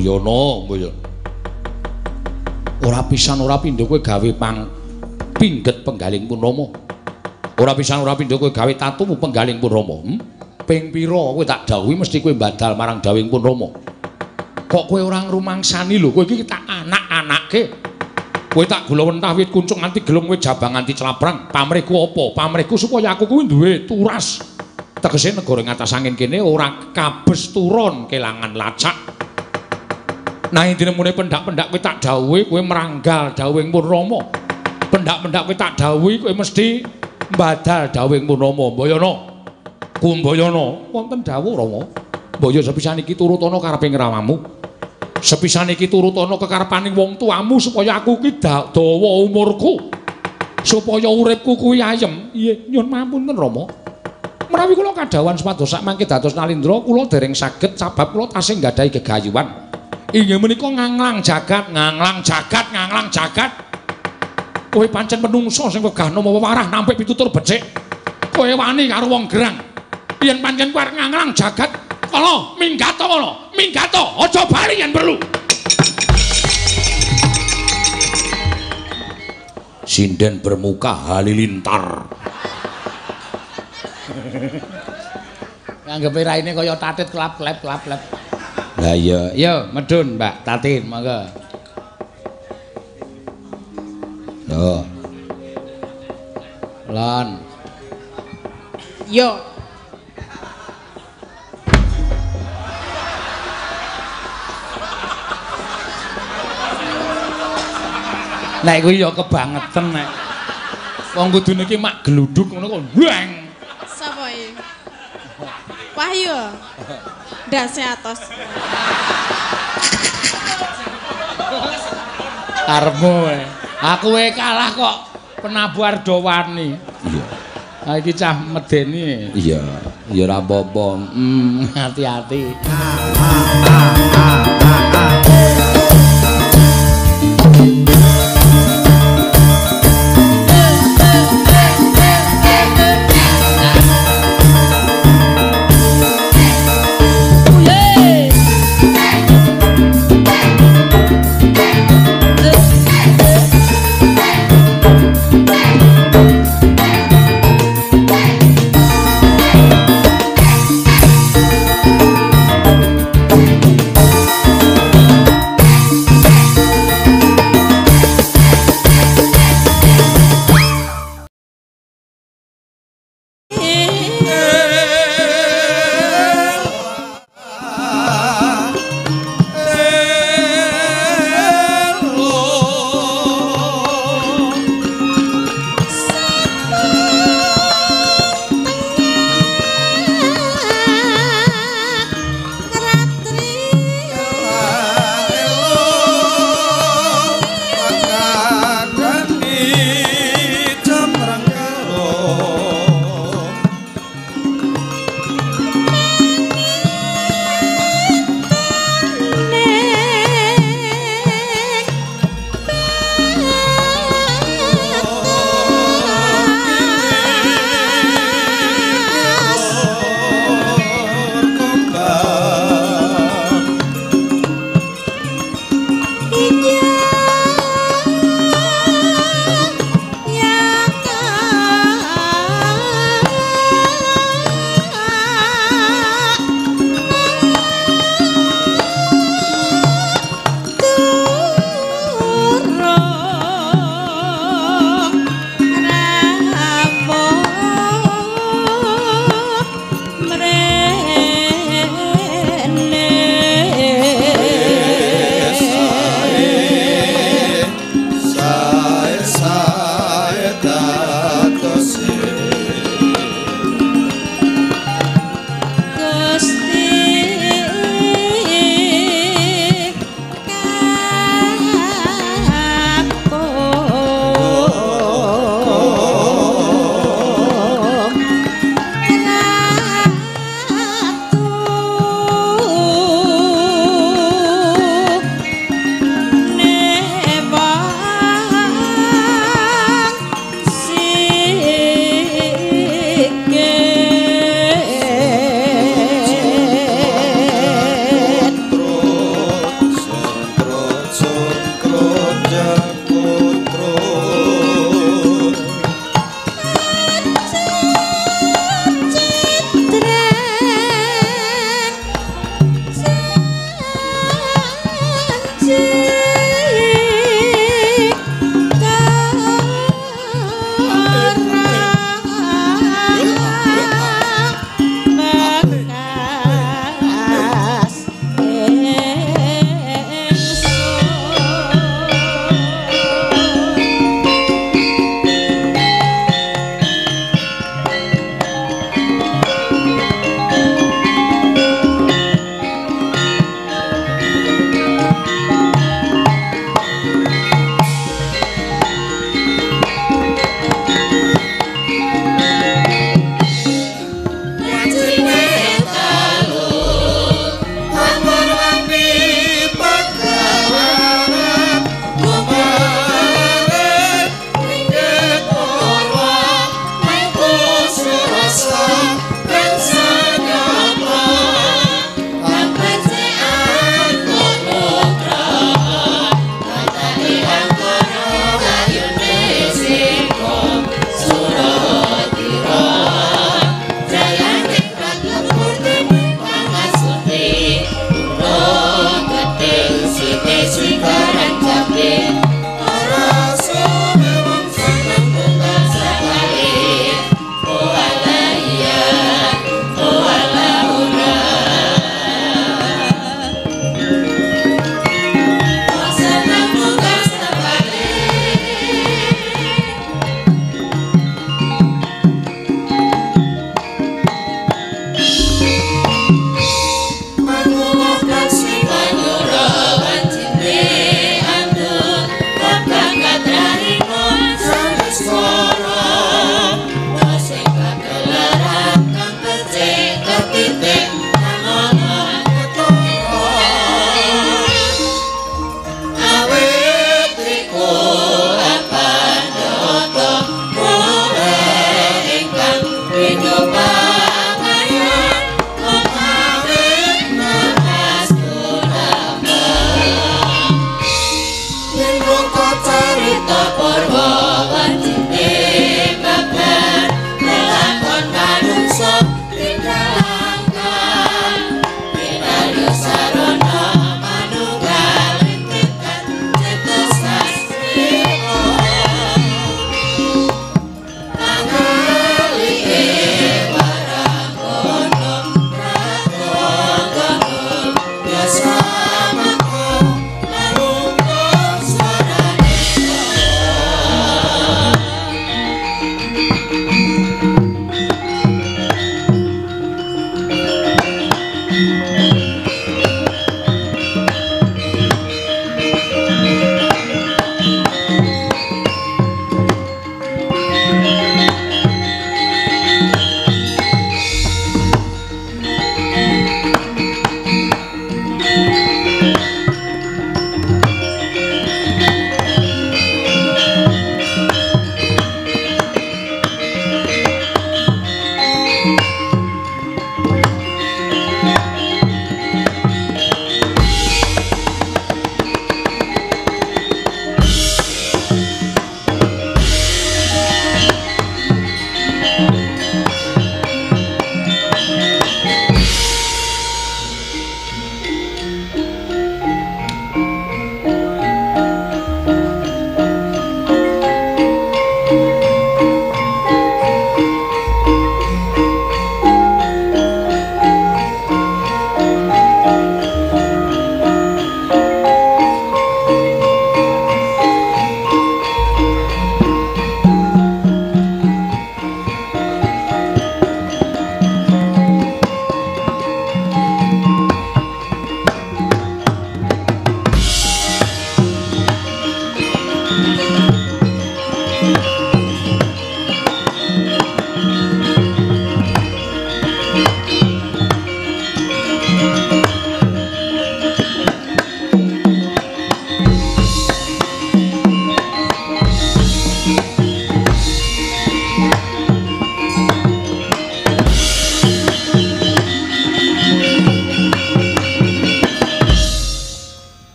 Mbayana, Mbayana. Ora pisan ora pindho kowe gawe pingget penggaling Purnama. Ora pisan ora pindho kowe gawe tatumu penggaling Purnama. Ping pira kowe tak dhawuhi mesti kowe badal marang dawing Purnama. Kok kowe ora ngrumangsani lho, kowe iki tak anak-anake. Kowe tak gula wentah wit kuncung nganti gelem kowe jabang nganti celabrang. Pamrihku apa? Pamrihku supaya aku kuwi duwe turas. Tegese negara ngatas angin kene ora kabes turon kelangan lacak. Nah intine mune pendak-pendak kowe tak dhawuhi kowe meranggal dawing Purnama. Pendak-pendak kowe tak dhawuhi kowe mesti mbadal dawing Purnama. Mbayana. Kumbayana wonten dawuh Rama. Mbaya sepisan iki turut ana karepe ngramamu. Sepisan iki turut ana kekarepaning wong tuamu supaya aku ki dawa umurku. Supaya uripku kuwi ayem. Nggih, nyuwun pamunten Rama. Menawi kula kadhawan supados sak mangke dados Nalindra kula dereng saged sabab kula tasih nggadahi gegayuhan. Inggih menika nganglang jagat, nganglang jagat, nganglang jagat. Kowe pancen menungso sing wegah nama wewarah nampik pitutur becik. Kowe wani karo wong gerang. Yen pancen kowe arep nganglang jagat, kala minggato kono, minggato, aja bali yen perlu. Sinden bermuka halilintar. Anggepe raine kaya tatit klap-klep klap-klep. Lah iya, Yo, medun Mbak Tatin, monggo. Yo. Lon. Yo. Nek kuwi ya kebangetan nek. Wong kudune iki mak gluduk ngono kok weng. Sapa iki? Wahyu. Ndase atos. Karepmu wae. Aku wae kalah kok penabuh Ardowani. Iya. Ha iki cah medeni. Iya, ya ora apa-apa. Hati-hati.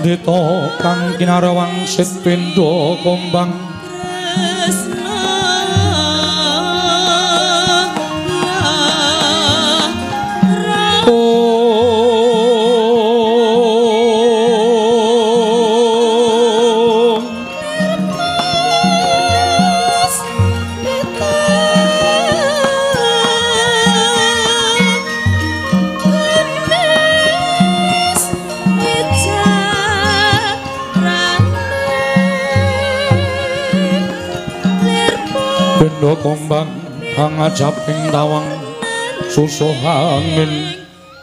Pandita kang kinarawang sit pindha kombang pindha kombang kang ajab ing tawang susuh angin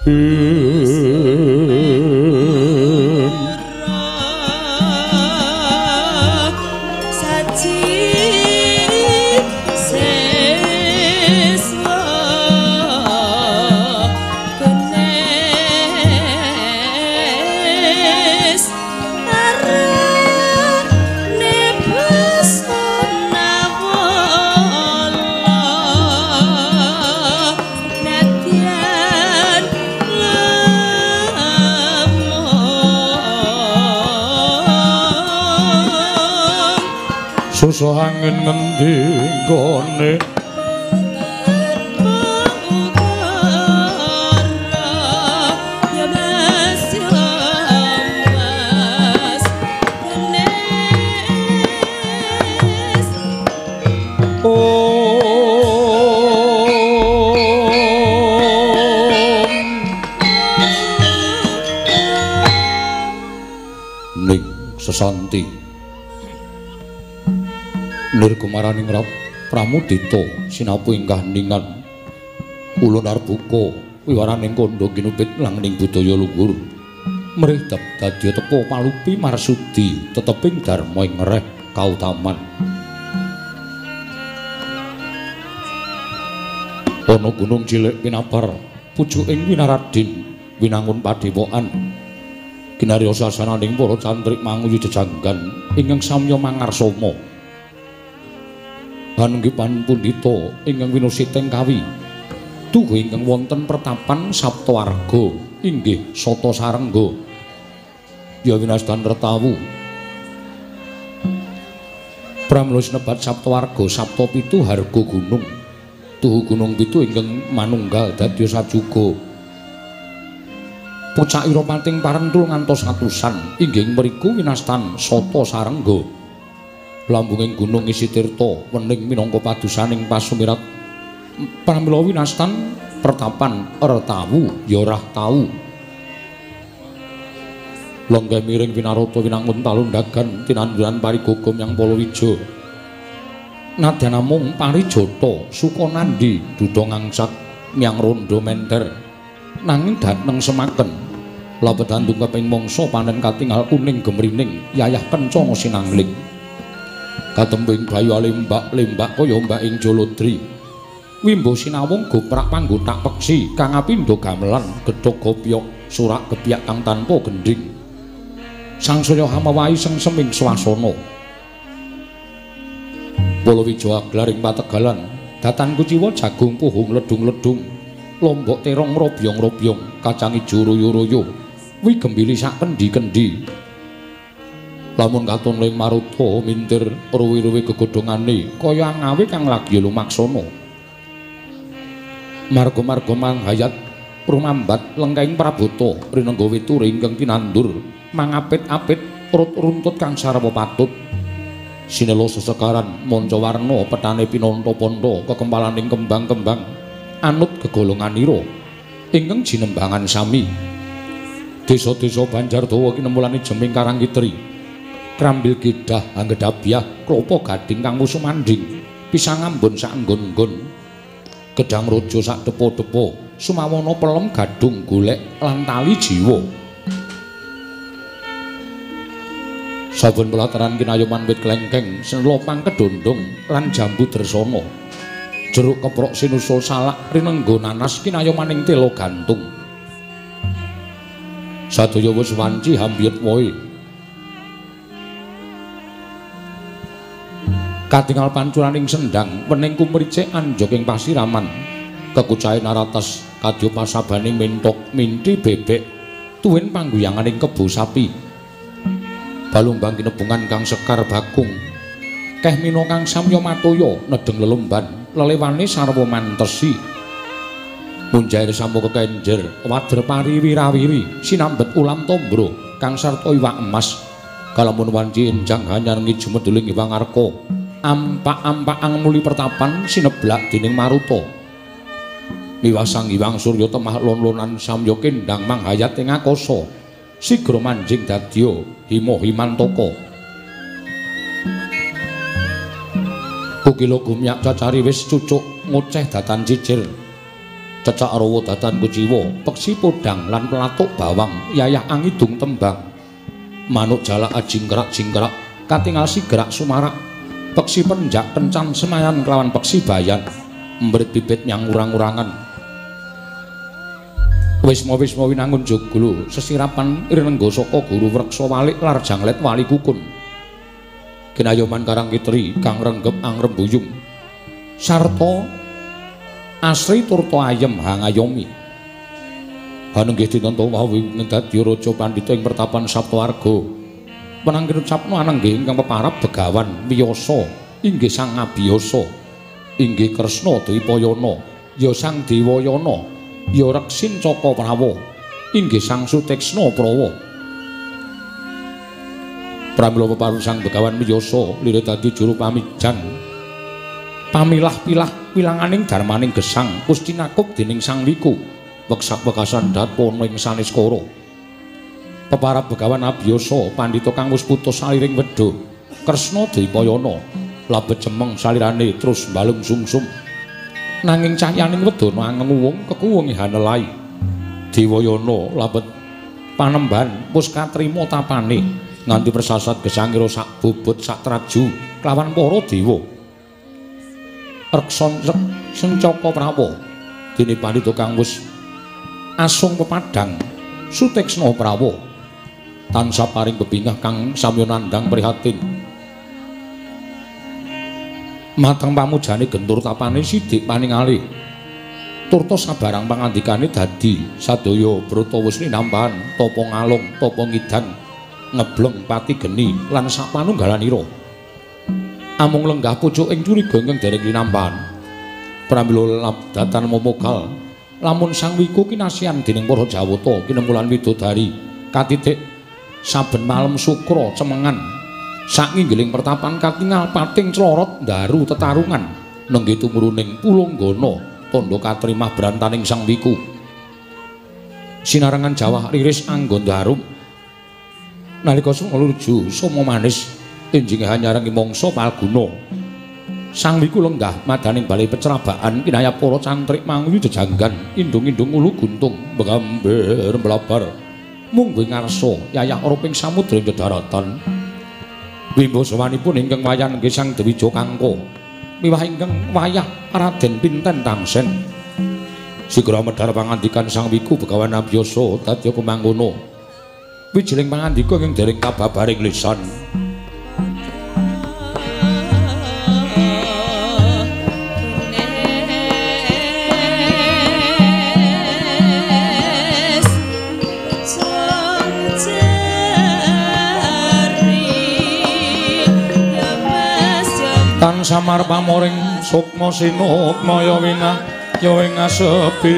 susuh angin ngendi gone ning sesanti nirgumaraning Pramudita sinapu ingkah ningan ulun arbuka wiwaraning kandha kinupit langning budaya luhur mrih dadi tepo palupi marsudi teteping dharma ing ngreh kautaman ana gunung cilik pinabar pucuking winaradin winangun padepokan kinarya sasananing para cantrik manguyu jejanggan ingkang samya mangarsama Panunggipan pundhita ingkang winusiteng kawi tuhu ingkang wonten pertapan Saptawarga inggih Sata Sarengga ya winastan retawu pramila sinebat Saptawarga Sapta pitu harga gunung tuhu gunung pitu ingkang manunggal dadi sajuga pucakira pating parentul ngantos atusan inggih mriku winastan Sata Sarengga lambunging gunung isi tirta wening minangka padusaning pasumirat pramila winastan pertapan Retawu ya rah tau longga miring winarata winangun talundagan tinanduran parigogom yang Palawija nadyan namung parijata sukanandi duda ngangsak miang rondo menter nanging dateng semaken labedan tungkaping mangsa panen katingal kuning gemrining yayah kencana sinangling katembing bayu lembak kaya mbak ing Jolodri wimbo sinawung goprak panggotak peksi kang apindha gamelan gedhog gopyok surak gebiak kang tanpa gending sangsaya hamawahi sengsem ing swasana Palawija aglar ing pategalan datan kuciwa jagung puhung ledung-ledung lombok terong robyong-robyong kacang ijo royo-royo wi gembili sak kendi-kendi lamun katon ling maruta mintir ruwi-ruwi gegodhongane kaya ngawe kang lagi lumaksana marga-marga manghayat rumambat lengkaing prabota rinengga witur ingkang tinandur mangapit-apit urut runtut kang sarwa patut sinela sesekaran manca warna petane pinanta-panta kekempalaning kembang-kembang anut gegolonganira ingkang jinembangan sami desa-desa Banjardawa kinemulane jeming Karangkitri Krambil Kedah Anggedhabyah Klapa Gading kang sumandhing pisang ambon sak nggon-nggon gedang raja sak depo-depo sumawana pelem gadung golek lan tali jiwa saben pelataran kinayoman wit klengkeng senela pangkedondong lan jambu dresana jeruk keprok sinusul salak rinengga nanas kinayomaning tela gantung sadaya wis wanci hambiyet wae katingal pancuraning sendang wening kumricik anjog ing pasiraman kekucahe naratas kadya pasabaning mentok minti bebek tuwin pangguyanganing kebo sapi balumbang kinebungan kang sekar bakung keh mina kang samya matoya nedeng lelumban lelewane sarwa mantesi munjair sampo kekenjer wader pari wirawiri sinambet ulam tombro kang sarta iwak emas kalamun wanci enjang hanyar ngijumeduling iwang arka ampak-ampakang muli pertapan sineblak dening maruta miwasang iwang surya temah lon-lonan samya kendang manghayat ing akasa sigra manjing dadya hima himantaka kukila gumyak cacari wis cucuk ngoceh datan cicir cecak rawa datan kuciwa peksi podang lan pelatuk bawang yayah angidung tembang manuk jalak jingkrak-jingkrak katingal sigrak sumarak peksi penjak kencan semayan kelawan peksi bayan mbrit bibit nyang urang-urangan wisma-wisma winangun joglo sesirapan irnengga saka guru wreksa walik lar janglet wali kukun ginayoman karang kitri kang renggep angrembuyung sarta asri turta ayem hangayomi hanenggih dinten wawi dadi raja pandhita ing pertapan Saptawarga menangke ucapno anenggih ingkang peparap begawan wiyasa inggih sang abiyasa inggih Kresna Dwipayana ya sang Dewayana ya Reksin Cakaprawa inggih sang Suteksna Prawa pramila peparap sang begawan wiyasa lirik dadi juru pamijan pamilah-pilah wilanganing darmaning gesang Gusti nakup dening Sang Wiku weksak-wekasan datwana ing saniskara peparap begawan abiyasa pandhita kang wis putus saliring wedha Kresna Dwipayana labet cemeng salirane terus mbalung sungsum nanging cahyaning wedana anguwung kekuwunge hanelai Dewayana labet panemban wis katrima tapane nganti persasat gesangira sak bobot sak traju kelawan para dewa Rekson Cakaprawa dene pandhita kang wis asung pepadang Suteksna Prawa tansah paring bebingah kang samya nandhang prihatin mateng pamujane gentur tapane sithik paningali turta sabarang pangandikane dadi sadaya brata wis ninambahan tapa ngalung tapa ngidang ngebleng pati geni lan sapanunggalanira amung lenggah pucuk ing curiga ingkang dereng linambahan pramila labdatan momogal lamun Sang Wiku kinasihan dening para Jawata kinemulan widodari katitik saben malem sukra cemengan sakinggiling pertapan katingal pating clorot ndaru tetarungan nenggih tumruning Pulanggana tandha katrimah brantaning Sang Wiku sinarengan jawah riris anggon darum nalika sumuju soma manis enjing hanyarengi mangsa palguna Sang Wiku lenggah madaning balai pecrabaan kinayap para cantrik manguyu jejanggan indung-indung ulu guntung mgamber mlabar mungguing ngarsa yayah roping samudra daratan wimbo sawanipun ingkang wayan nggih Sang Dwija Kangka miwah ingkang wayah Raden Pinten Tangsen sigra medhar pangandikan Sang Wiku begawan abiyasa dadya kumangkono wijining pangandika ing dereng kababaring lisan tan samar pamoring sukma sinukmaya winah ya ing asepi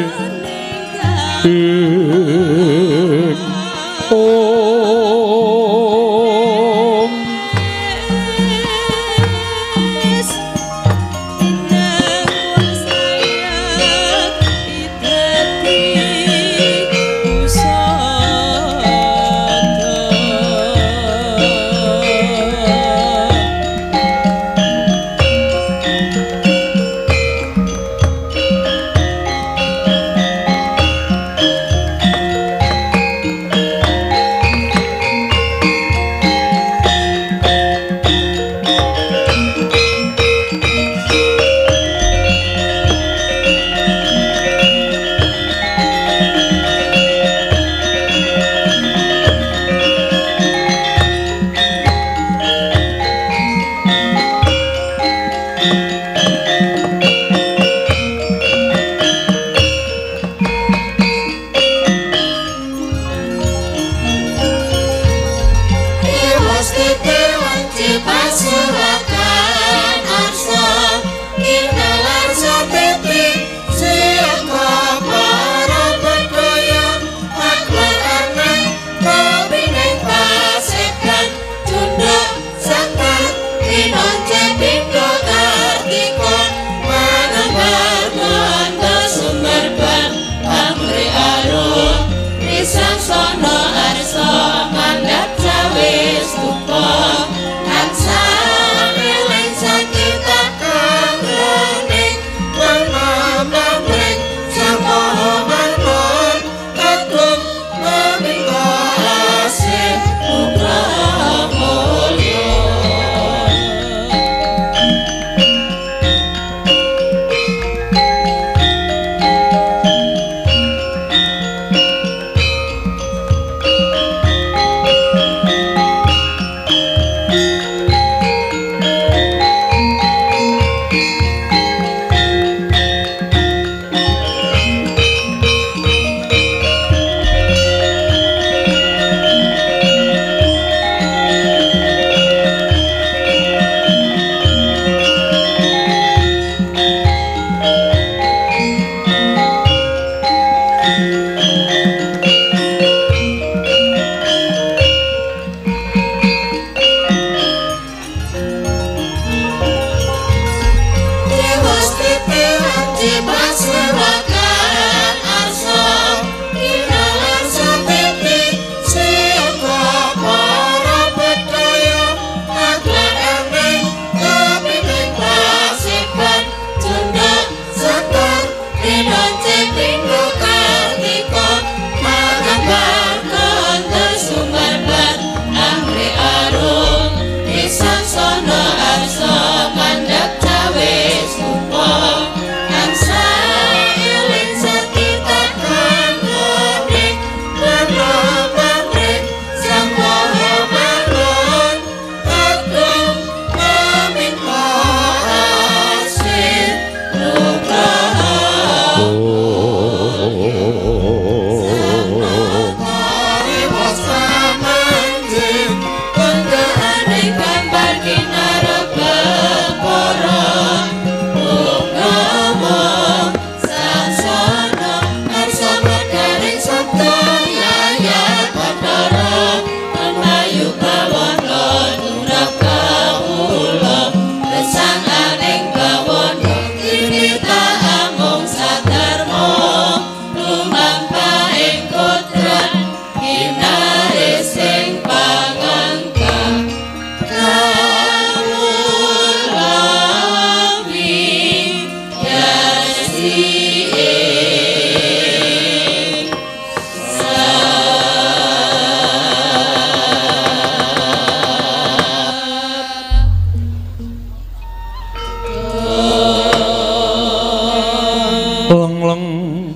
leng-leng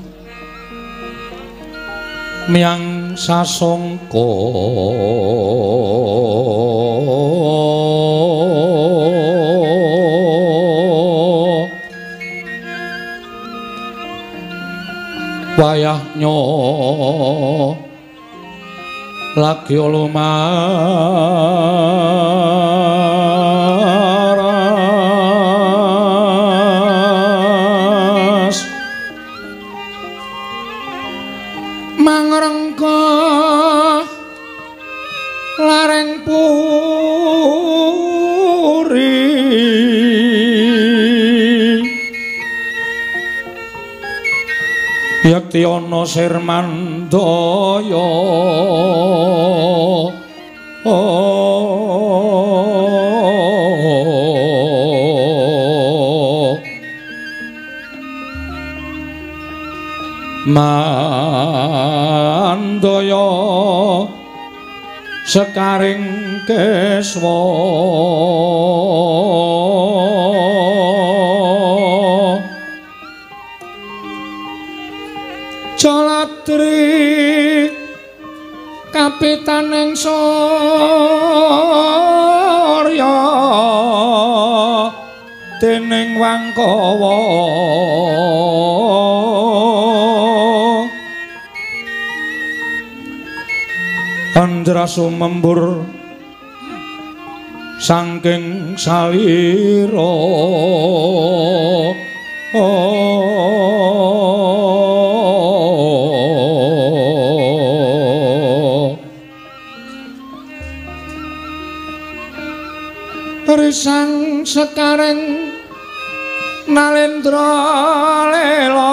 miang sasongko wayahnya lagi lumaras mangrengka lareng puri yakti ana Sirmandaya Mandaya sekaring keswa Jaladri kapitaning Surya dening Wangkawa Andra sumembur saking salira risang sekaring Nalendra lela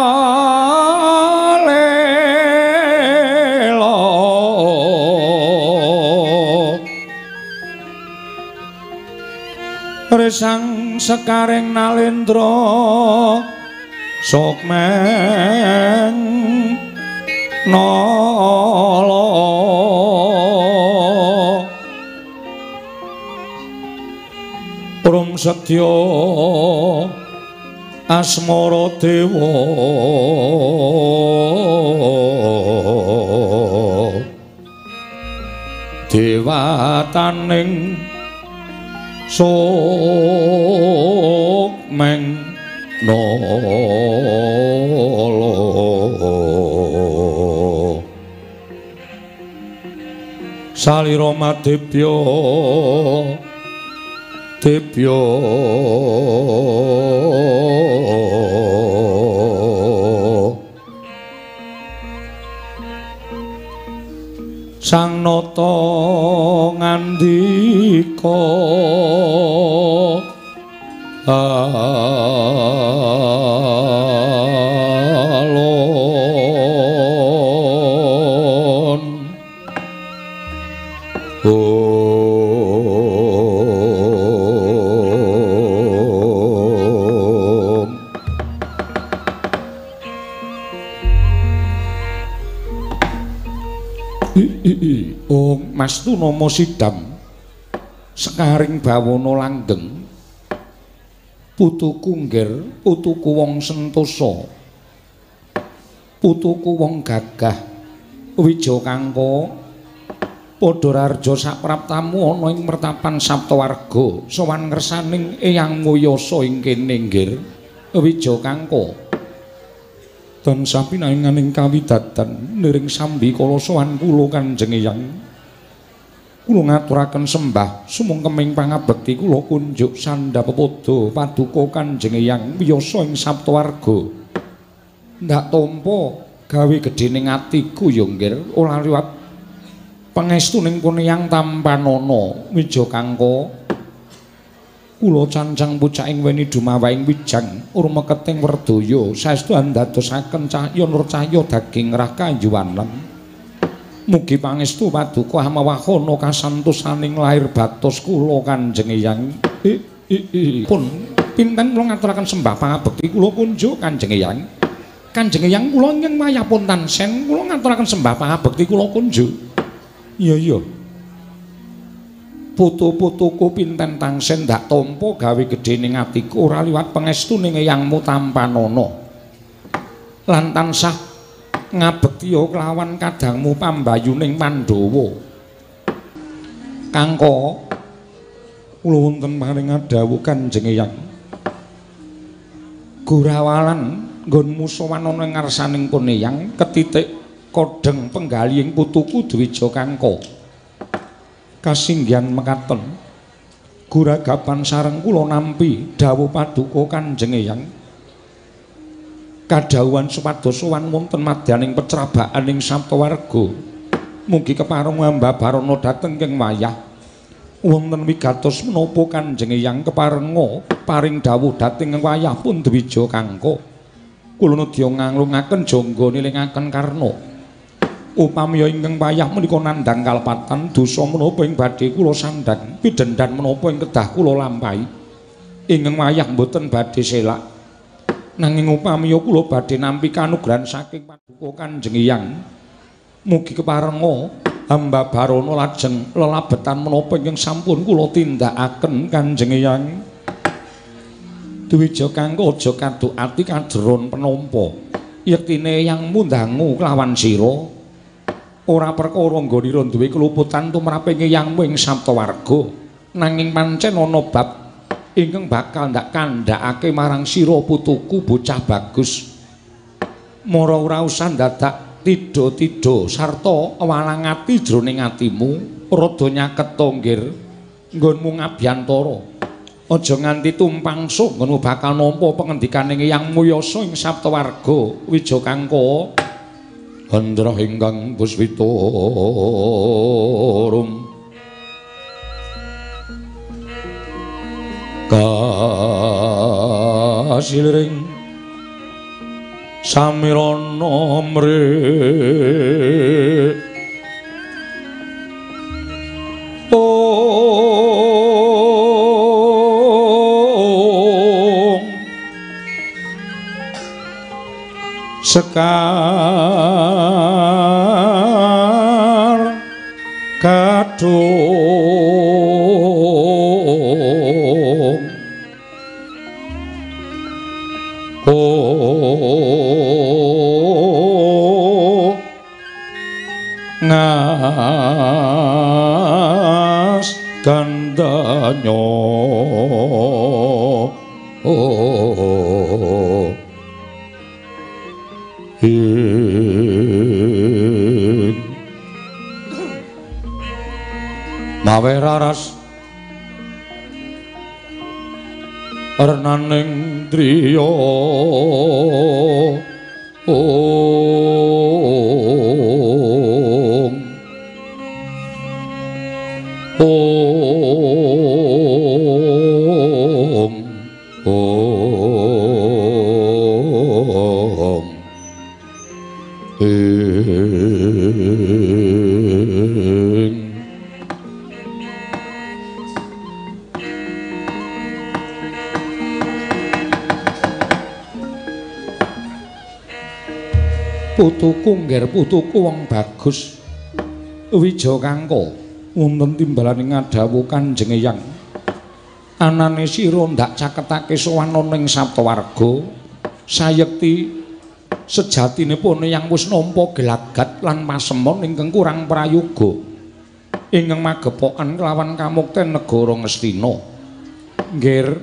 risang sekaring Nalendra sokmeng nala Rum sedya asmara dewa dewataning sokmeng nala salira madebya debya sang nata ngandika alon Mastu Nama Sidam sekaring bawana langgeng putuku ngger putuku wong sentosa putuku wong gagah wija kangka padha rarja sapraptamu ana ing mertapan Saptawarga sowan ngersaning Eyang Moyasa ing kene nggir wija kangka dan sapinainganing kawidadan niring sambi kala sowan kula Kanjeng Eyang kula ngaturaken sembah sumengkeming pangabekti kula kunjuk sandhapepada paduka Kanjeng Eyang wiyasa ing Saptawarga ndak tampa gawe gedhening atiku ya nggir ora liwat pangestuning pun Eyang Tampanana wija kangka kula cancang pucaking weni dumawaing wijang urmeketing werdaya saestu andadosaken cahya nur cahya daging raka yuwanen mugi pangestu paduka hamawahana kasantosaning lair batos kula Kanjeng Eyang pun pinten kula ngaturaken sembah pangabekti kula kunjuk Kanjeng Eyang kula ing mayapun tansen kula ngaturaken sembah pangabekti kula kunjuk iya putu-putuku pinten tangsen ndak tampa gawe gedhening atiku ora liwat pangestuning Eyangmu Tampanana lan tansah ngabekti kelawan kadangmu pambayuning Pandhawa. Kangka kula wonten paring dawuh Kanjeng Eyang. Gurawalan nggonmu sowan ana ing ngarsaning pun Eyang ketitik kodheng penggali ing putuku Dwija Kangka. Kasinggihan mekaten guragapan sareng kula nampi dawuh paduka Kanjeng Eyang. Kadhawuhan supados sowan wonten madyaning pecrabakan ing Saptawarga. Mugi kepareng Mbabarana dhateng ing wayah wonten wigatos menapa Kanjeng Eyang keparenga paring dawuh dhateng ing wayah pun Dwija Kangka. Kula nedya nganglungaken jangga nilingaken karna upami ingkang wayah menika nandhang kalpatan dosa menapa ing badhe kula sandhang pidendhan menapa ing kedah kula lampahi ingkang wayah mboten badhe selak. Nanging upami kula badhe nampi kanugrahan saking paduka Kanjeng Eyang, mugi keparenga Mbabarana lajeng lelabetan menapa ingkang sampun kula tindakaken Kanjeng Eyang. Dwija Kangka aja kaduk ati kadron penampa. Yektine Eyang mundangu kelawan sira ora perkara nggonira duwe keluputan tumraping Eyangmu ing Saptawarga, nanging pancen ana bab ingkang bakal ndak kandhakake marang sira putuku bocah bagus. Mara ora usah dadak tidha-tidha sarta walang ati jroning atimu, rada nyaket tonggir nggonmu ngabyantara. Aja nganti tumpangsuh nggonmu bakal nampa pangendikaning Eyangmu yasa ing Saptawarga. Wija Kangka Handra ingkang puspita rum kasiliring samirana mrih sekar kadung ngas gandanya mawe raras renaning driya putuku ngger putuku wong bagus. Wija Kangka wonten timbalaning ngadhawuh Kanjeng Eyang, anane sira ndak caketake sowan ana ing Saptawarga sayekti sejatinipun Eyang wis nampa gelagat lan pasemon ingkang kurang prayoga ingkang magepokan kelawan kamukten negara Ngastina. Ngger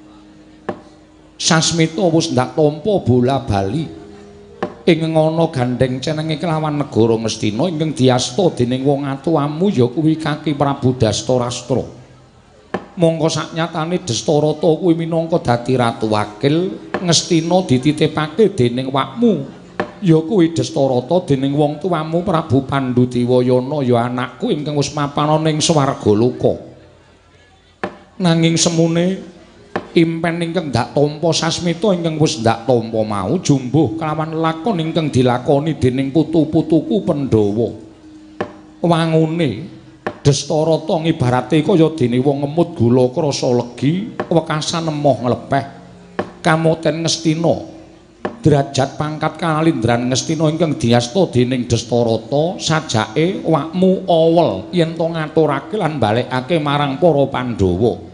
sasmita wis ndak tampa bola-bali ingkang ana gandeng cenenge kelawan negara Ngastina ingkang diasta dening wong atuwamu ya kuwi Kaki Prabu Dastarastra. Mongko saknyatane Dastarata kuwi minangka dadi ratu wakil, Ngastina dititipake dening wakmu ya kuwi Dastarata dening wong tuamu Prabu Pandhudiwayana ya anakku ingkang wis mapan ing Swargaloka. Nanging semune impen ingkang ndak tampa sasmita ingkang wis ndak tampa mau jumbuh kelawan lakon ingkang dilakoni dening putu-putuku Pandhawa. Wangune Dastarata ngibarate kaya dene wong ngemut gula krasa legi, wekasan emoh nglepeh. Kamuten Ngastina, derajat pangkat kalindran Ngastina ingkang diasta dening Dastarata, sajake wakmu awel yen to ngaturake lan balekake marang para Pandhawa.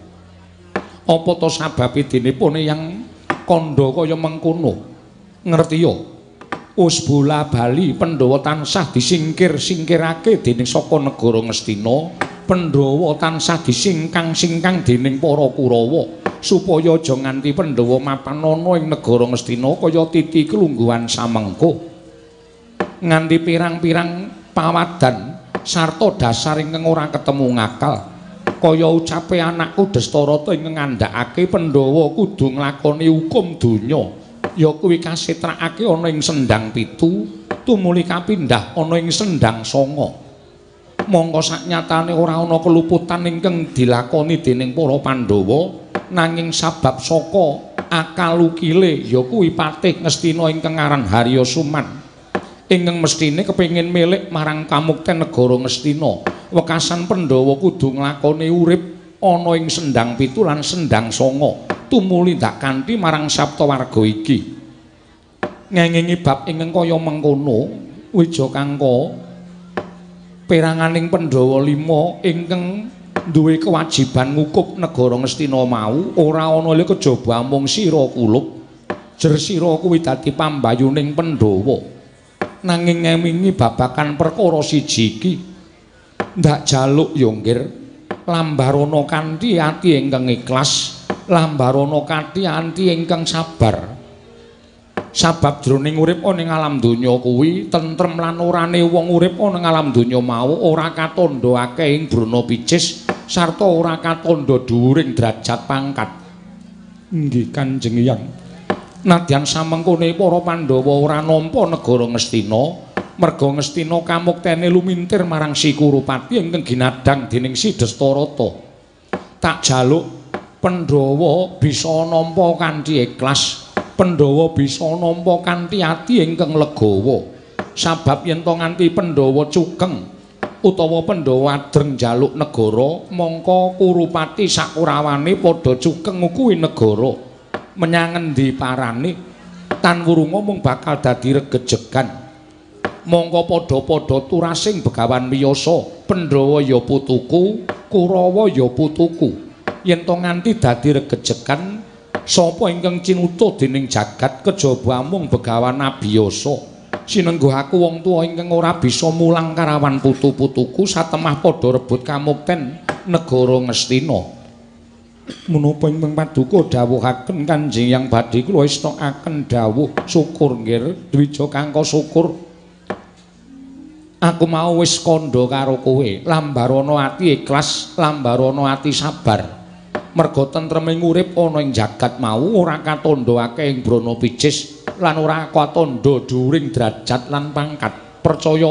Apa to sababe dinipun Eyang kandha kaya mengkono? Ngerti ya? Wis bola bali Pandhawa tansah disingkir-singkirake dening saka negara Ngastina. Pandhawa tansah disingkang-singkang dening para Kurawa supaya aja nganti Pandhawa mapan ana ing negara Ngastina kaya titi kelungguhan samengko. Nganti pirang-pirang pawadan sarta dasar ingkang ora ketemu ngakal. Kaya ucape anakku Dastarata ingkang ngandhakake Pandhawa kudu nglakoni hukum donya. Ya kuwi kasitrakake ana ing sendhang 7, tumuli kapindhah ana ing sendhang 9. Mongko saknyatane ora ana keluputan ingkang dilakoni dening para Pandhawa nanging sabab saka akal ukile ya kuwi patih Ngastina ingkang aran Harya Suman ingkang mestine kepengin milik marang kamukten negara Ngastina. Wekasan Pandhawa kudu nglakoni urip ana ing sendhang 7 lan sendhang 9. Tumuli ndak kanthi marang Saptawarga iki. Ngengingi bab ingkang kaya mengkono, Wijakangka peranganing Pandhawa 5 ingkang duwe kewajiban ngukup negara Ngastina mau ora ana le kejaba mung sira kulup. Jer sira kuwi dadi pambayuning Pandhawa. Nanging ngemingi babakan perkara siji iki. Ndak jaluk ya nggir lambarana kanthi ati ingkang ikhlas. Lambarana kanthi ingkang sabar. Sabab jroning urip ana ing alam donya kuwi tentrem lan orane wong urip ana ing alam donya mau ora katandha akeh ing brana picis sarta ora katandha dhuwuring derajat pangkat. Nggih Kanjeng Hyang. Nadyan samengkone para Pandhawa ora nampa negara Ngastina, merga Ngastina kamuktene lumintir marang Si Kurupati ingkang ginadhang dening Si Dastarata. Tak jaluk Pandhawa bisa nampa kanthi ikhlas, Pandhawa bisa nampa kanthi ati ingkang legawa. Sabab yen to nganti Pandhawa cugeng utawa Pandhawa adreng njaluk negara, mongko Kurupati sakurawane padha cugeng kuwi negara. Menyang endi parane tan wurunga mung bakal dadi regejegan. Mongko padha-padha turasing begawan miyasa, Pandhawa ya putuku, Kurawa ya putuku. Yen to nganti dadi regejegan, sapa ingkang cinutuh dening jagat kejaba mung begawan abiyasa. Sinengguh aku wong tuwa ingkang ora bisa mulang karawan putu-putuku satemah padha rebut kamukten negara Ngastina. Menapa ingkang paduka dawuhaken Kanjeng Hyang badhe kula estokaken dawuh syukur nggih Wijakangka syukur. Aku mau wis kandha karo kowe, lambarana ati ikhlas, lambarana ati sabar. Merga tentreming urip ana ing jagat mau ora katandha akeh ing brana picis lan ora katandha dhuwuring derajat lan pangkat. Percaya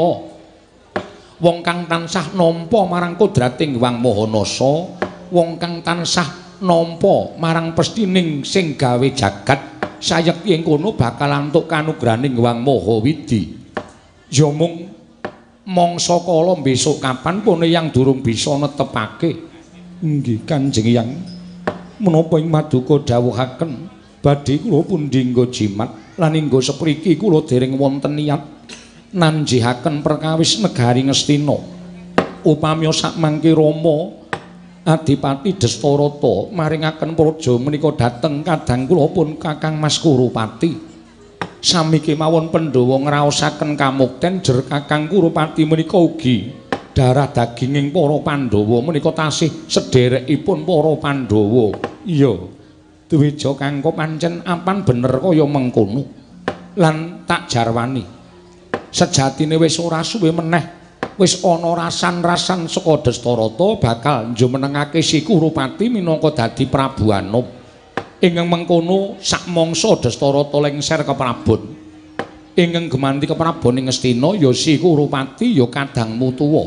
wong kang tansah nampa marang kodrating Hyang Mahanasa, wong kang tansah nampa marang pestining sing gawe jagat, sayekti ing kono bakal antuk kanugraning Hyang Mahawidi. Ya mung mangsa kala besok kapan pun yang durung bisa netepake. Nggih Kanjeng Hyang. Menapa ing paduka dawuhaken badhe kula pundi nggo jimat lan inggo sepriki kula dereng wonten niat nanjihaken perkawis negari Ngastina. Upami sakmangke Rama Adipati Dastarata maringaken praja menika dhateng kadang kula pun Kakang Mas Kurupati. Sami kemawon Pandhawa ngraosaken kamukten jer Kakang Kurupati menika ugi darah daginging para Pandhawa menika tasih sedherekipun para Pandhawa. Iya, Wijakangka pancen apan bener kaya mengkono. Lan tak jarwani. Sejatine wis ora suwe meneh wis ana rasan-rasan saka Dastarata bakal njumenengake Si Kurupati minangka dadi Prabu Anom. Ingkang mengkono sak mangsa Dastarata lengser keprabon. Ingkang gemanti keprabon ing Ngastina ya Si Kurupati ya kadangmu tuwa.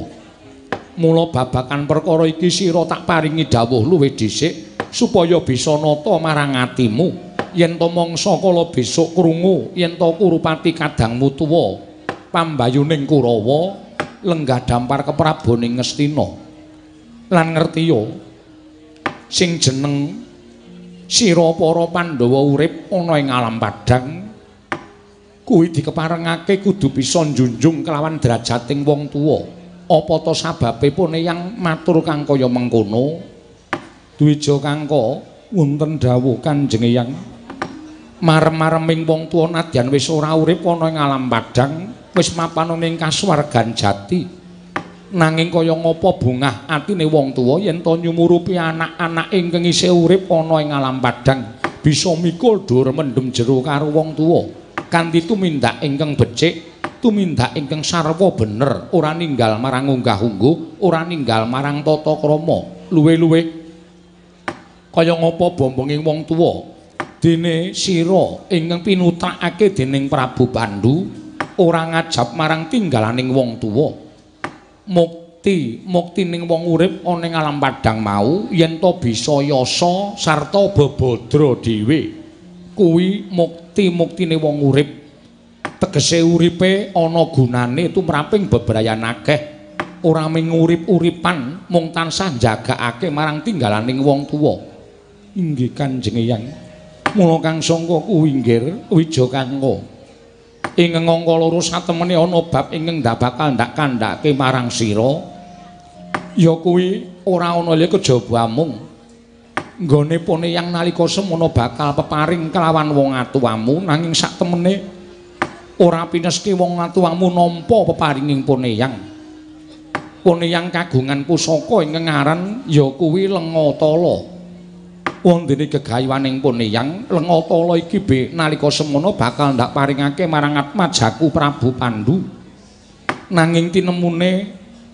Mula babakan perkara iki sira tak paringi dawuh luwih dhisik supaya bisa nata marang atimu. Yen to mangsa kala besok krungu yen to Kurupati kadangmu tuwa, pambayuning Kurawa lenggah dampar kepraboning Ngastina. Lan ngertiya sing jeneng sira para Pandhawa urip ana ing alam padhang kuwi dikeparengake kudu bisa njunjung kelawan derajating wong tuwa. Apa to sababipun yang matur kang kaya mengkono? Wijakangka wonten dawuh Kanjeng Hyang. Marem-mareming wong tuwa nadyan wis ora urip ana ing alam padhang, wis mapan ing kasuwargan jati. Nanging kaya ngapa bungah atine wong tuwa yen to nyumurupi anak-anak ingkang isih urip ana ing alam padhang, bisa mikul dur mendem jero karo wong tuwa. Kanthi tumindak ingkang becik, tumindak ingkang sarwa bener, ora ninggal marang unggah-ungguh, ora ninggal marang tata krama. Luwe-luwe kaya ngapa bombonging wong tuwa dene sira ingkang pinutrakake dening Prabu Pandhu ora ngajab marang tinggalaning wong tuwa. Muktining wong urip ana ing alam padhang mau yen to bisa yasa sarta bebadra dhewe. Kuwi muktine wong urip. Tegese uripe ana gunane tumraping bebrayan akeh. Ora mung urip-uripan mung tansah njagakake marang tinggalaning wong tuwa. Inggih Kanjeng Eyang. Mula Kang Sangka kuwinggir Wijakangka. Ing angka loro satemene ana bab ingkang ndak bakal ndak kandhake marang sira. Ya kuwi ora ana liya kejaba mung nggone Poneyang nalika semono bakal peparing kelawan wong atuwamu nanging satemene ora pineske wong atuwamu nampa peparinging Poneyang. Poneyang kagungan pusaka ingkang aran ya kuwi Lengatala. Wondene gegayuwaning Poneyang, Lengatala iki be nalika semono bakal ndak paringake marang Atmajaku Prabu Pandhu. Nanging tinemune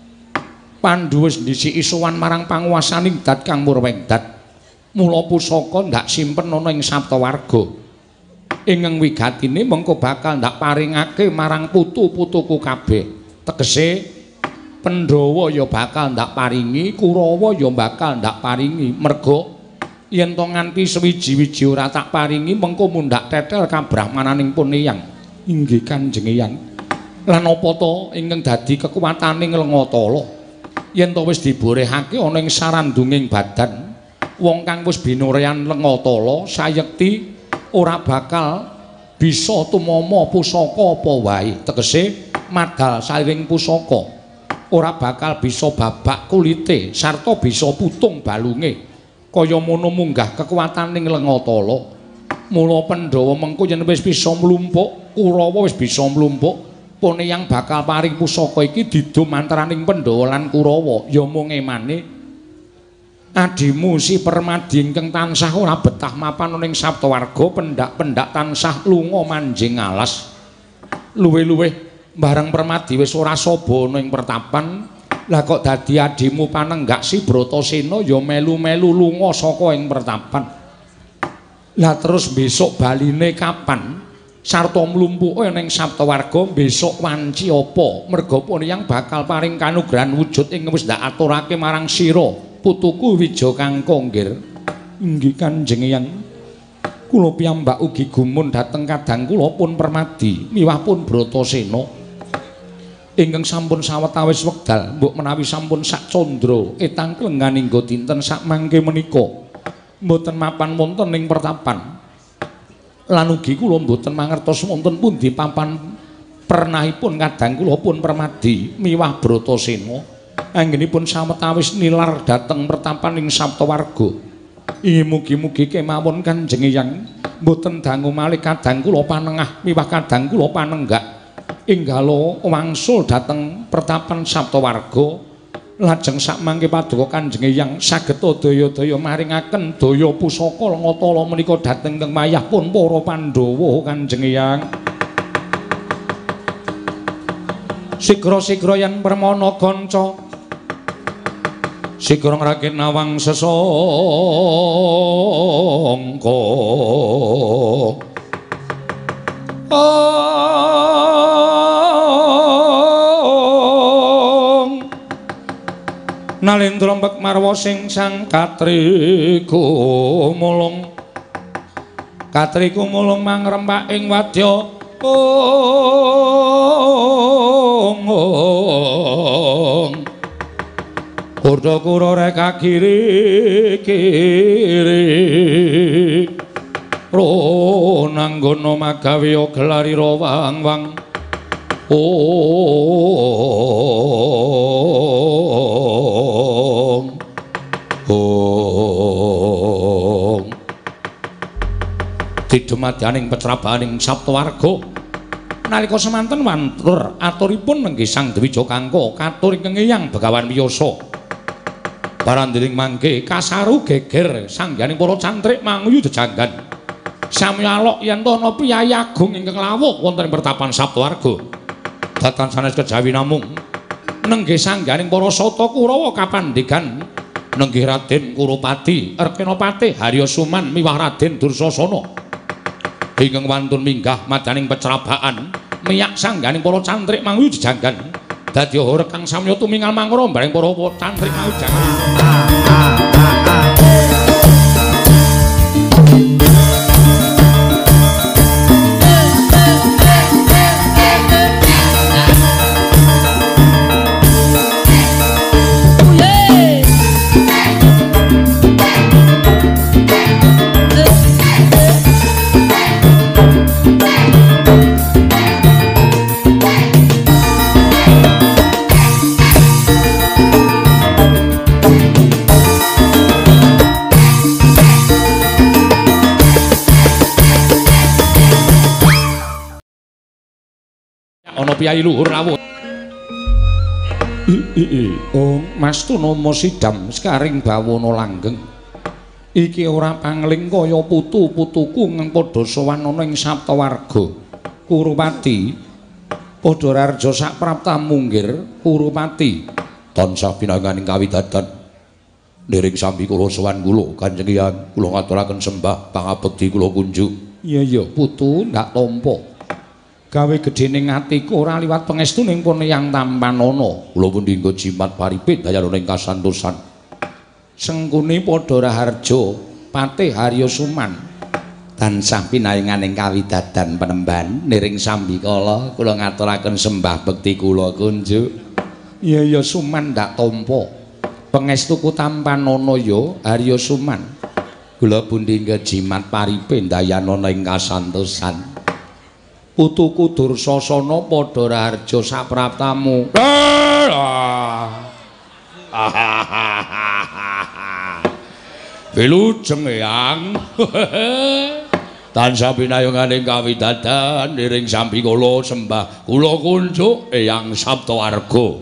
Pandhu wis ndhisiki sowan marang panguwasaning dat Kang Murwengdat. Mula pusaka ndak simpen ana ing Saptawarga. Ingkang wigatine mengko bakal ndak paringake marang putu-putuku kabeh. Tegese Pandhawa ya bakal ndak paringi, Kurawa ya bakal ndak paringi. Merga yen to nganti sewiji-wiji ora tak paringi mengko mundhak tetel kabrahmananing Poneyang. Inggih Kanjeng Eyang. Lan apa to ingkang dadi kekuwataning Lengatala? Yen to wis diborehake ana ing sarandunging badan, wong kang wis binorean Lengatala sayekti ora bakal bisa tumama pusaka apa wae. Tegese madal saliring pusaka ora bakal bisa babak kulite sarta bisa putung balunge. Kaya mono munggah kekuwataning Lengatala. Mula Pandhawa mengko yen wis bisa mlumpuk, Kurawa wis bisa mlumpuk, Poneyang bakal paring pusaka iki didum antaraning Pandhawa lan Kurawa. Ya mung emane adimu si Permadi ingkang tansah ora betah mapan ning Saptawarga, pendak-pendak tansah lunga manjing alas. Luwe-luwe bareng Permadi wis ora saba ning pertapan. Lah kok dadi adimu panenggak si Bratasena ya melu-melu lunga saka ing pertapan. Lah terus besok baline kapan? Sarta mlumpuke ning Saptawarga besok wanci apa? Merga Poneyang bakal paring kanugrahan wujud ing wis ndak aturake marang sira, putuku Wijakangka nggih. Inggih Kanjeng Eyang. Kula piyambak ugi gumun dhateng kadang kula pun Permadi miwah pun Bratasena. Ingkang sampun sawetawis wekdal mbok menawi sampun sak candra etang klenganing nggo dinten sak mangke menika mboten mapan wonten ing pertapan lan ugi kula mboten mangertos wonten pundi papan pernahipun kadang kula pun Permadi miwah Bratasena anggenipun sawetawis nilar dhateng pertapan ing Saptawarga. Inggih mugi-mugi kemawon Kanjeng Eyang mboten dangu malih kadang kula panengah miwah kadang kula panenggak inggalo wangsul dhateng pertapan Saptawarga lajeng sak mangke paduka Kanjeng Eyang saged daya-daya maringaken daya pusaka Lengatala menika dhateng teng wayahipun para Pandhawa Kanjeng Eyang. Sigra-sigra yen permana kanca sigra ngrakit nawang sesangka Nalendra mbek marwa sing sang katriku mulung mangrempak ing wadya Kurdha-kura reka kiri-kiri Ronanggono magawe gelarira wang-wang didumadyaning pecrabaning Saptawarga. Nalika semanten wantur aturipun nenggih Sang Dwija Kangka katur ingkang eyang Begawan Wiyasa. Parandiring mangke kasaru geger sangganing para cantrik manguyu jejanggan. Sami alok yen to ana piyayi agung ingkang lawuh wonten ing pertapan Saptawarga. Datan sanes kejawi namung nenggih sangganing para sata Kurawa kapandikan nenggih Raden Kurupati, Rekenapati Haryasuman miwah Raden Dursasana. Ingkang wantun minggah madaning pecrabaan miyak sangganing para cantrik manguyu jejanggan dadi rekang samya tumingal mangro bareng para cantrik manguyu jejanggan. Ana piyayi luhur rawuh. Oh, Mas Tunama Sidam sekaring bawana langgeng. Iki ora pangling kaya putu-putuku ngeng padha sowan ana ing Saptawarga. Kurupati padha rarja sak prapta munggir Kurupati tansah pinanganing kawidadan. Ndereng sambi kula sowan kula Kanjeng Hyang kula ngaturaken sembah pangabekti kula kunjuk. Iya putu ndak tampa. Gawe gedhening atiku ora liwat pangestuning pun Hyang Tampanana. Kula pundi nggo jimat paripit dayaning kasantosan. Sengkuni padha raharja Patih Haryasuman tansah pinaringaning kawidadan penemban niring sambi kala kula ngaturaken sembah bekti kula kunjuk. Iya Suman ndak tampa. Pangestuku Tampanana ya Haryasuman. Kula pundi nggo jimat paripit dayaning ing kasantosan. Putuku Dursasana padha raharja sapraptamu. Wilujeng Hyang. Tansah pinayunganing kawidadan niring sambi kula sembah kula kunjuk Hyang Saptawarga.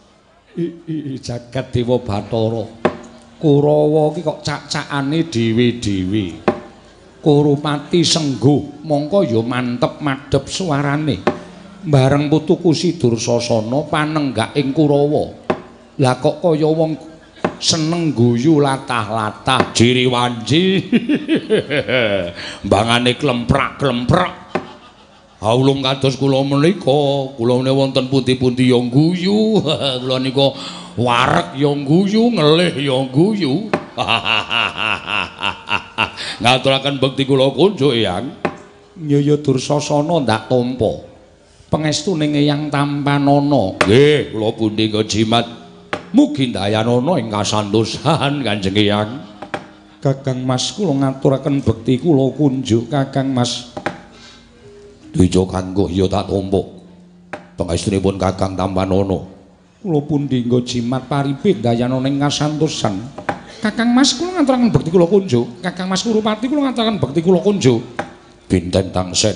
Jagat Dewa Bathara. Kurawa iki kok cak-cakane dhewe-dhewe. Kurupati sengguh mongko ya mantep madhep suarane bareng putuku si Dursasana panenggak ing Kurawa. Lah kok kaya wong seneng guyu latah-latah jiriwanji mbangane klemprak-klemprak. Aulung kados kula menika kula menika wonten pundi-pundi ya guyu kula nika wareg ya guyu ngelih ya guyu. Ngaturaken bekti kula kunjuk Hyang. Ya Dursasana ndak tampa. Pangestuning Hyang Tampanana. Nggih, kula pundi nggo jimat mugi dayanana ing kasantosan Kanjeng Hyang. Kakang Mas kula ngaturaken bekti kula kunjuk Kakang Mas. Dwija Kangka ya tak tampa. Pangestunipun Kakang Tampanana. Kula pundi nggo jimat paripit dayanana ing kasantosan. Kakang Mas kula ngaturaken bekti kula kunjuk. Kakang Mas Kurupati kula ngaturaken bekti kula kunjuk. Bintang Tangsen.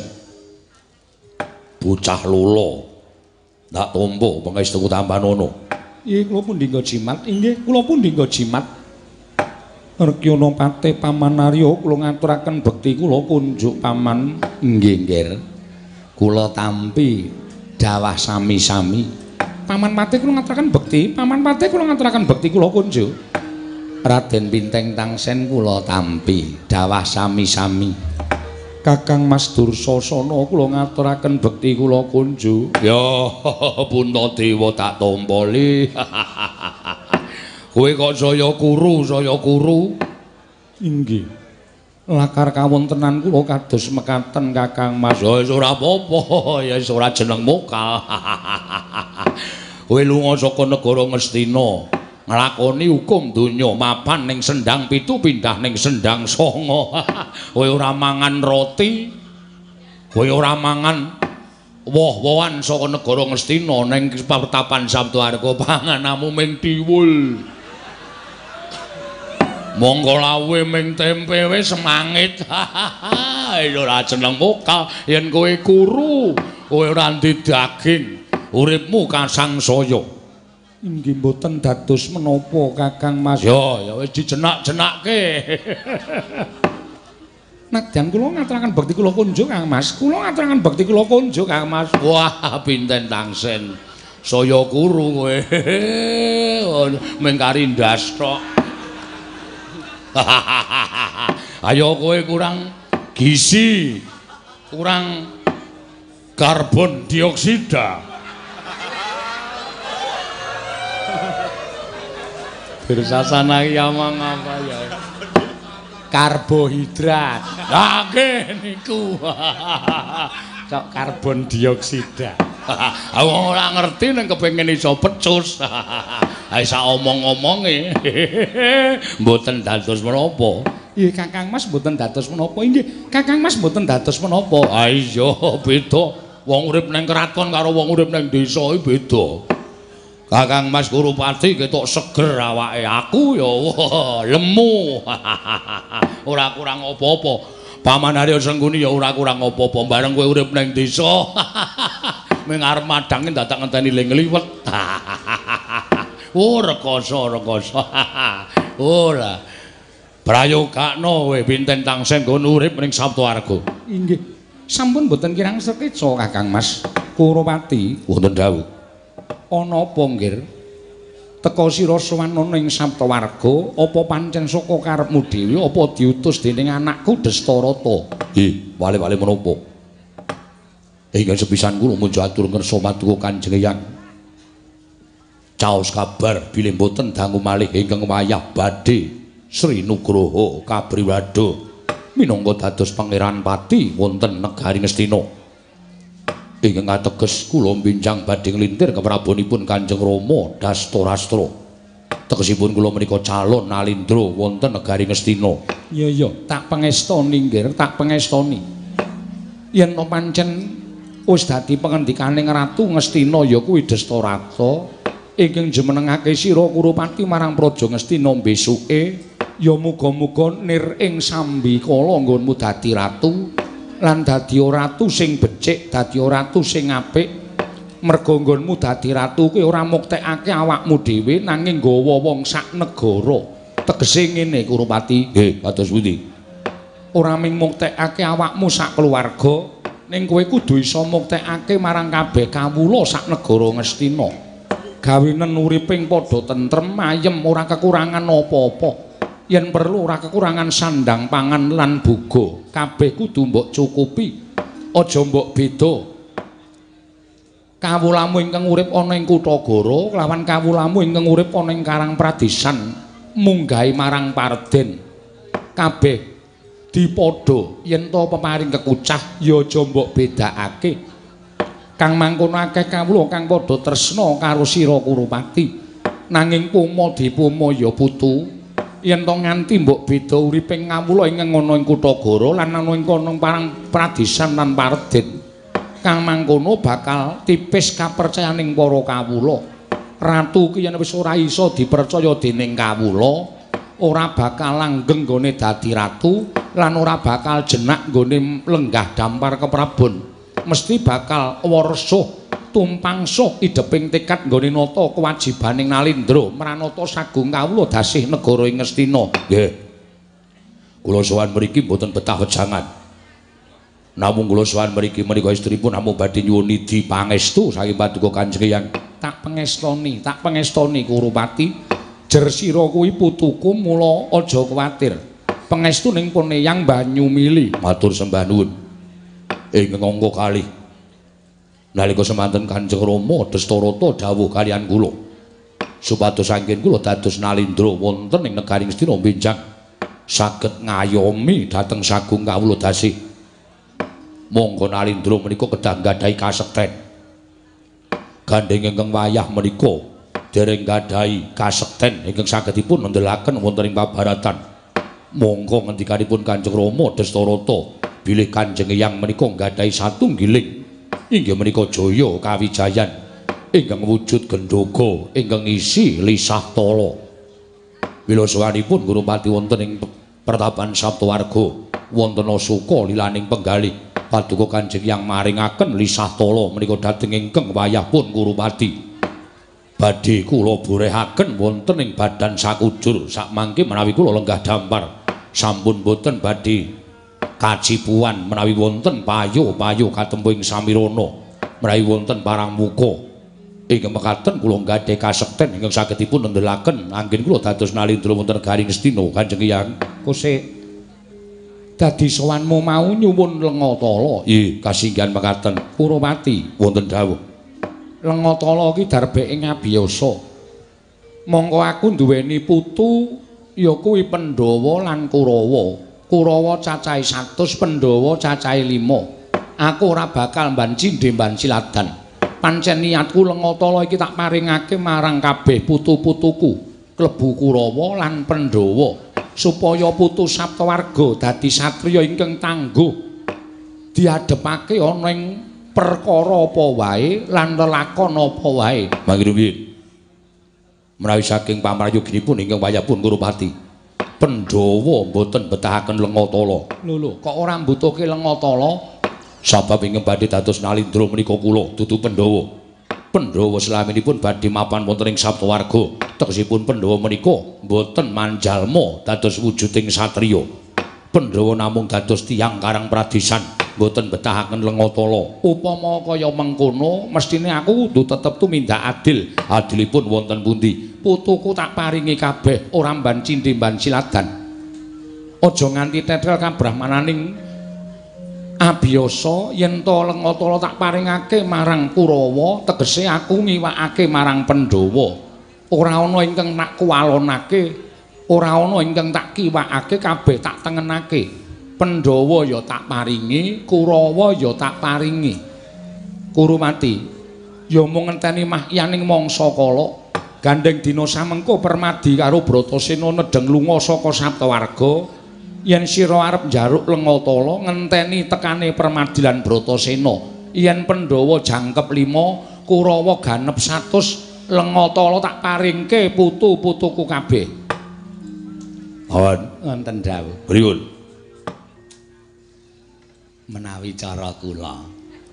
Bocah lolo. Ndak tampa pangestuku Tampanana. Nggih kula pundi nggo jimat. Inggih kula pundi nggo jimat. Rekyana Patih Pamanarya kula ngaturaken bekti kula kunjuk Paman. Nggih nggih. Kula tampi dawah sami-sami. Paman Patih kula ngaturaken bekti. Paman Patih kula ngaturaken bekti kula kunjuk. Raden Bintang Tangsen kula tampi dawah sami-sami. Kakang Mas Dursasana kula ngaturaken bekti kula kunjuk. Ya Puntadewa tak tampa li. Kowe kok saya kuru. Inggih. Lakar kawontenan kula kados mekaten Kakang Mas. Ya ora apa-apa, ya ora jeneng mokal. Kowe lunga saka negara Ngastina. Nglakoni hukum donya mapan ning sendang 7 pindah ning sendang 9. Kowe ora mangan roti, kowe ora mangan woh-wohan saka negara Ngastina ning pertapan Saptawarga, pangananmu ming diwul. Monggo lawe ming tempe wis semangit. Ora jeneng muka yen kowe kuru, kowe ora ndi daging. Uripmu kasangsaya. Inggih mboten dados menapa Kakang Mas. Ya wis dijenak-jenakke. Nadyan kula ngaturaken bekti kula kunjuk Kang Mas. Kula ngaturaken bekti kula kunjuk Kang Mas. Wah, pinten tangsen. Saya kuru kowe. Mengkari ndas tok. Ayo kowe kurang gizi. Kurang karbon dioksida. Bersasana yamang apa ya? Karbohidrat. Lah niku. Cok karbon dioksida. Aku ora ngerti nek kepengin iso pecus. Ae sak omong-omonge. Mboten dados menapa. Nggih Kakang Mas mboten dados menapa. Nggih Kakang Mas mboten dados menapa. Ha iya beda. Wong urip nang keraton karo wong urip nang desa iki beda. Kakang Mas Kurupati ketok seger awake, aku ya lemu. Ora kurang apa-apa. Paman Arya Sengguni ya ora kurang apa-apa. Bareng kowe urip nang desa. Ming arep madange dadak ngenteni ling liwet. Oh rekoso. Ora. Prayogakno kowe pinten tangsih nggon urip ning Saptawarga. Inggih. Sampun boten kirang sekeca Kakang Mas Kurupati. Wonten dawuh. Ana apa nggir? Teka sira sawanana ing Saptawarga, apa pancen saka karepmu dhewe apa diutus dening anakku Destarata? Nggih, wale-wale menapa? Ingkang sepisan kula munjuk atur ngersa maduka Kanjeng Hyang. Caos kabar bilih boten dangu malih ingkang wayah badhe Sri Nugroho Kabriwada minangka dados pangeran pati wonten negari Ngastina. Ingkang ateges kula binjang badhe nglintir keprabonipun Kanjeng Rama Dastarastra. Tegesipun kula menika calon nalindra wonten negari Ngastina. Iya, tak pangestoni nggih, tak pangestoni. Yen to pancen wis dadi pangendikaning Ratu Ngastina ya kuwi Dastarata, ingkang jumenengake sira Kurupati marang Praja Ngastina besuke, ya muga-muga nir ing sambikala nggonmu dadi ratu. Lan dadi ratu sing becik, dadi ratu sing apik. Merga nggonmu dadi ratu kuwi ora muktekake awakmu dhewe nanging nggawa wong sak negara. Tegese ngene Kurupati. Nggih, kados pundi? Ora mung muktekake awakmu sak keluarga, ning kowe kudu iso muktekake marang kabeh kawula sak negara Ngastina. Gawenen uriping padha tentrem, ayem, ora kekurangan apa-apa. Yen perlu ora kekurangan sandang pangan lan buga, kabeh kudu mbok cukupi. Aja mbok beda. Kawulamu ingkang urip ana ing Kutagara lawan kawulamu ingkang urip ana ing Karang Pradesan munggahi marang Parden. Kabeh dipadha yen to peparing kekucah ya aja mbok bedakake. Kang mangkono akeh kawula kang padha tresna karo sira Kurupati. Nanging puma dipuma ya putu. Yen to nganti mbok beda uriping kawula ingkang ana ing Kutagara lan ana ing kono Parang Pradesan lan Parden, kang mangkono bakal tipis kapercayaning para kawula. Ratu ki yen wis ora iso dipercaya dening kawula, ora bakal langgeng nggone dadi ratu lan ora bakal jenak nggone lenggah dampar keprabon. Mesti bakal warsa tumpangsuh ideping tekad nggone nata kewajibaning nalindra mranata sagung kawula dasih negara ing Ngastina. Nggih. Kula sowan mriki mboten betah wejangan. Namung kula sowan mriki menika istripun namung badhe nyuwun idi pangestu saking paduka Kanjeng Hyang. Tak pangestoni Kurupati. Jer sira kuwi putuku mula aja kuwatir. Pangestu ning Poneyang Banyumili. Matur sembah nuwun. Ingkang angka kalih nalika semanten Kanjeng Rama Dastarata dawuh kaliyan kula supados anggen kula dados nalindra wonten ing negari Ngastina benjang saged ngayomi dhateng sagung kawula dasih. Monggo nalindra menika kedah gadhahi kasekten. Gandeng ingkang wayah menika dereng gadhahi kasekten ingkang sagedipun nendelaken wonten ing pabaratan. Monggo ngendikanipun Kanjeng Rama Dastarata bilih Kanjeng Hyang menika gadhahi satunggiling inggih menika jaya kawijayan ingkang wujud gendhoga ingkang isi lisah tala. Bila sawanipun Gurupati wonten ing pertapan Saptawarga wonten suka lilaning penggalih paduka Kanjeng Hyang maringaken lisah tala menika dhateng ingkang wayahipun Gurupati badhe kula borehaken wonten ing badan sakujur sakmangke menawi kula lenggah dampar sampun boten badhe kacipuan menawi wonten payo-payo katempuh ing samirana menawi wonten parang muka ingkang mekaten kula gadhah kasekten ingkang sagedipun nendhelaken anggen kula dados nalindra wonten Garing Ngastina Kanjeng Hyang kose dadi sowanmu mau nyuwun Lengatala nggih kasinggihan mekaten Kurawati wonten dawuh Lengatala iki darbeke ngabiyasa mongko aku duweni putu ya kuwi Pandhawa lan Kurawa Kurawa cacahe 100 Pandhawa cacahe 5 aku ora bakal mbanci ndemban siladan pancen niatku Lengatala iki tak paringake marang kabeh putu-putuku klebu Kurawa lan Pandhawa supaya putu Saptawarga dadi satriya ingkang tangguh diadhepake ana ing perkara apa wae lan lelakon apa wae mangke menawi saking pamrayoginipun ingkang wayahipun Gurupati Pandhawa mboten betahaken Lengatala lho kok ora mbutuhke Lengatala sabab ingkang badhe dados nalindra menika kula dudu Pandhawa. Pandhawa slaminipun badhe mapan wonten ing Saptawarga. Tegesipun Pandhawa menika boten manjalma dados wujuding satriya. Pandhawa namung dados tiyang karang pradesan, boten betahaken Lengatala. Upama kaya mengkono, mestine aku kudu tetep tumindak adil. Adilipun wonten pundi? Putuku tak paringi kabeh, ora mbanci ndemban siladan. Aja nganti tetel kabrahmananing abiyasa yen to Lengatala tak paringake marang Kurawa tegese aku ngiwakake marang Pandhawa ora ana ingkang tak kuwalonake ora ana ingkang tak kiwakake kabeh tak tengenake Pandhawa ya tak paringi Kurawa ya tak paringi Kurumati ya mung ngenteni mahyaning mangsa kala gandeng dina samengko Permadi karo Bratasena nedheng lunga saka Saptawarga yen sira arep njaruk Lengatala ngenteni tekane Permadi lan Bratasena yen Pandhawa jangkep 5 Kurawa ganep 100 Lengatala tak paringke putu-putuku kabeh wonten dawuh pripun menawi cara kula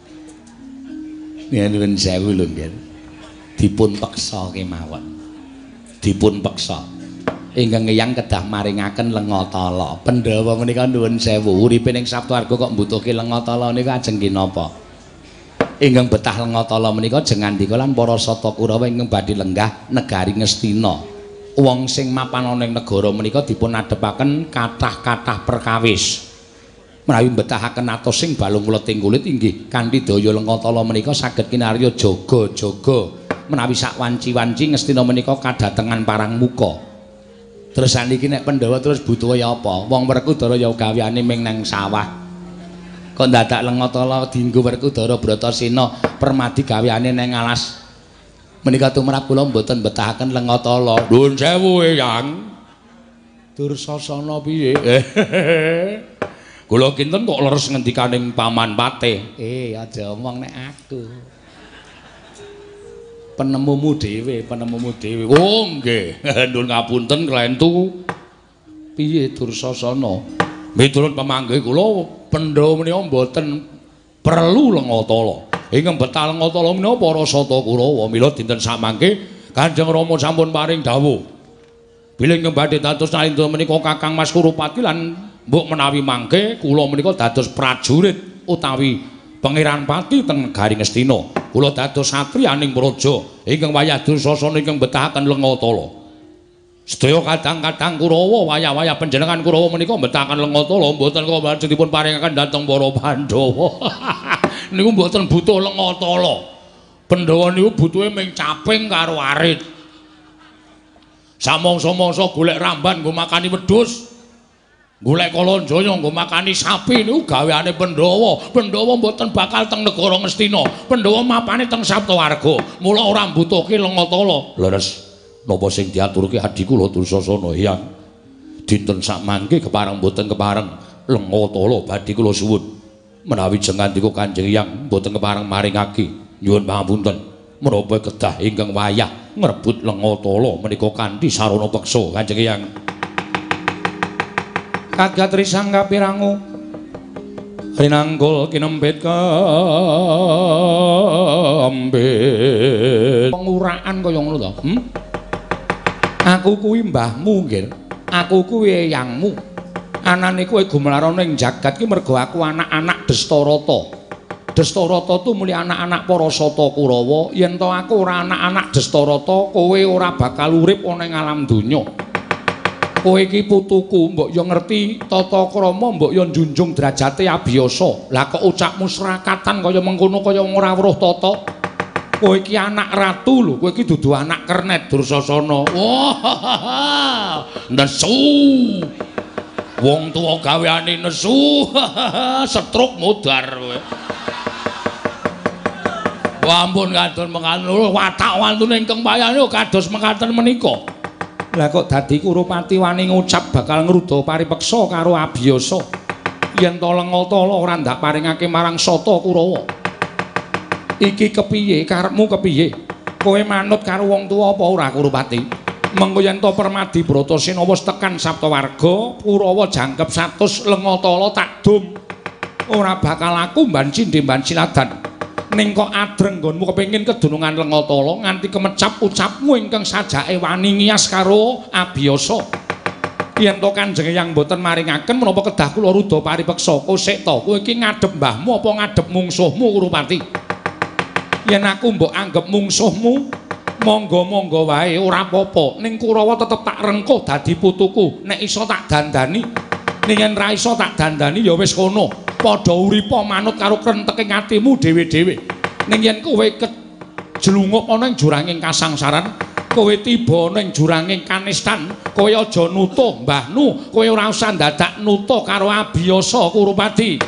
yen nuwun sewu lho nggih dipun peksa kemawon dipun peksa ingkang Hyang kedah maringaken Lengatala. Pandhawa menika nuwun sewu, uripe ning Saptawarga kok mbutuhke Lengatala nika ajeng kinapa? Ingkang betah Lengatala menika jengandika lan para sata Kurawa ingkang badhe lenggah negari Ngastina. Wong sing mapan ana ing negara menika dipun adhepaken kathah-kathah perkawis. Menawi betahaken atos sing balung mleting kulit inggih kanthi daya Lengatala menika saged kinarya jaga-jaga. Menawi sak wanci-wanci Ngastina menika kadatengan parang muka. Terus saniki nek Pandhawa terus butuh ya apa? Wong Werkudara ya gaweane ming nang sawah. Kok dadak Lengatala dienggo Werkudara Bratasena Permadi gaweane nang alas. Menika tumrap kula mboten betahaken Lengatala. Nuwun sewu Hyang. Dursasana piye? Kula kinten kok leres ngendikaning Paman Pate. Aja omong nek aku. Penemumu dhewe. Oh nggih, nuwun ngapunten Klentu. Piye Dursasana? Miturut pamanggih kula Pandhawa menika mboten perlu Lengatala. Ingkang betah Lengatala menika para sata Kurawa. Mila dinten samangke Kanjeng Rama sampun paring dawuh. Bilih ingkang badhe dados nalindra menika Kakang Mas Kurupati lan mbok menawi mangke kula menika dados prajurit utawi Pangeran Pati teng negari Ngastina. Kula dados satriyaning praja ingkang wayah Dursasana ingkang betahaken Lengatala. Sedaya kadang-kadang Kurawa wayah-wayah panjenengan Kurawa menika betahaken Lengatala mboten kok lajeng dipun paringaken dhateng para Pandhawa. Niku mboten butuh Lengatala. Pandhawa niku butuhe ming caping karo arit. Samangsa-mangsa golek ramban nggo makani wedhus. Golek Kalanjaya nggo makani sapi niku gaweane Pandhawa. Pandhawa mboten bakal teng negara Ngastina. Pandhawa mapane teng Saptawarga. Mula ora mbutuhke Lengatala. Leres napa sing diaturke adi kula Dursasana Hyang. Dinten sakmangke kepareng mboten kepareng Lengatala badhe kula suwun. Menawi jengandika Kanjeng Hyang mboten kepareng maringake nyuwun pangapunten. menapa kedah ingkang wayah ngrebut Lengatala menika kanthi sarana peksa Kanjeng Hyang. Kagat risang kapirangu rinanggul kinempit kembit penguraan kaya ngono to. Aku kuwi mbahmu nggih. Aku kuwi eyangmu. Anane kowe gumelarana ing jagat ki mergo aku anak-anak Destarata. Destarata tu muli anak-anak para Sata Kurawa. Yen to aku ora anak-anak Destarata, kowe ora bakal urip ana ing alam donya. Kowe iki putuku, mbok yo ngerti tata krama, mbok yo njunjung derajate abiyasa. Lah kok ucapmu serakatan kaya mengkono kaya ora weruh tata. Kowe iki anak ratu lho, kowe iki dudu anak kernet Dursasana. Wah, nesu. Wong tuwa gaweane nesu. Setruk modar kowe. Wah ampun kadon mekaten watak wantune ingkang wayah kados mekaten menika. Lah kok dadi Kurupati wani ngucap bakal ngruda paripeksa karo abiyasa. Yen to Lengatala ora ndak paringake marang Sata Kurawa. Iki kepiye karepmu kepiye? Kowe manut karo wong tuwa apa ora Kurupati? Mengko yen to Permadi Bratasena wis tekan Saptawarga, Kurawa jangkep 100 Lengatala tak dum. Ora bakal aku mban cindhe mban siladan. Ning kok adreng nggonmu kepengin kedunungan Lengatala nganti kemecap ucapmu ingkang sajake wani ngias karo abiyasa. Yen to Kanjeng Hyang mboten maringaken menapa kedah kula rudha paripeksa kosek to kowe iki ngadhep mbahmu apa ngadhep mungsuhmu Kurupati? Yen aku mbok anggap mungsuhmu monggo-monggo wae ora apa-apa ning Kurawa tetep tak rengkuh dadi putuku nek iso tak dandani ning yen ra iso tak dandani ya wis kono. Padha uripa manut karo krenteking atimu dhewe-dhewe. Ning yen kowe kejlungup ana ing juranging kasangsaran, kowe tiba ning juranging kanistan, kowe aja nutuh mbahmu, kowe ora usah dadak nutuh karo abiyasa Kurupati.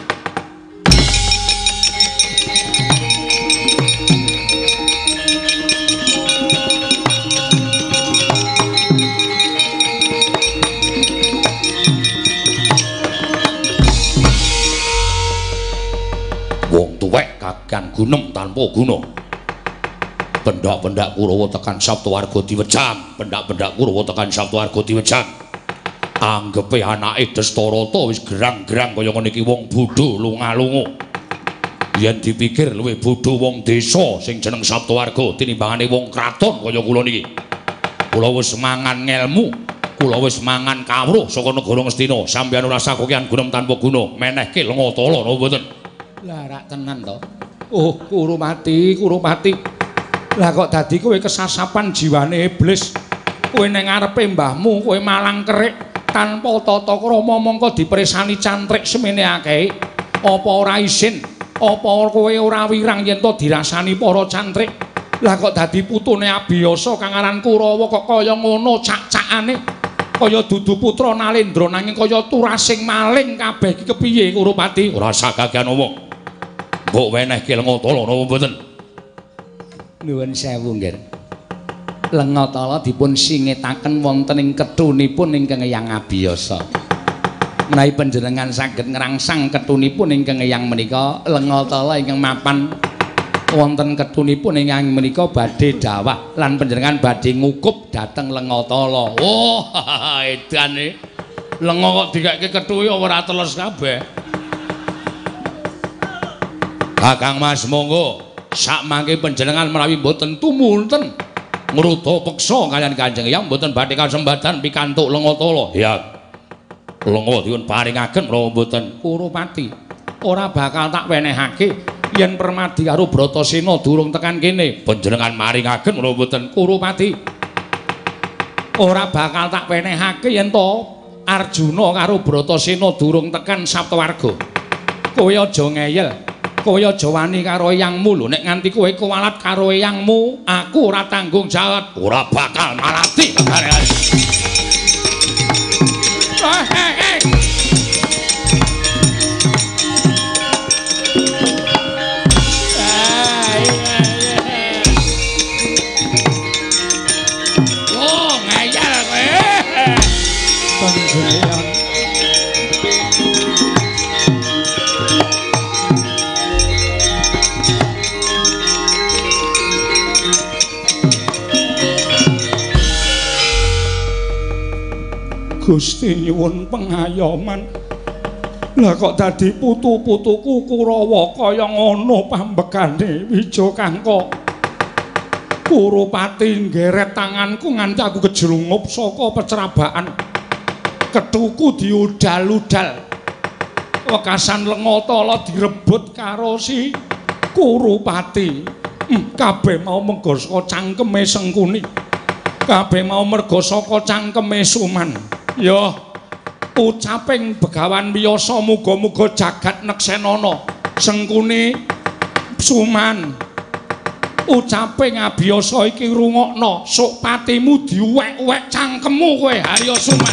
Kagan gunem tanpa guna. Pendak-pendak Kurawa tekan Saptawarga diwejam, pendak-pendak Kurawa tekan Saptawarga diwejam. Anggepe anake Destarata wis gerang-gerang kaya ngene iki wong bodho lunga-lunga. Yen dipikir luwih bodho wong desa sing jeneng Saptawarga tinimbangane wong kraton kaya kula niki. Kula wis mangan ngelmu, kula wis mangan kawruh saka negara Ngastina. Sampeyan ora sakokean gunem tanpa guna, menehke Lengatala napa mboten? Lah rak tenan to. Oh, Kurupati, Kurupati. Lah kok dadi kowe kesasapan jiwane iblis. Kowe ning ngarepe mbahmu, kowe malang kerik tanpa tata krama mongko dipresani cantrik semene akeh. Apa ora isin? Apa kowe ora wirang yen to dirasani para cantrik? Lah kok dadi putune abiyasa kang aran Kurawa kok kaya ngono cak-cakane. Kaya dudu putra Nalendra nanging kaya turasing maling kabeh iki kepiye Kurupati? Ora sagagan omong. Mbok wenehke Lengatala napa mboten? Nuwun sewu nggih. Lengatala dipun singetaken wonten ing ketunipun ingkang Hyang abiyasa. Menawi panjenengan saged ngrangsang ketunipun ingkang Hyang menika, Lengatala ingkang mapan wonten ketunipun ingkang menika badhe dawah lan panjenengan badhe ngukup dhateng Lengatala. Oh, edane. Lenga kok dikake kethuke ora teles kabeh. Kakang Mas monggo sak mangke panjenengan menawi mboten tumunten ngruda peksa kaliyan Kanjeng Hyang mboten badhe kasempatan pikantuk Lengatala. Ya. Lenga dipun paringaken menapa mboten Kurupati. Ora bakal tak wenehake yen Permadi karo Bratasena durung tekan kene. Panjenengan maringaken menapa mboten Kurupati. Ora bakal tak wenehake yen to Arjuna karo Bratasena durung tekan Saptawarga. Kowe aja ngeyel. Kowe aja wani karo eyangmu lho, nek nganti kowe kuwalat karo eyangmu, aku ora tanggung jawab. Ora bakal malati kare-kare. Oh, ngayal kowe. Panjenengan Gusti nyuwun pengayoman. Lah kok dadi putu-putuku Kurawa kaya ngono pambekane Wijakangka. Kurupati nggeret tanganku nganti aku kejlungup saka pecrabaan. Kethuku diudal-udal. Wekasan Lengatala direbut karo si Kurupati. Kabeh mau merga saka cangkeme Sengkuni. Kabeh mau merga saka cangkeme Suman. Ya ucaping Begawan Wiyasa muga-muga jagat neksenana. Sengkuni Suman. Ucape ngabiyasa iki rungokno, sok patimu diuwek-uwek cangkemmu kowe Harya Suman.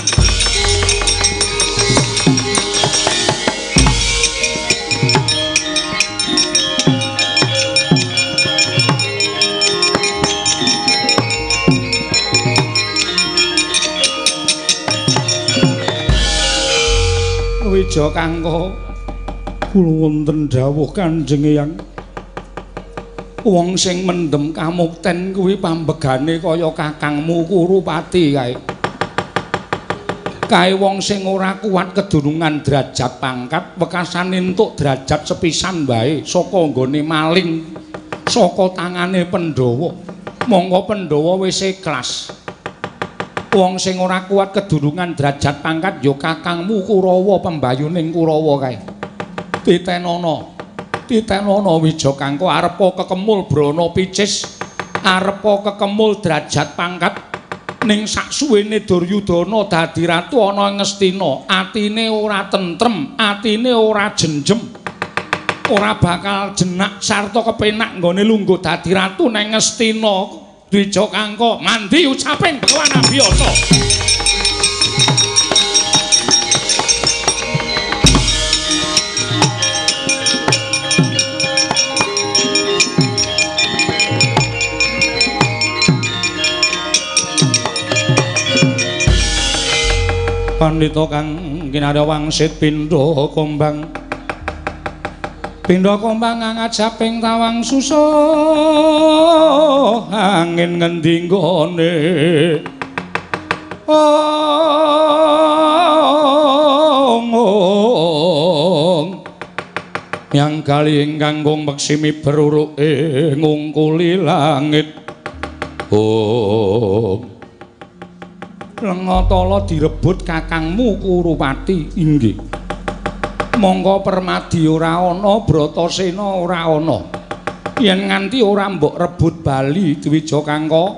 Wijakangka, kula wonten dawuh Kanjeng Eyang. Wong sing mendem kamukten kuwi pambegane kaya kakangmu Kurupati kae. Kae wong sing ora kuat kedunungan derajat pangkat, wekasan entuk derajat sepisan bae saka nggone maling saka tangane Pandhawa. Monggo Pandhawa wis ikhlas. Wong sing ora kuat kedunungan derajat pangkat ya kakangmu Kurawa pembayuning Kurawa kae. Titenana Wijakangka arepa kekemul brana picis, arepa kekemul derajat pangkat ning saksuwene Duryudana dadi ratu ana ing Ngastina, atine ora tentrem, atine ora jenjem. Ora bakal jenak sarta kepenak nggone lungguh dadi ratu ning Ngastina. Wijakangka mandi ucaping Begawan Abiyasa. Pandhita kang kinarya wangsit pindha kombang ngajaping tawang susah angin ngendi nggone yang kali ingkang kung meksimi beruruke ngungkuli langit Lengatala direbut kakangmu Kurupati inggih. Monggo Permadi ora ana, Bratasena ora ana. Yen nganti ora mbok rebut bali Wijakangka,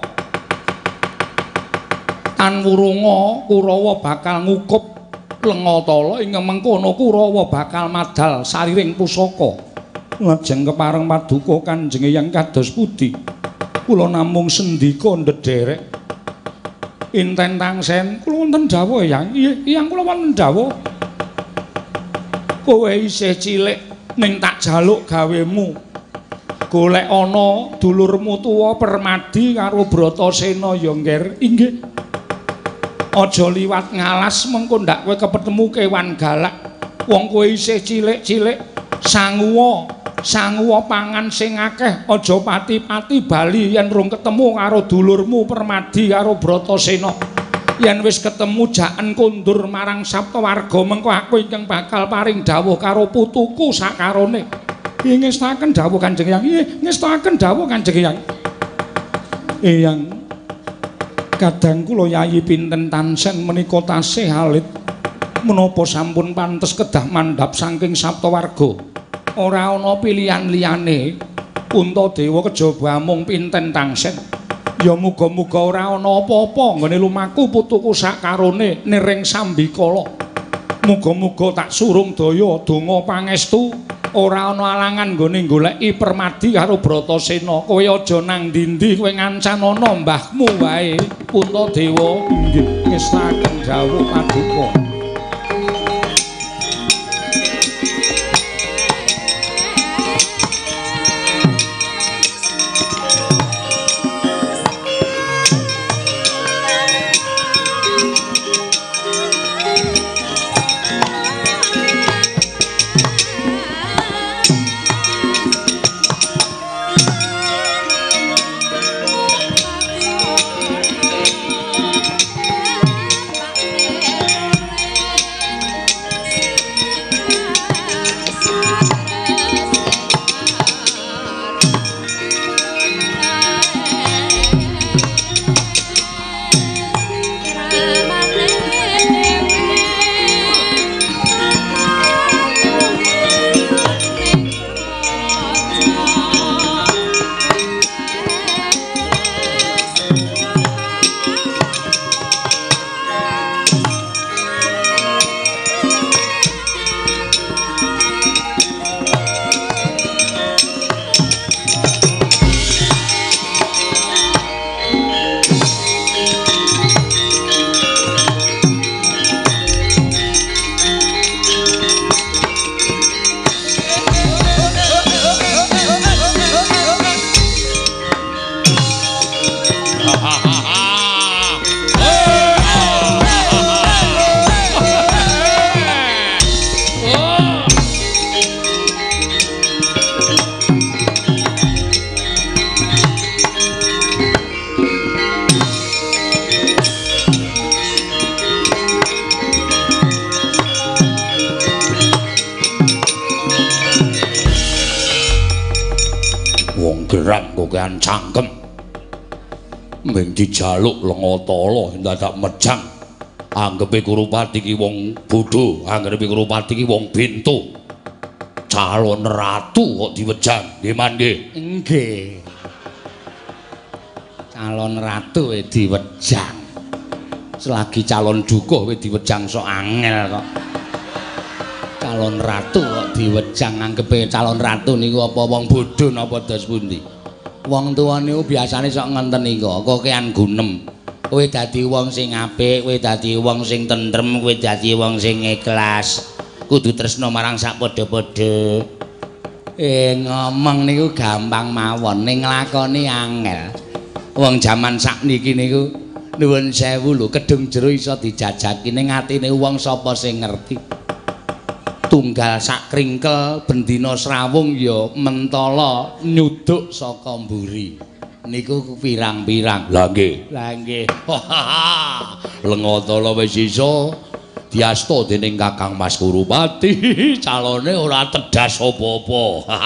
tan wurunga Kurawa bakal ngukup Lengatala ing mengkono Kurawa bakal madal sariring pusaka. Lajeng kepareng paduka Kanjeng Eyang kados pundi? Kula namung sendika ndederek. Inten Tangsen, kula wonten dawuh Eyang. Eyang kula wonten dawuh. Kowe isih cilik ning tak jaluk gawemu. Golek ana dulurmu tuwa Permadi karo Bratasena ya ngger. Inggih. Aja liwat ngalas mengko ndak kowe kepetemu kewan galak. Wong kowe isih cilik-cilik sanguwa pangan sing akeh, aja pati-pati bali yen rung ketemu karo dulurmu Permadi karo Bratasena. Yen wis ketemu jaken kondur marang Saptawarga mengko aku ingkang bakal paring dawuh karo putuku sakarone. Ngestaken dawuh Kanjeng Eyang. Ngestaken dawuh Kanjeng Eyang. Eyang kadang kula yayi pinten Tansen menika tasih alit. Menapa sampun pantes kedah mandhap saking Saptawarga? Ora ana pilihan liyane. Puntadewa kejaba mung pinten Tangsen. Ya muga-muga ora ana apa-apa nggone lumaku putuku sakarone niring Sambikala. Muga-muga tak surung daya donga pangestu ora ana alangan nggone goleki Permadi karo Bratasena. Kowe aja nang ndi-ndi, kowe ngancanana mbahmu wae. Puntadewa nggih ngestaken dawuh paduka. wong gerang kokean cangkem. Ming dijaluk Lengatala dadak mejang. Anggepe Kurupati ki wong bodho, anggepe Kurupati ki wong bento. Calon ratu kok diwejang, nggih Man nggih. Nggih. Calon ratu diwejang. Selagi calon dukuh kowe diwejang sok angel kok. Calon ratu kok diwejang anggepe calon ratu niku apa wong bodho napa dos pundi? Wong tuwane biasane sok ngenten niku, kokean gunem. Kowe dadi wong sing apik, kowe dadi wong sing tentrem, kowe dadi wong sing ikhlas. Kudu tresna marang sak padha-padha. Ngomong niku gampang mawon, ning nglakoni angel. Wong jaman sakniki niku nuwun sewu lho, kedung jero iso dijajaki ning atine wong sapa sing ngerti. Tunggal sak kringkel bendina srawung ya mentala nyuduk saka mburi. Niku pirang-pirang. Lah nggih. Lah nggih. Lengatala wis iso diasta dening Kakang Mas Kurupati, calone ora tedas apa-apa.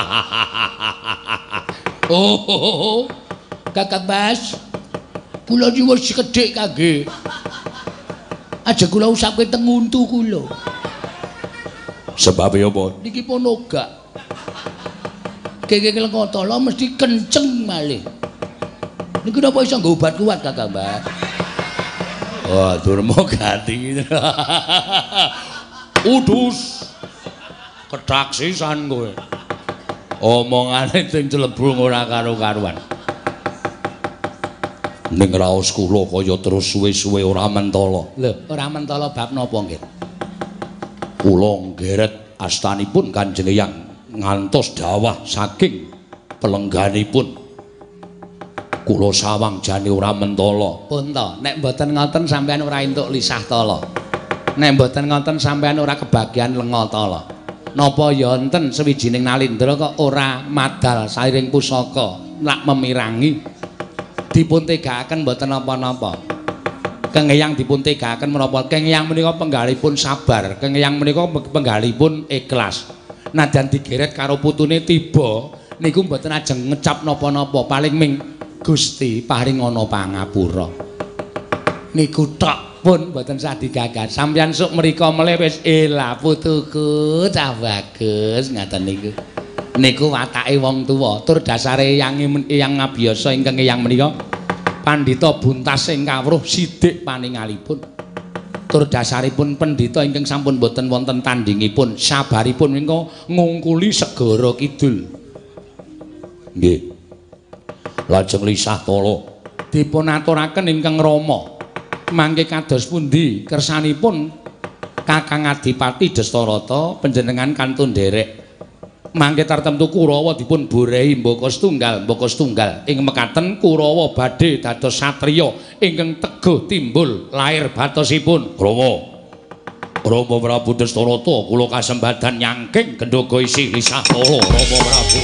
Oh, Kakang Mas. Kula nyuwun sekedhik kangge. Aja kula usapke teng untu kula. Sebab apa? Niki pun ogak. Kenging Lengatala mesti kenceng malih. Niku napa iso nggo obat kuat Kakang Mbak? Wah, durmo ganti. Udus. Kedak sisan kowe. Omongane sing celebung ora karo-karuan. Ning raos kula kaya terus suwe-suwe ora mentala. Lho, ora mentala bab napa nggih? Kula nggeret astanipun Kanjeng Hyang ngantos dawah saking pelengganipun. Kula sawang jane ora mentala. Pun to, nek mboten ngoten sampean ora entuk lisah tala. Nek mboten ngoten sampean ora kebagian Lengatala. Napa ya enten sewijining nalindra kok ora madal sairing pusaka lak memirangi. Dipuntegakaken mboten napa-napa. Kang Hyang dipuntegakaken menapa Kang Hyang menika penggalipun sabar, Kang Hyang menika penggalipun ikhlas. Nadyan digeret karo putune tiba niku mboten ajeng ngecap napa-napa, paling ming Gusti paring ana pangapura. Niku tok pun mboten sah digagas. Sampeyan sok mrika melih wis elah putuku cah bagus ngaten niku. Niku watake wong tuwa, tur dasare yang ngabiyasa ingkang Hyang menika Pandhita buntas ing kawruh sithik paningalipun. Tur dasaripun pendhita ingkang sampun boten wonten tandingipun, sabaripun menika ngungkuli segara kidul. Nggih. Lajeng lisah tala dipun aturaken ingkang Rama. Mangke kados pundi kersanipun Kakang Adipati Dastarata panjenengan kantun nderek. Mangke tartemtu Kurawa dipun borehi mbaka setunggal ing mekaten Kurawa badhe dados satriya ingkang teguh timbul lair batosipun. Rama Prabu Dastarata kula kasembadan nyangking gendhoga isi lisah tala Rama Prabu.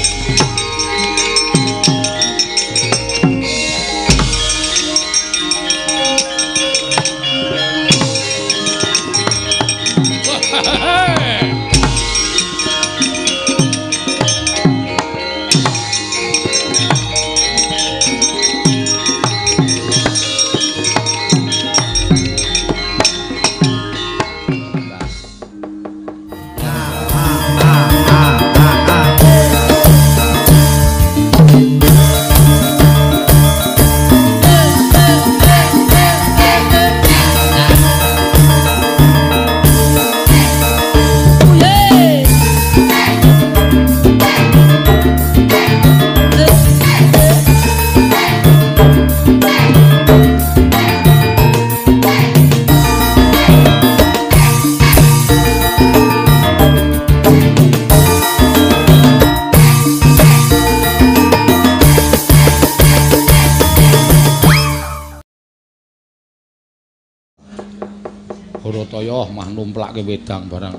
Barataya mah numplake wedang barang.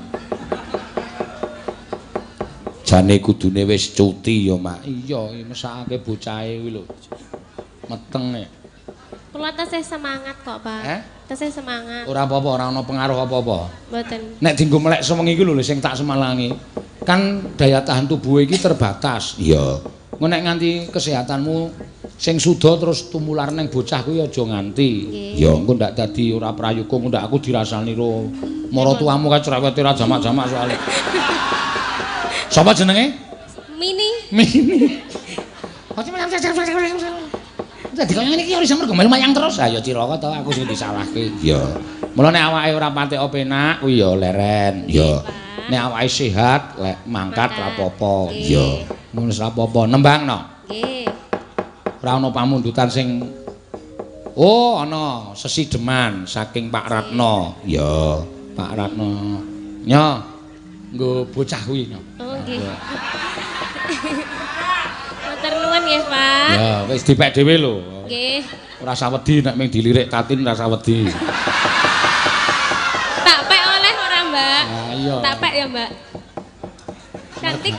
Jane kudune wis cuti ya, Mak. Iya, mesakake bocahe kuwi lho. Meteng e. Kula tesih semangat kok, Pak. Tesih semangat. Ora apa-apa, ora ana pengaruh apa-apa. Mboten. Nek dienggo melek sewengi iki lho sing tak semalangi. Kan daya tahan tubuh iki terbatas. Iya. Engko nek nganti kesehatanmu sing suda terus tumular ning bocah kuwi aja nganti. Ya engko ndak dadi ora prayoga ndak aku dirasani ro. Mara tuamu kae cerewete ra jamak-jamak soalé. Sapa jenenge? Mini. Mini. Dadi kaya ngene iki ora iso mergo melu mayang terus. Ha ya Ciraka to aku sing disalahke. Ya. Mula nek awake ora patek penak kuwi ya leren. Ya. Nek awake sehat lek mangkat ra apa-apa. Ya. Mun wis ra apa-apa nembangno. Nggih. Ora ana pamundutan sing oh ana sesideman saking Pak Ratno. Ya, Pak Ratno. Nyo. Nggo bocah kuwi nyo. Oh nggih. Matur nuwun nggih, Pak. Ya, wis dipek dhewe lho. Nggih. Ora usah wedi nek ming dilirik Tatin ora usah wedi. Tak pek oleh ora, Mbak? Ah iya. Tak pek ya, Mbak. Cantik.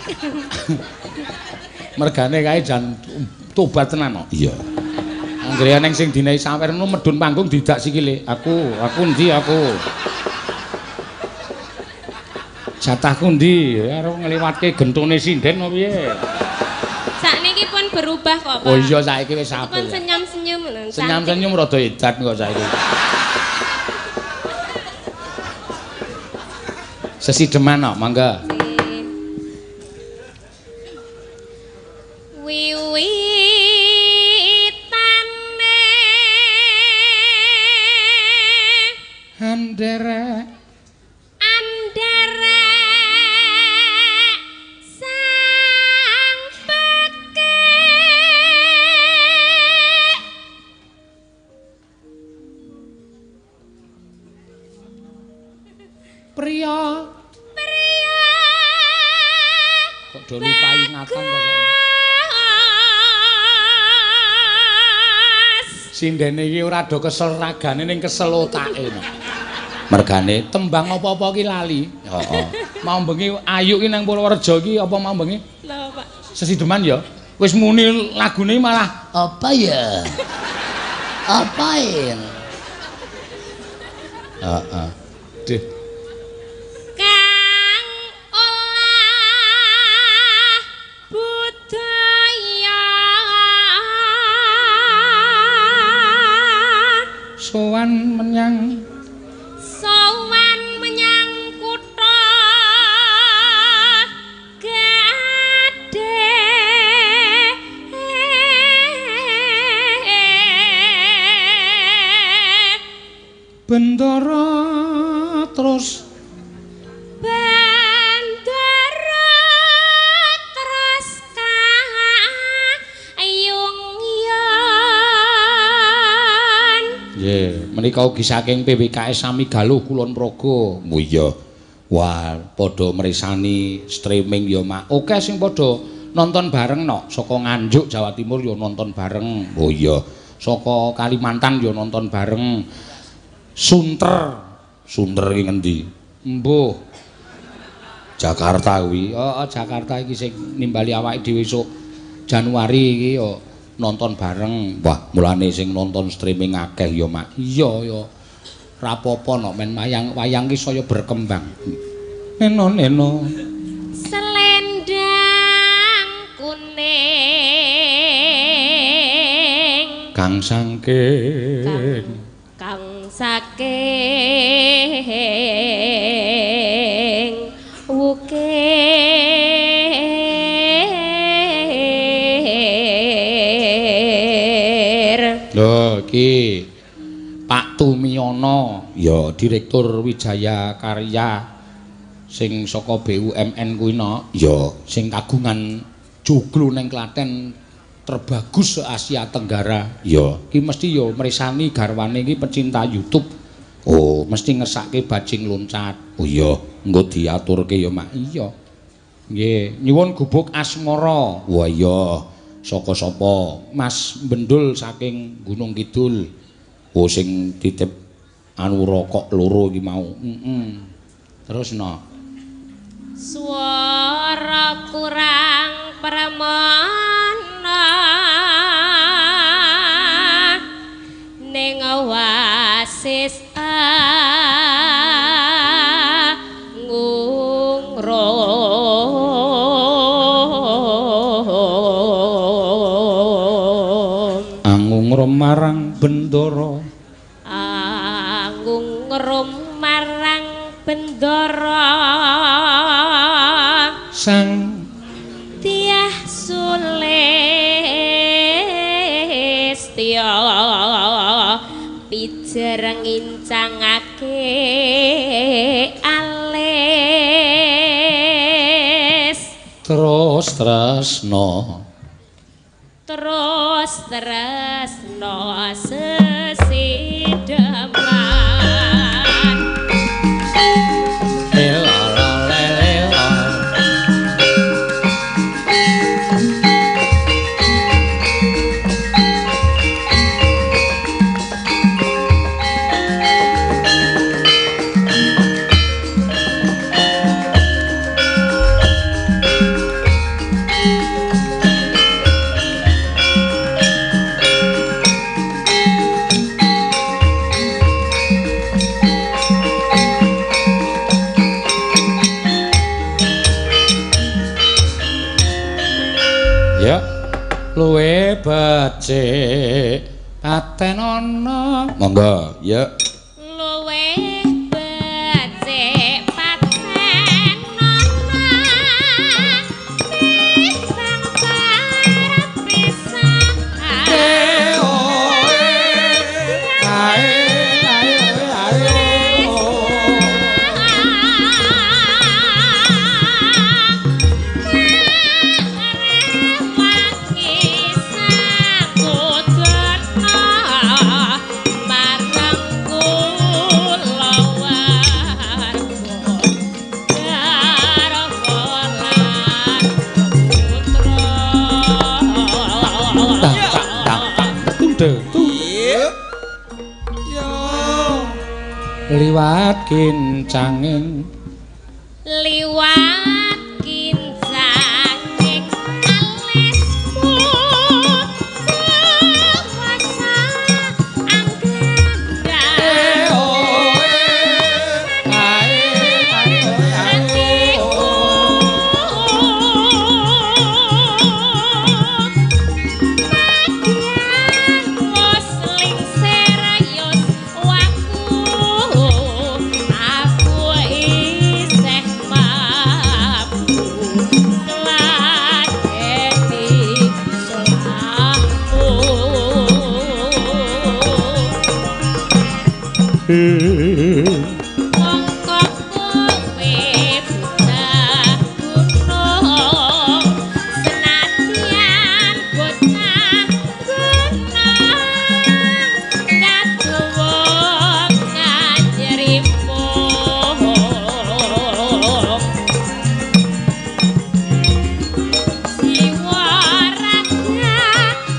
Mergane kae jan tobat tenan kok. Iya. Anggere ning sing dinae sawerno medun panggung didak sikile. Aku ndi aku. Jatahku ndi? Karo ngliwatke gentone sinden opo piye? Sakniki pun berubah kok, Pak. Oh iya saiki wis apik. Pun senyum-senyum lho. Senyum-senyum rada edan kok saiki. Sesideman kok, mangga. Wiwitane Anderek sang peke priya kok do lupa ingatan to saiki. Sindene iki ora do kesel ragane ning kesel otake. Mergane tembang apa-apa ki lali. Heeh. Mau bengi ayu ki nang Purworejo ki apa mau bengi? Lho, Pak. Sesideman ya. Wis muni lagune malah apa ya? Apain? Heeh. Deh. Kang olah budaya Sowan menyang kutha Gadheh bendara terus kayungyan. nggih, menika ugi saking PWKS Sami Galuh Kulon Progo. Oh iya. Wah, padha mresani streaming ya, Mak. Oke sing padha nonton bareng no. Saka Nganjuk Jawa Timur ya nonton bareng. Oh iya. Saka Kalimantan ya nonton bareng. Sunter iki ngendi? Mbuh. Jakarta kuwi. Heeh, Jakarta iki sing nimbali awake dhewe esuk Januari iki ya nonton bareng. Wah, mulane sing nonton streaming akeh ya, Mak. Iya ya. Ra apa-apa no men wayang ki saya berkembang. Neno. Selendang kuning Kang saking wukir. Lho iki Pak Tumiono ya Direktur Wijaya Karya sing saka BUMN kuwi no ya sing kagungan joglo ning Klaten terbagus se Asia Tenggara ya iki mesti ya mresani garwane iki pecinta YouTube. Oh mesti ngesake bajing loncat. Oh iya engko diaturke ya Mak. Iya nggih nyuwun gubuk asmara. Wah iya saka sapa Mas Bendul saking Gunung Kidul. Oh sing titip anu rokok loro iki mau. Terus no. Swara kurang pramana ning wasis Angung marang bendara Angung marang bendara sang Tiah Sulistya pijer ngincangake alis terus tresno sesideman luwe becik patenono monggo ya luwe becik patenono pisang parep pisang liwat kincanging alismu kuasa anggenda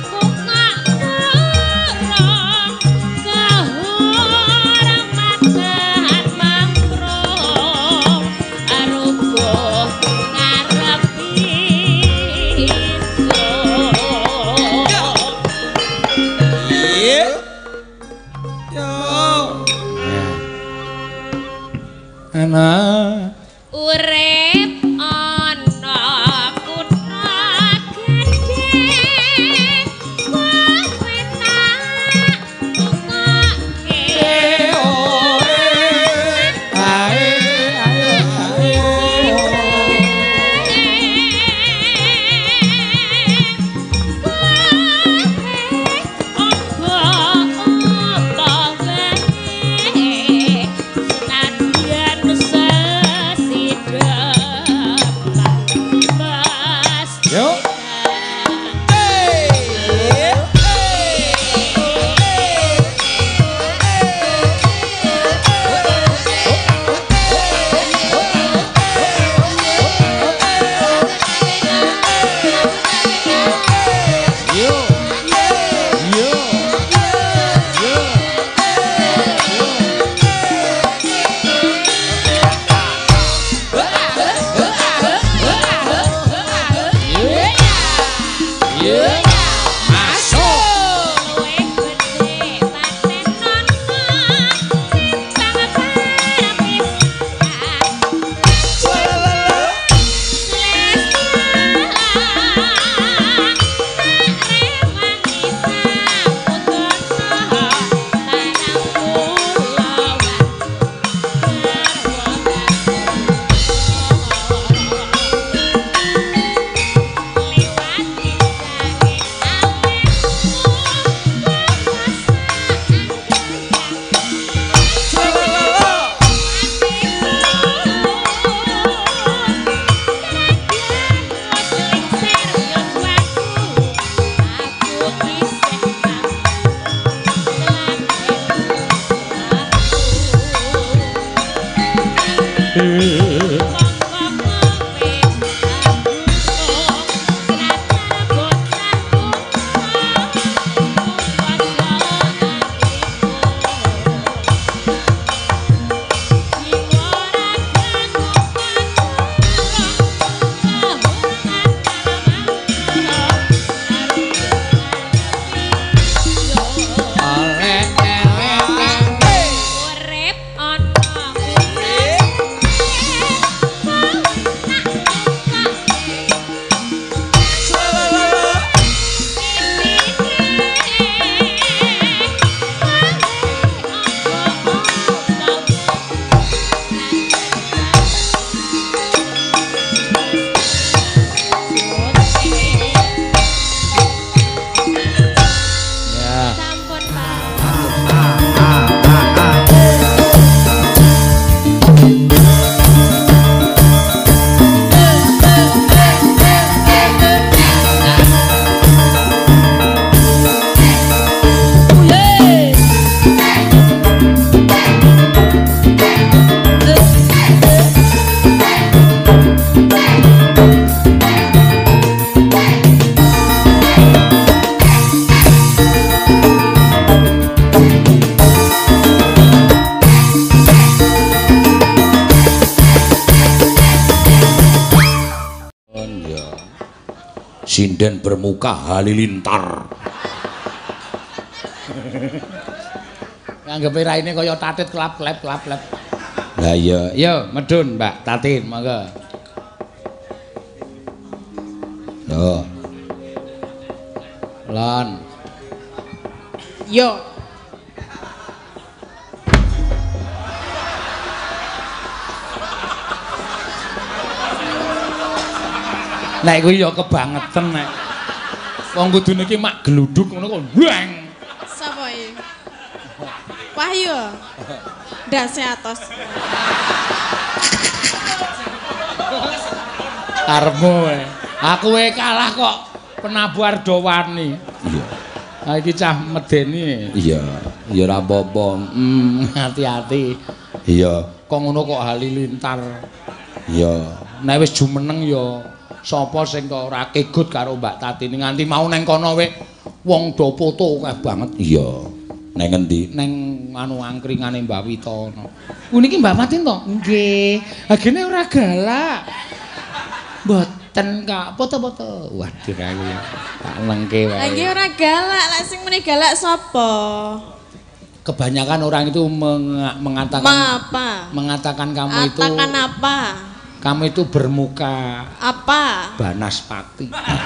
Mata Sinden bermuka halilintar. Anggepe raine kaya tatit klap-klep. Lah iya, Yo, medun Mbak Tatin, monggo. yo. Lon. Yo. Nek kuwi ya kebangetan nek. Wong kudune iki mak gluduk ngono kok wang. Sapa iki? Wahyu. Dase atos. Karepmu wae. Aku wae kalah kok penabuh Ardowani. Iya. Ha iki cah medeni. Iya, ya ora apa-apa. Hati-hati. Iya, Kok ngono kok halilintar. iya. Nek wis jumeneng ya sapa sing kok ora kegut karo Mbak Tatini nganti mau neng kono wae wong do foto akeh banget. Iya. Neng ngendi? Neng anu angkringane Mbak Witono. Niki Mbak Matin to? Nggih. Agene ora galak. Mboten Kak, foto-foto. Waduh aku ya. Tak lengke wae. Lah iki ora galak, lek sing muni galak sapa? Kebanyakan orang itu mengatakan mengatakan kamu itu Katakan apa? kamu itu bermuka Apa? banaspati.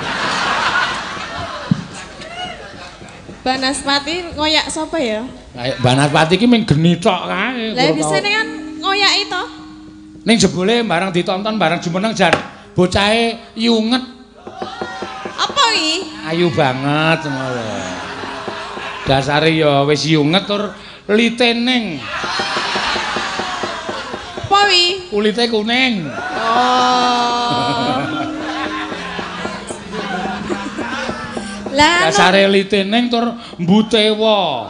Banaspati ngoyak sapa ya? Kayak banaspati ki mung geni tok kae. Lah bisane kan ngoyaki to. Ning jebule bareng ditonton bareng jumeneng jan bocahe yunget. Apa iki? Ayu banget ngono. Dasare ya wis yunget tur litening. Apa wi? Kulite kuning. Oh. Lah Dasare litening tur mbutewa.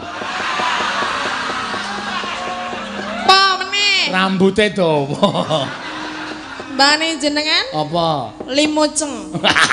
apa meneh? Rambute dawa. Mbane jenengan Apa? Limuceng.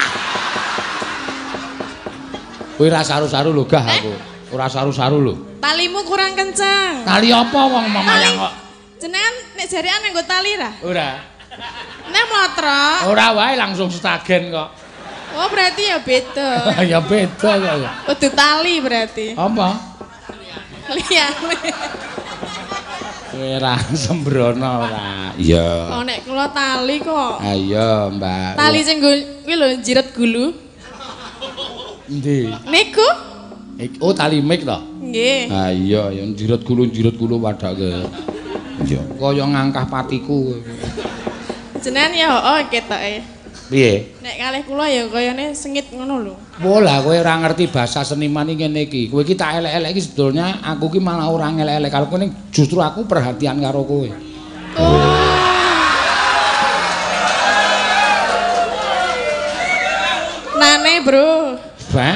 Kuwi ra saru-saru lho gah aku. Ora saru-saru lho. Talimu kurang kenceng. Tali apa wong mamayang kok? Jenengan nek jarean nggo tali ra? Ora. Nek mlotrok. Ora wae langsung stagen kok. Oh berarti ya beda. Ya beda kok ya. Kudu tali berarti. Apa? Liyane. Kowe ra sembrono ora. Iya. Oh nek kula tali kok. Ayo, Mbak. Tali sing kuwi lho jiret gulu. Endi? Niku? Oh, tali mik to? Nggih. Ha iya, ya jiret gulu padake. Iya. Kaya ngangkah patiku. Jenengan ya heeh ketoke. Piye? Nek kalih kula ya kayane sengit ngono lho. Bola kowe ora ngerti bahasa seniman iki ngene iki. Kowe iki tak elek-elek iki sebetulnya aku ki malah ora ngelek-elek karo kowe, justru aku perhatian karo kowe. Nane, Bro. Bah?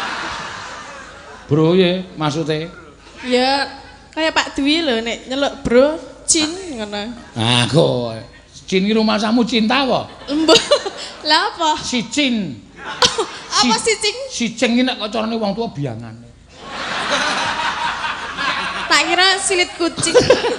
Bro ye maksude. Ya kayak Pak Dwi lho nek nyeluk Bro, Cin ngono. Ah kok Cin iki rumahmu cinta apa? Lembut. Lah apa? Si Cin. Apa si Cing? Si Cing iki nek kacarane wong tua biangane. Tak kira silit kucing.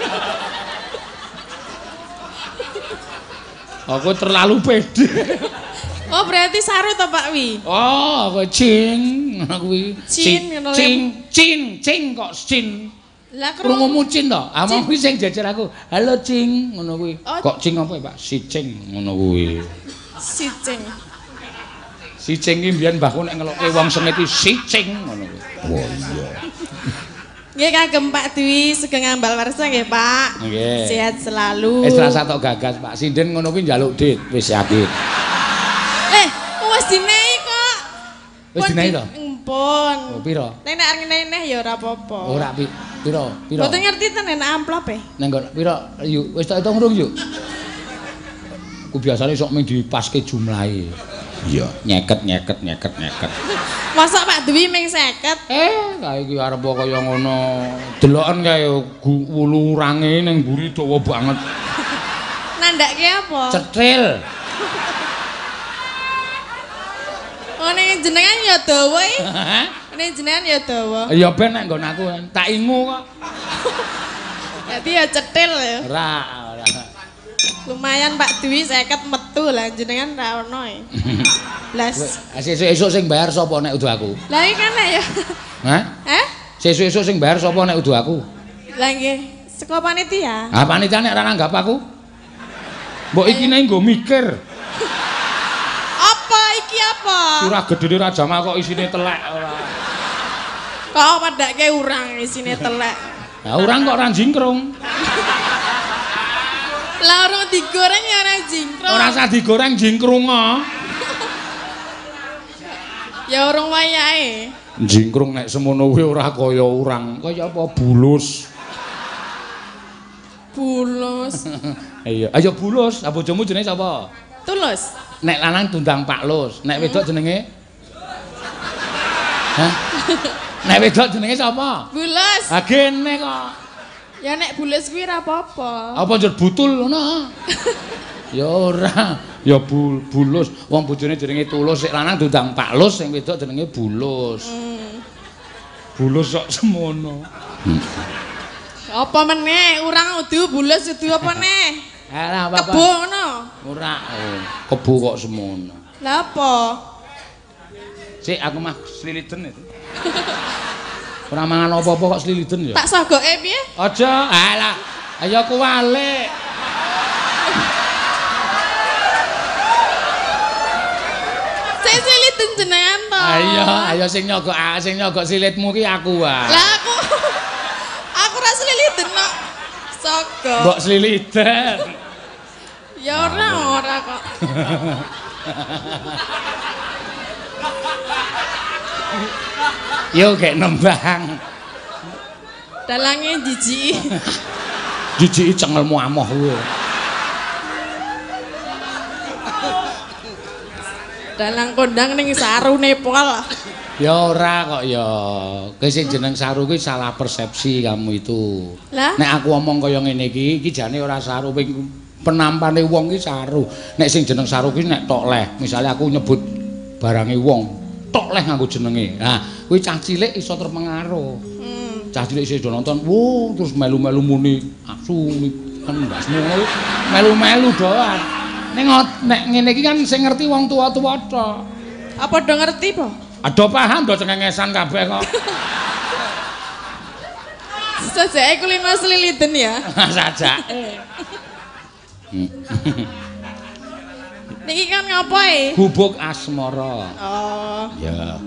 Aku terlalu pede. Oh berarti saru to Pak Wi? Oh, kowe Cing ngono kuwi. Cin, ngono lho. Cing kok Cin. Lah krungu Krungumu Cin to? Amang kuwi sing jajar aku. Halo Cing ngono kuwi. Oh. Kok Cing apa ya, Pak? Si Cing ngono kuwi. si Cing. Si Cing ki mbiyen mbahku nek ngelokke wong sengit iki si Cing ngono kuwi. Oh iya. Nggih kagem Pak Dwi Sugeng Ambal Warsa nggih Pak. Nggih. Sehat selalu. Wis rasa tok gagas, Pak. Sinden ngono kuwi njaluk dit, wis yakin. Wis dinehi kok. Wis dinehi to? Empun. Oh, piro? Nek arep ngeneh ya ora apa-apa. Ora piro? Mboten ngerti tenan amplop e. Nang kono piro? Yuk, wis tak hitung rung yuk. Ku biasane sok mung dipaske jumlahe. Iya. Nyeket. Masa Pak Dwi ming 50? Kae iki arep kaya ngono. Deloken kae wulu urange ning mburi dawa banget. Nandake apa? Cetril. Oh ning jenengan ya dawa iki. Ning jenengan ya dawa. Ya ben nek nggon aku tak ingu kok. Dadi ya cetil ya. Ora. Lumayan Pak Dwi 50 metu lah jenengan ra ono e. Blas. Sesuk-esuk sing bayar sapa nek udu aku? Lah iki kan ya. Hah? Hah? Sesuk-esuk sing bayar sapa nek udu aku? Lah nggih, saka panitia. Ah panitia nek ora nanggap aku. Mbok iki nek nggo mikir. Apa iki apa? Ora gedene Raja Mak kok isine telek ora. Kok padake urang isine telek. Lah urang kok ora jingkrung. Lah ora digoreng ya ora jingkrung. Ora usah digoreng jingkrung kok. Ya urung wayahe. Jingkrung nek semono kuwi ora kaya urang, kaya apa bulus. Bulus. Iya, ayo bulus. Ah bojomu jenenge sapa? Tulus. Nek lanang tundang Pak Lus, nek wedok jenenge? Hah? Nek wedok jenenge sapa? Bulus. Ha kene kok. Ya nek bulus kuwi ra apa-apa. Apa njur butul ngono? Ya ora, ya bulus. Wong bojone jenenge Tulus, sik lanang tundang Pak Lus, sing wedok jenenge Bulus. Bulus kok semono. Apa meneh? Urang udu bulus udu apa neh? Alah apa-apa. Kebo ngono. Ora, kebo kok semono. Lah apa? Sik aku mah sliliden itu. Ora mangan apa-apa kok sliliden ya. Tak sogoke piye? Aja, alah. Ayo kuwalik. Siliten jenengan to. Ayo sing nyogok silitmu ki aku wae. Lah aku ora sliliten kok. Sogo. Mbok sliliten. Ya ora kok. Yo gek nembang. Dalange jijiki. Jijiki cengelmu amoh kuwi. Dalang kondang ning sarune pol. Ya ora kok ya. Kowe sing jeneng saru kuwi salah persepsi kamu itu. Lah? Nek aku omong kaya ngene iki jane ora saru penampane wong ki saru. Nek sing jeneng saru kuwi nek tok leh. Misale aku nyebut barange wong, tok leh nganggo jenenge. Nah, kuwi cah cilik iso terpengaruh. Cah cilik isih do nonton, "Wo, terus melu-melu muni asu kan ndak semono melu-melu doan." Nek ngene iki kan sing ngerti wong tuwa-tuwa tok. Apa do ngerti po? Ado paham do cengengesan kabeh kok. Sajake kulino sliliten ya. Sajake. Niki kan ngapae? Gubuk asmara. Oh. Ya.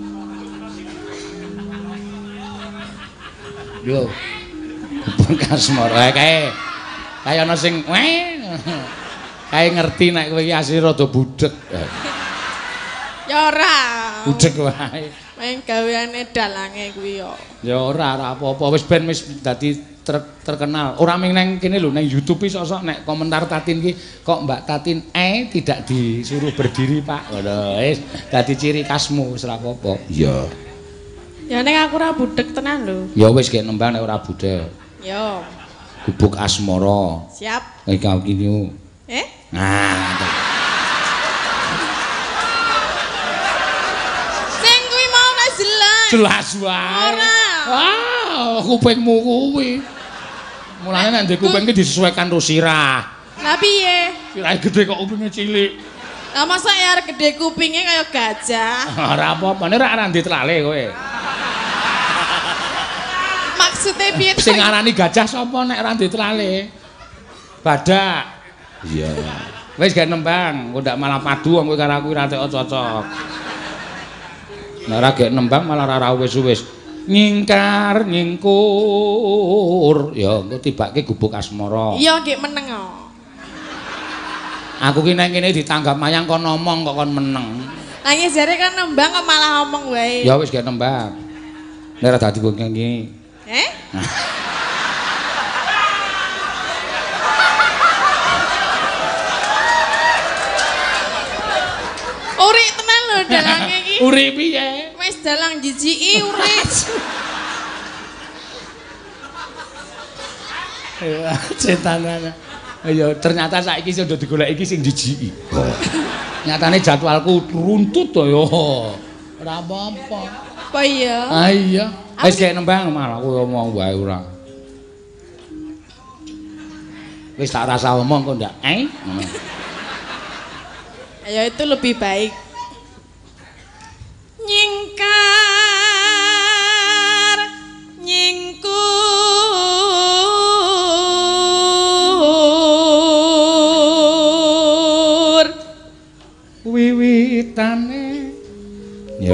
Yo. Gubuk asmara kae. Kaya ana sing kae ngerti nek kowe iki asli rada budhek. Ya ora. Budhek wae. Main gaweane dalange kuwi yo. Ya ora apa-apa wis ben wis dadi terkenal. Ora ming nang kene lho nang YouTube sosok nek komentar Tatin ki kok Mbak Tatin tidak disuruh berdiri, Pak. Ngono wis dadi ciri khasmu wis ora apa-apa. Iya. Ya ning aku ora budhek tenan lho. Ya wis gek nembang nek ora budhek. Yo. Gubuk asmara. Siap. Iki kau kini. Nah. Sing kuwi mau ora jelas. Jelas wae. Ora. Wah, kupingmu kuwi. Mulane nek ndek kuping ki disesuaikan karo sirah. Lah piye? Sirahe gedhe kok kupinge cilik. Lah masa ya arek gedhe kupinge kaya gajah. Ora apa-apa, nek ora ditlale kowe. Maksude piye? Sing ngarani gajah sapa nek ora ditlale? Badak. Iya. Wis gak nembang, kok ndak malah padu wong kowe karo aku ora cocok. Nek ora gek nembang malah ora wis-wis. Nyingkar nyingkur. Ya engko tibake gubuk asmara. Iya nggih meneng kok. Aku ki nang kene ditanggap mayang kon ngomong kok kon meneng. Lah jare kan nembang kok malah ngomong wae. Ya wis gek nembang. Nek ora dadi wong iki. Uri tenan lho dalange iki. Uri piye? Wis dalang jijiki uri. Ya, cetanan. Ya ternyata saiki sing udah digoleki iki sing jijiki. Nyatane jadwalku runtut to ya. Ora apa-apa. Apa iya? Ah iya. Wis gek nembang malah kowe ngomong wae ora. Wis tak rasa omong kok ndak. Ya itu lebih baik. Nyingkar nyingkur wiwitane ya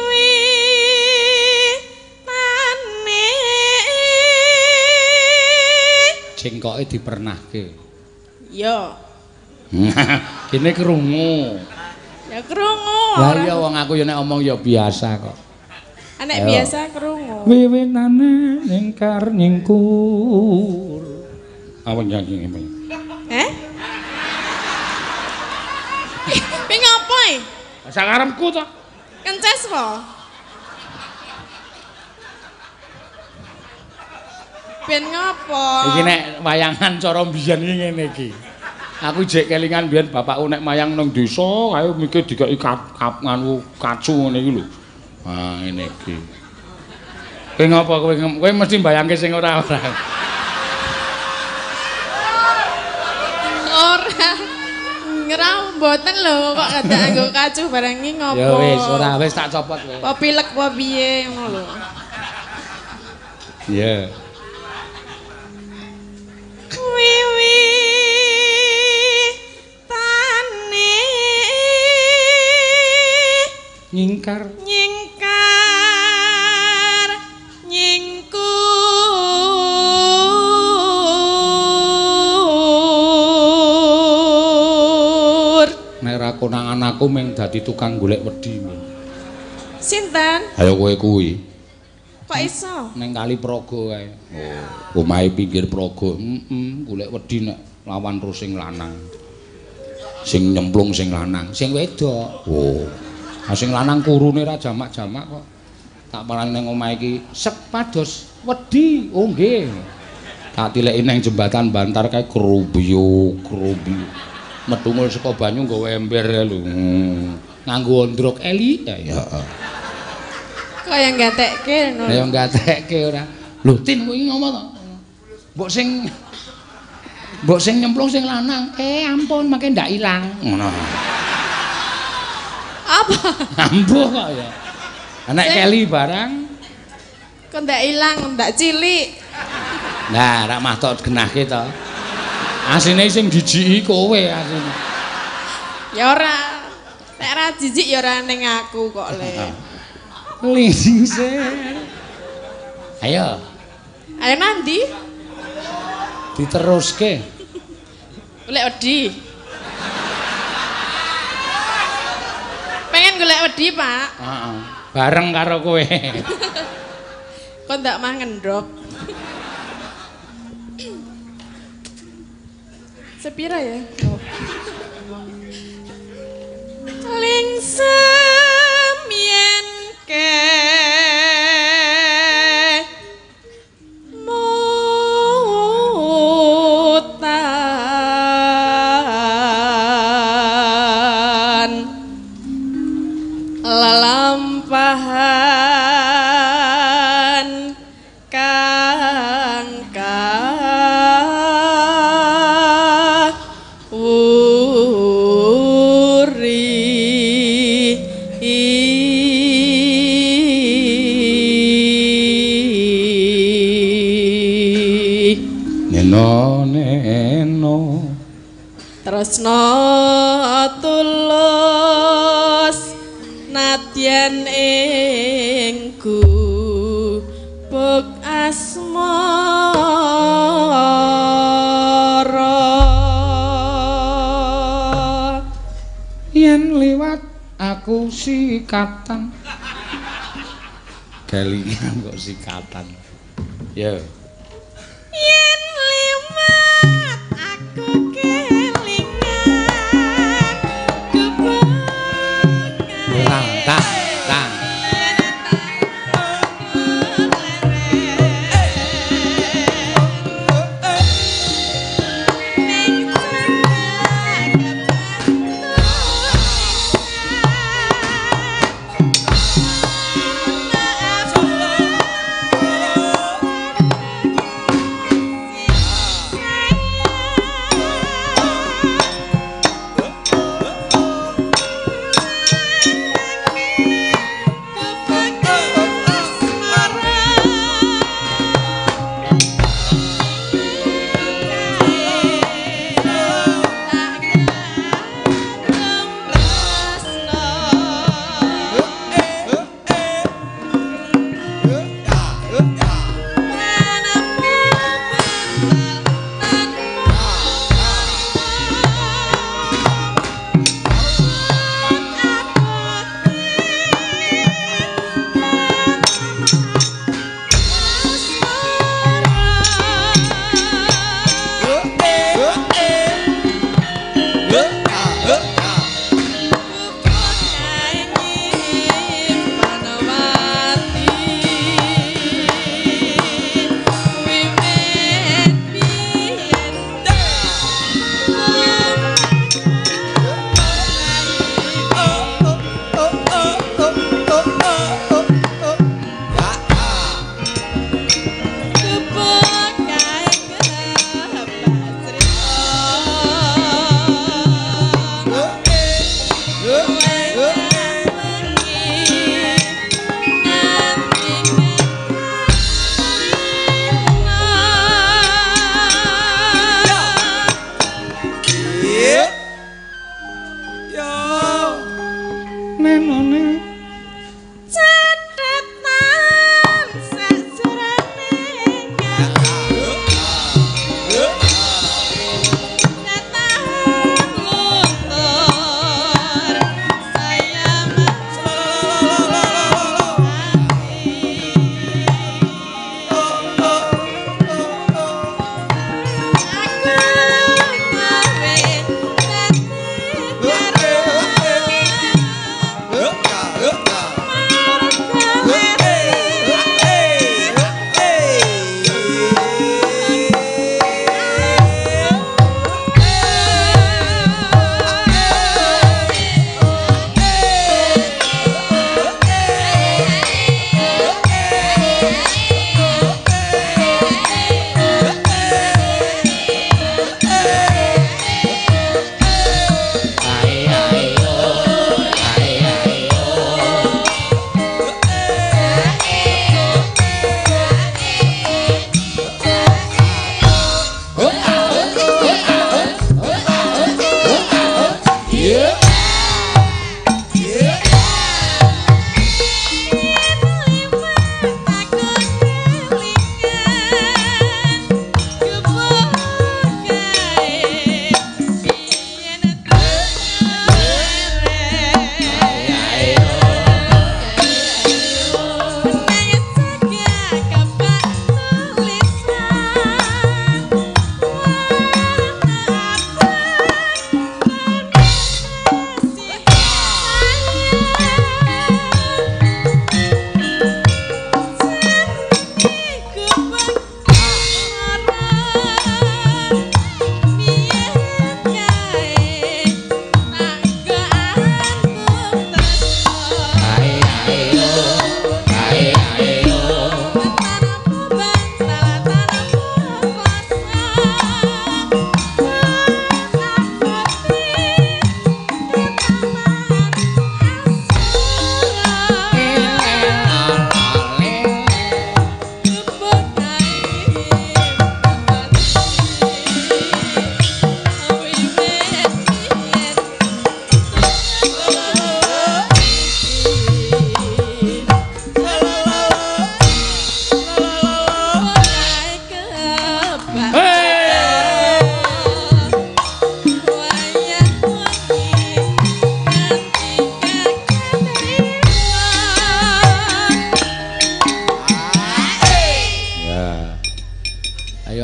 wiwitane cengkoke dipernahke yo kene krungu ya krungu lah iya wong aku ya nek omong ya biasa kok nek biasa krungu wiwitane nyingkar nyingkur apa nyanyi ngene Ping apa e? sakarepku to Kences po. Ben ngopo? Iki nek wayangan cara mbiyen iki ngene iki. Aku jek kelingan mbiyen bapakku nek mayang nang desa, ayo mikir dikeki nganu kacu ngene iki lho. Ha ngene iki. Kowe ngopo kowe mesti mbayangke sing ora-ora. Ora. Ngerau mboten lho kok kada nggo kacu barang iki ngopo? Ya wis, ora wis tak copot kowe. Apa pilek apa piye ngono lho. Iya. Wiwitane Nyingkar nyingkur nek ra konangan aku mung dadi tukang golek wedi. Sinten? Ayo kowe kuwi. Kok iso? Neng Kali Praga kae. Oh, omahe pinggir Praga. Golek wedi nek lawan terus sing lanang. Sing nyemplung sing lanang, sing wedok. Oh. Nah, sing lanang kurune ra jamak-jamak kok. Tak parani nang omahe iki sepados wedi. Oh nggih. Tak tileki nang jembatan Bantar kae krubyo. Metungul saka banyu nggawa ember lho. Nganggo ondrok eli ya. Kaya gatekke ngono. Ya gatekke ora. Lho Tin kowe iki ngomong to. Mbok sing nyemplung sing lanang. Ampun mangke ndak ilang. Ngono. Apa? Ambuh kok ya. Anak keli barang. Kok ndak ilang, ndak cilik. Nah, rak matok genahke to. Asine sing jijiki kowe asine. Ya ora. Nek ra jijik ya ora ning aku kok le. Lingsir. Ayo. Ayo nanti Diteruske. golek wedi. Pengen golek wedi, Pak. Heeh. Bareng karo kowe. Kok ndak mah ngendok. Sepira ya? Oh. Lingsem yen ke mutan lelampahan kang Neno tresna tulus nadyan ing gubuk asmara yen liwat aku sikatan kelingan kok sikatan ya yen liwat aku kelingan gubuk tang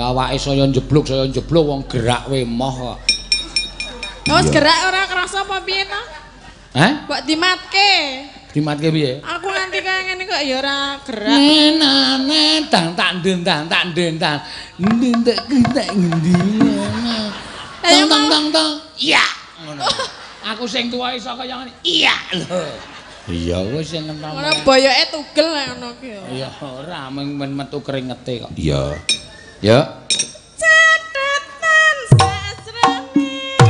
awake saya njebluk wong gerak we moh kok. Wis gerak ora kerasa apa piye to? Hah? Mbok dimatke. Dimatke piye? Aku nganti kaya ngene kok ya ora gerak. Nenane tak ndendang. Ndendek kita ngendi. Tang. Iya. Ngono. Aku sing tuwa iso kaya ngene. Iya lho. Iya wis sing ngentom. Ora boyoke tugel ngono ki ya. Iya ora men metu keringete kok. Iya. Ya. Catatan sasrane.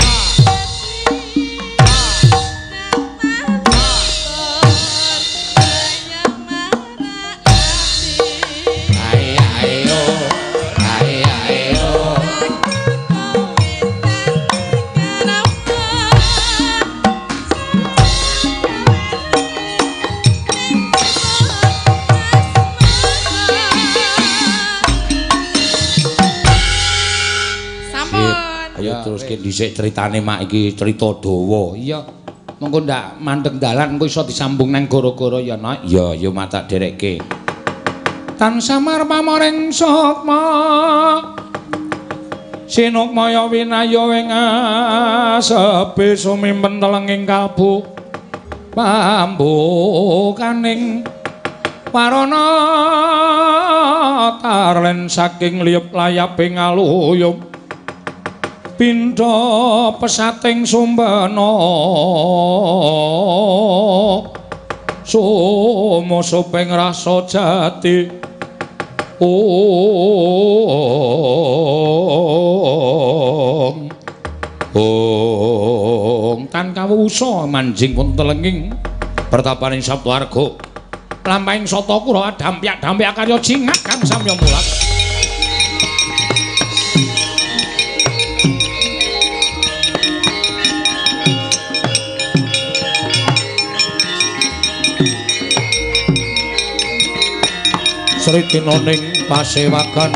Terus ki dhisik critane mak iki cerita dawa. Iya. Mengko ndak mandeg dalan engko iso disambung nang gara-gara ya nak. Iya, ya matak derekke. Tan samar pamoring sukma. Sinukmaya winaya ing asepe sumimpen telenging kalbu. Pambukaning warana tarlen saking liyep layaping aluyup. Pindha pesating sumbana sumusuping rasa jati tan kawusa manjing puntelenging pertapaning Saptawarga lampahing Satakura dampyak karya jingat kang samya mulat. Sritina ning pasewakan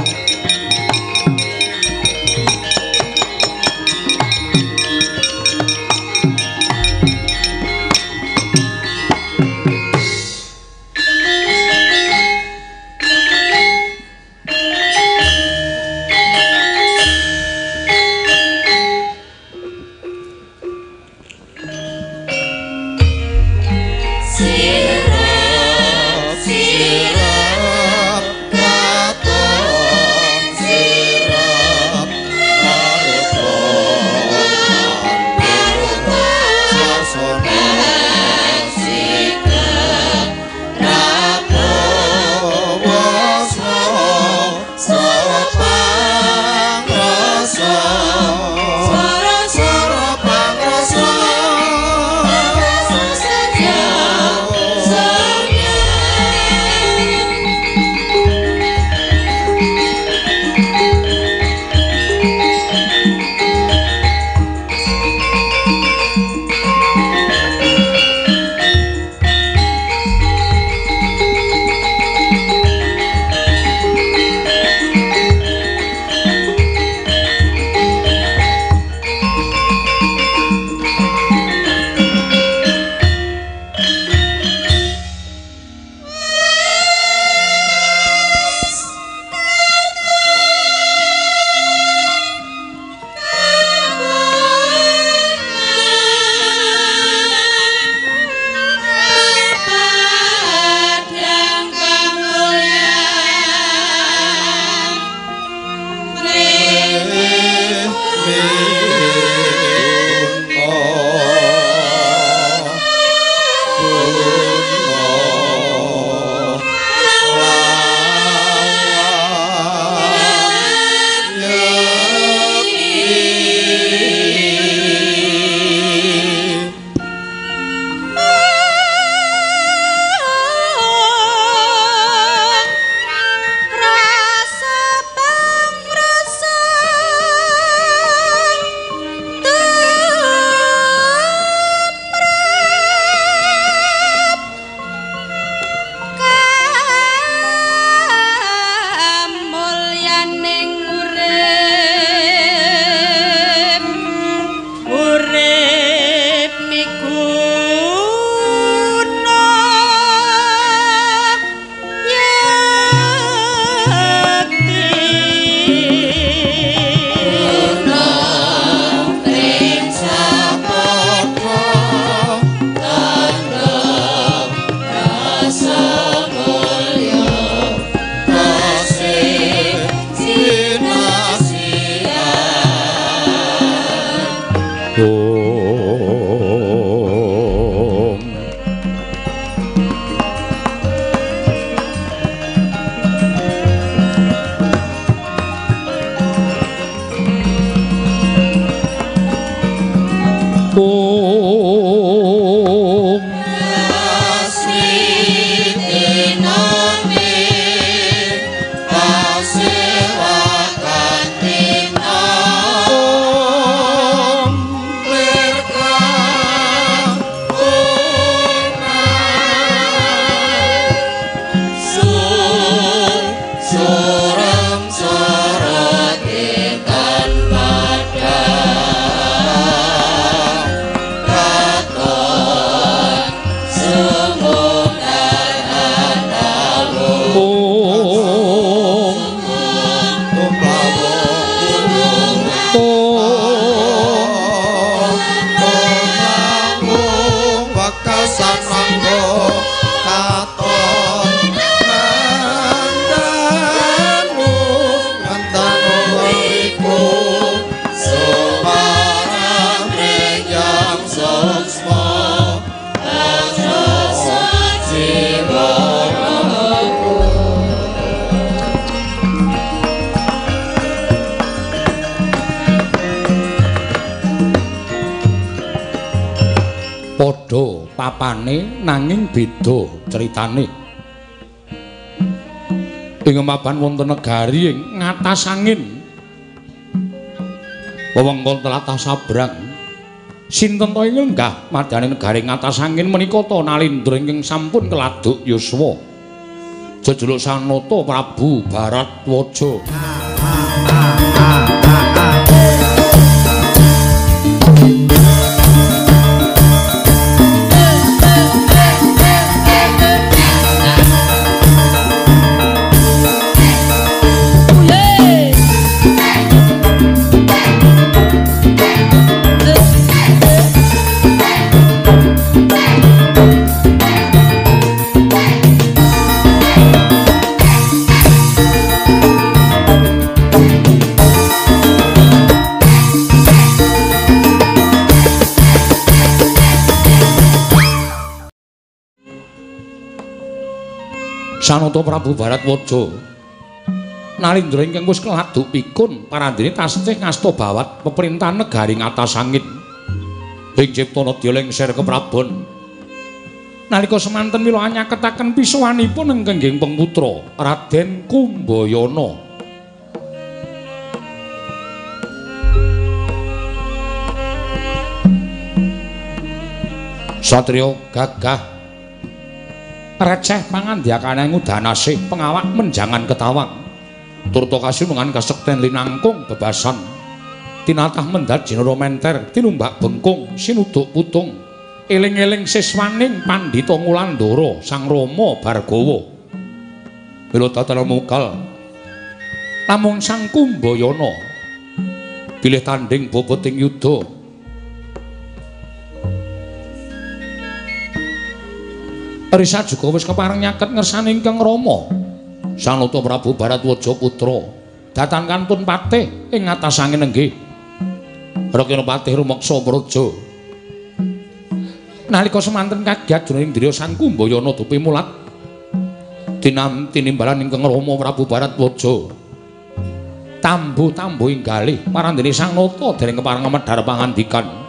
padha papane nanging beda critane. Ing mapan wonten negari ing ngatas angin wewengkon tlatah sabrang. Sinten to ing lenggah madane negari ngatas angin menika ta Nalindra ingkang sampun keladuk yuswa. Jejuluk Sanata Prabu Baratwaja. Sanata Prabu Baratwaja Nalindra ingkang wis keladuk pikun parandene tasih ngasta bawat peperintahan negari ngatas angin ing cipta nedya lengser keprabon nalika semanten mila anyaketaken pisuwanipun ingkang pengputra Raden Kumbayana. Satriya gagah receh pangandhakane ngudanase pengawak menjangan ketawang turta kasunungan kasekten linangkung bebasan tinatah mendhat jinara menter tinumbak bengkung sinuduk putung eling-eling siswaning Pandhita Ngulandara Sang Rama Bargawa mila tatara mungkal namung Sang Kumbayana bilih tanding boboting yuda. Risa juga wis kepareng nyaket ngersane ingkang Rama Sanata Prabu Baratwaja putra datan kantun patih ing ngatas angin nenggih Rakana Patih rumeksa praja nalika semanten kagiat jroning driya Sang Kumbayana dupi mulat tinimbalan ingkang Rama Prabu Baratwaja tambu-tambu inggalih marandene Sang Nata dereng kepareng medhar pangandikan.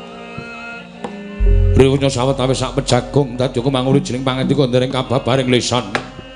Riwunya sawetawis sak pejagung dadi kemanguli jeneng pangandika ndereng kababaring lisan.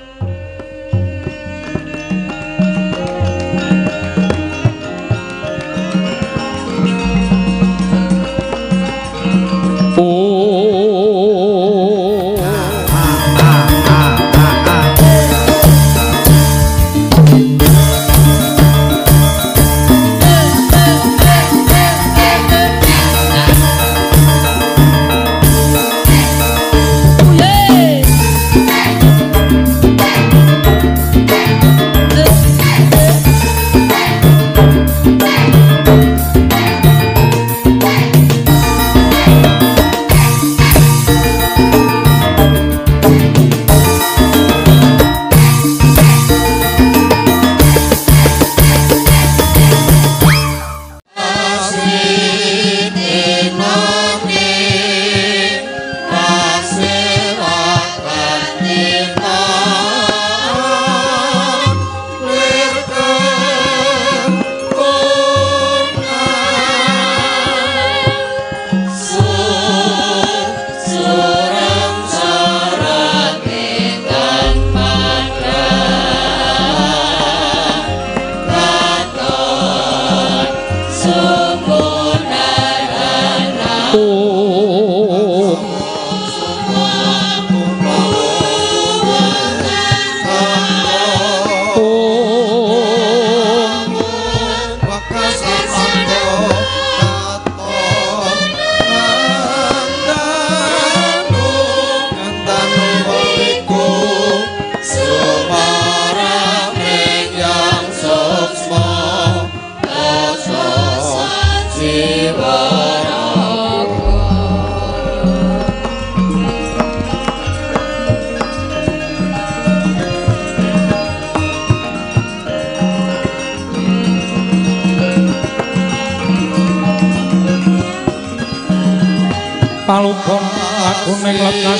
Palukon aku ning lekas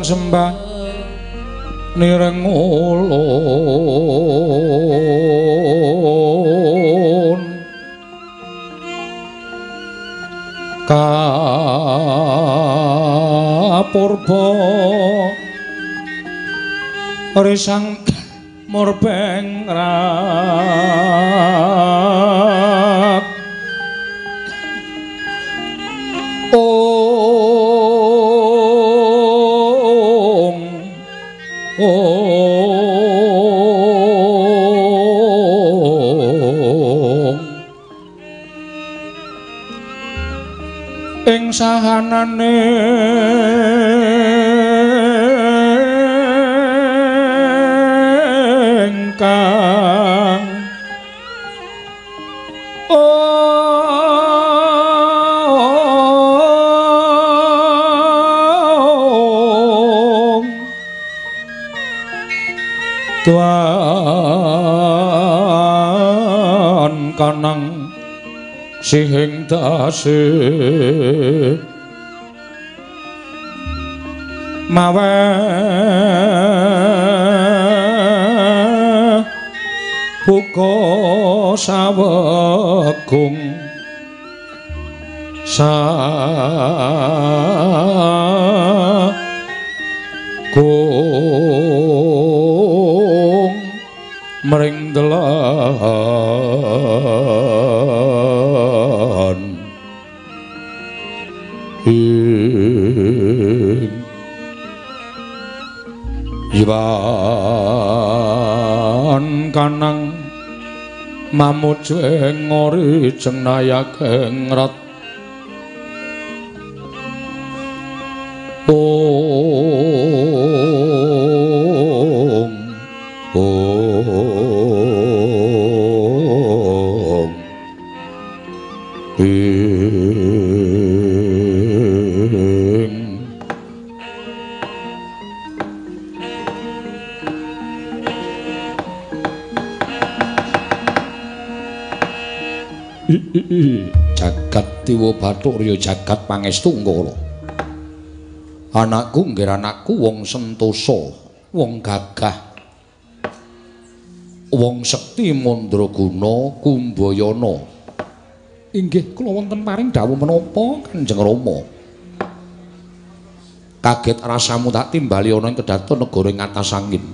sembah nireng ulun kapurba risang murbeng rat ing sahanane ingkang Tuan kanang sihing tasih mawe buka sawegung sagung mring dalan Iwan kanang mamuju ing ngori cenayakeng rat jagat Dewa Bathuk Riya jagat pangestu ngkara anakku nggih anakku wong sentosa wong gagah wong sekti mandraguna kumbayana inggih kula wonten paring dawuh menapa Kanjeng Rama kaget rasamu tak timbali ana ing kedaton negara ing atas angin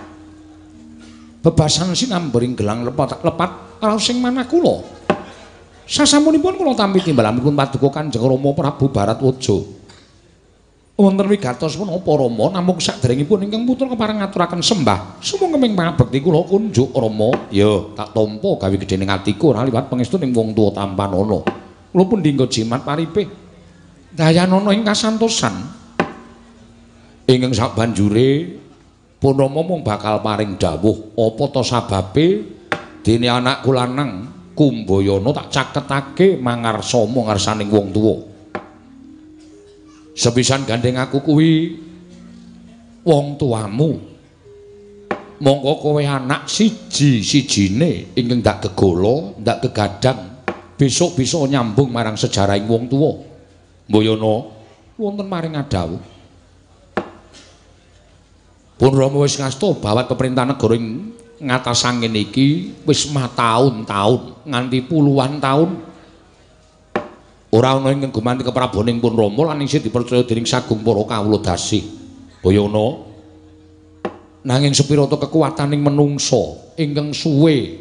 bebasan sinambering gelang lepat raos sing manah kula sasampunipun kula tampi timbalanipun paduka Kanjeng Rama Prabu Baratwaja. Wonten wigatos menapa Rama namung saderengipun ingkang putra kepareng ngaturaken sembah. Sumangga ing pangabekti kula kunjuk Rama. Ya, tak tampa gawe gedhening atiku ora liwat pangestu ning wong tuwa tampanana. Kula pun dinggo jimat paripih. Dayanana ing kasantosan. Ingkang sabanjure pun Rama mung bakal paring dawuh apa ta sababe dene anakku lanang Kumbayana tak caketake mangarsama ngarsaning wong tuwa. Sepisan gandeng aku kuwi wong tuamu. Monggo kowe anak siji-sijine ingkang ndak gegala, ndak kegadang, besok bisa nyambung marang sejarahing wong tuwa. Mbayana wonten maring adawuh. Pun Rama wis ngasta bawat peperintah negara ing ngatas angin iki wis mataun-taun nganti puluhan taun ora ana ing gumanti keprabaning pun Rama lan isih dipercaya dening sagung para kawula dasih Bayana nanging sepira ta kekuwataning menungsa ingkang suwe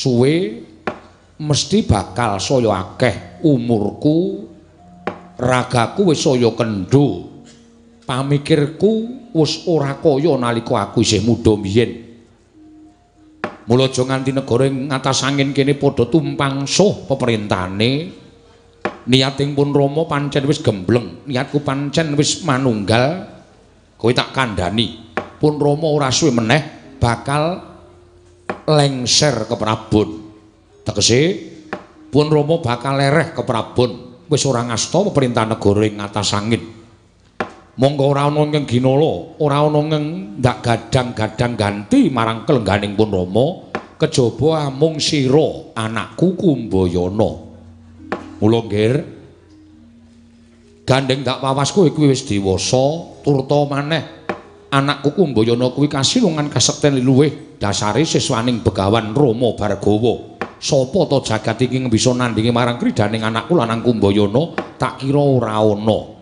mesti bakal saya akeh umurku ragaku wis saya kendho pamikirku wis ora kaya nalika aku isih muda mbiyen. Mula aja nganti negara ing ngatas angin kene padha tumpang suh peperintahane. Niating pun Rama pancen wis gembleng, niatku pancen wis manunggal. Kowe tak kandhani. Pun Rama ora suwe meneh bakal lengser ke Prabon. Tegese pun Rama bakal lereh ke Prabon. Wis ora ngasta peperintah negara ing ngatas angin. Monggo ora ana ing ginala, ora ana ing ndak gadang-gadang ganti marang kelengganing pun Rama, kejaba amung sira anakku Kumbayana. Mula nggih gandeng dak wawas kowe kuwi wis dewasa, turta maneh anakku Kumbayana kuwi kasilungan kasekten luwih dasare siswaning Begawan Rama Bargawa. Sapa ta jagat iki bisa nandhingi marang kridaning anakku lanang Kumbayana tak kira ora ana.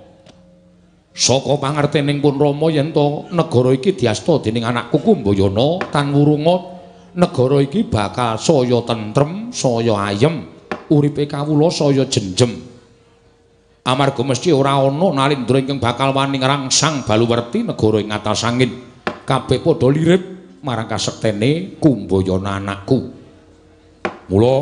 Saka pangertening pun Rama yen to negara iki diasta dening anakku Kumbayana tan wurunga negara iki bakal saya tentrem, saya ayem, uripe kawula saya jenjem. Amarga mesti ora ana Nalindra ingkang bakal wani ngrangsang Baluwerti negara ing atas angin. Kabeh padha lirip marang kasektene Kumbayana anakku. Mula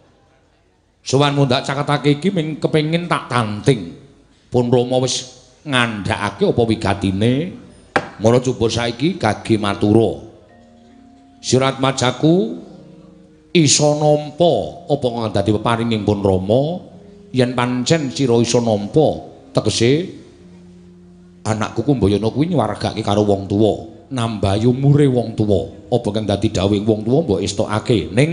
sowan mundak caketake iki ming kepengin tak tanting. Pun Rama wis ngandhakake apa wigatine. Mula coba saiki gage matura. Sirat majaku isa nampa apa kang dadi peparinging pun Rama yen pancen sira isa nampa tegese anakku Kumbayana kuwi nyuwargake karo wong tuwa, nambah umure wong tuwa. Apa kang dadi dawuhing wong tuwa mbok estokake ning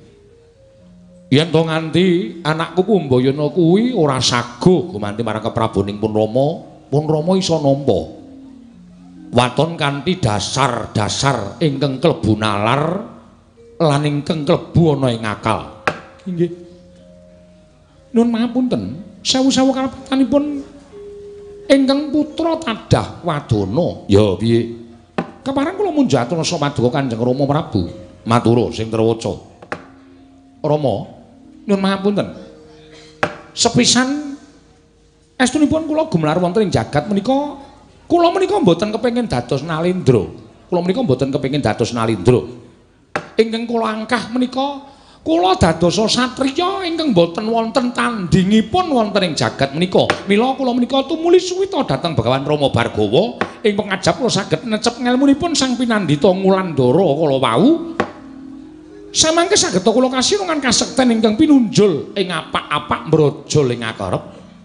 yen to nganti anakku Kumbayana kuwi ora saguh gumanti marang keprabaning pun Rama isa nampa waton kanthi dasar-dasar ingkang klebu nalar lan ingkang klebu ana ing akal. Inggih. Nuwun pangapunten, sewu-sewu kalepatanipun ingkang putra tadah wadana. Ya piye? Kepareng kula munjatun sapa paduka Kanjeng Rama Prabu. Matur sing trewaca. Rama, nuwun pangapunten. Sepisan estunipun kula gumelar wonten ing jagat menika, kula menika mboten kepengin dados Nalindra. Kula menika mboten kepengin dados Nalindra. Ingkang kula angkah menika kula dadosa satriya ingkang boten wonten tandhingipun wonten ing jagat menika. Mila kula menika tumuli suwita dhateng Begawan Rama Bargawa ing pangajap kula saged necep ngelmunipun Sang Pinandhita Ngulandara kala wau. Samangke saged kula kasilungan kasekten ingkang pinunjul ing apak-apak mbrojol ing akarep.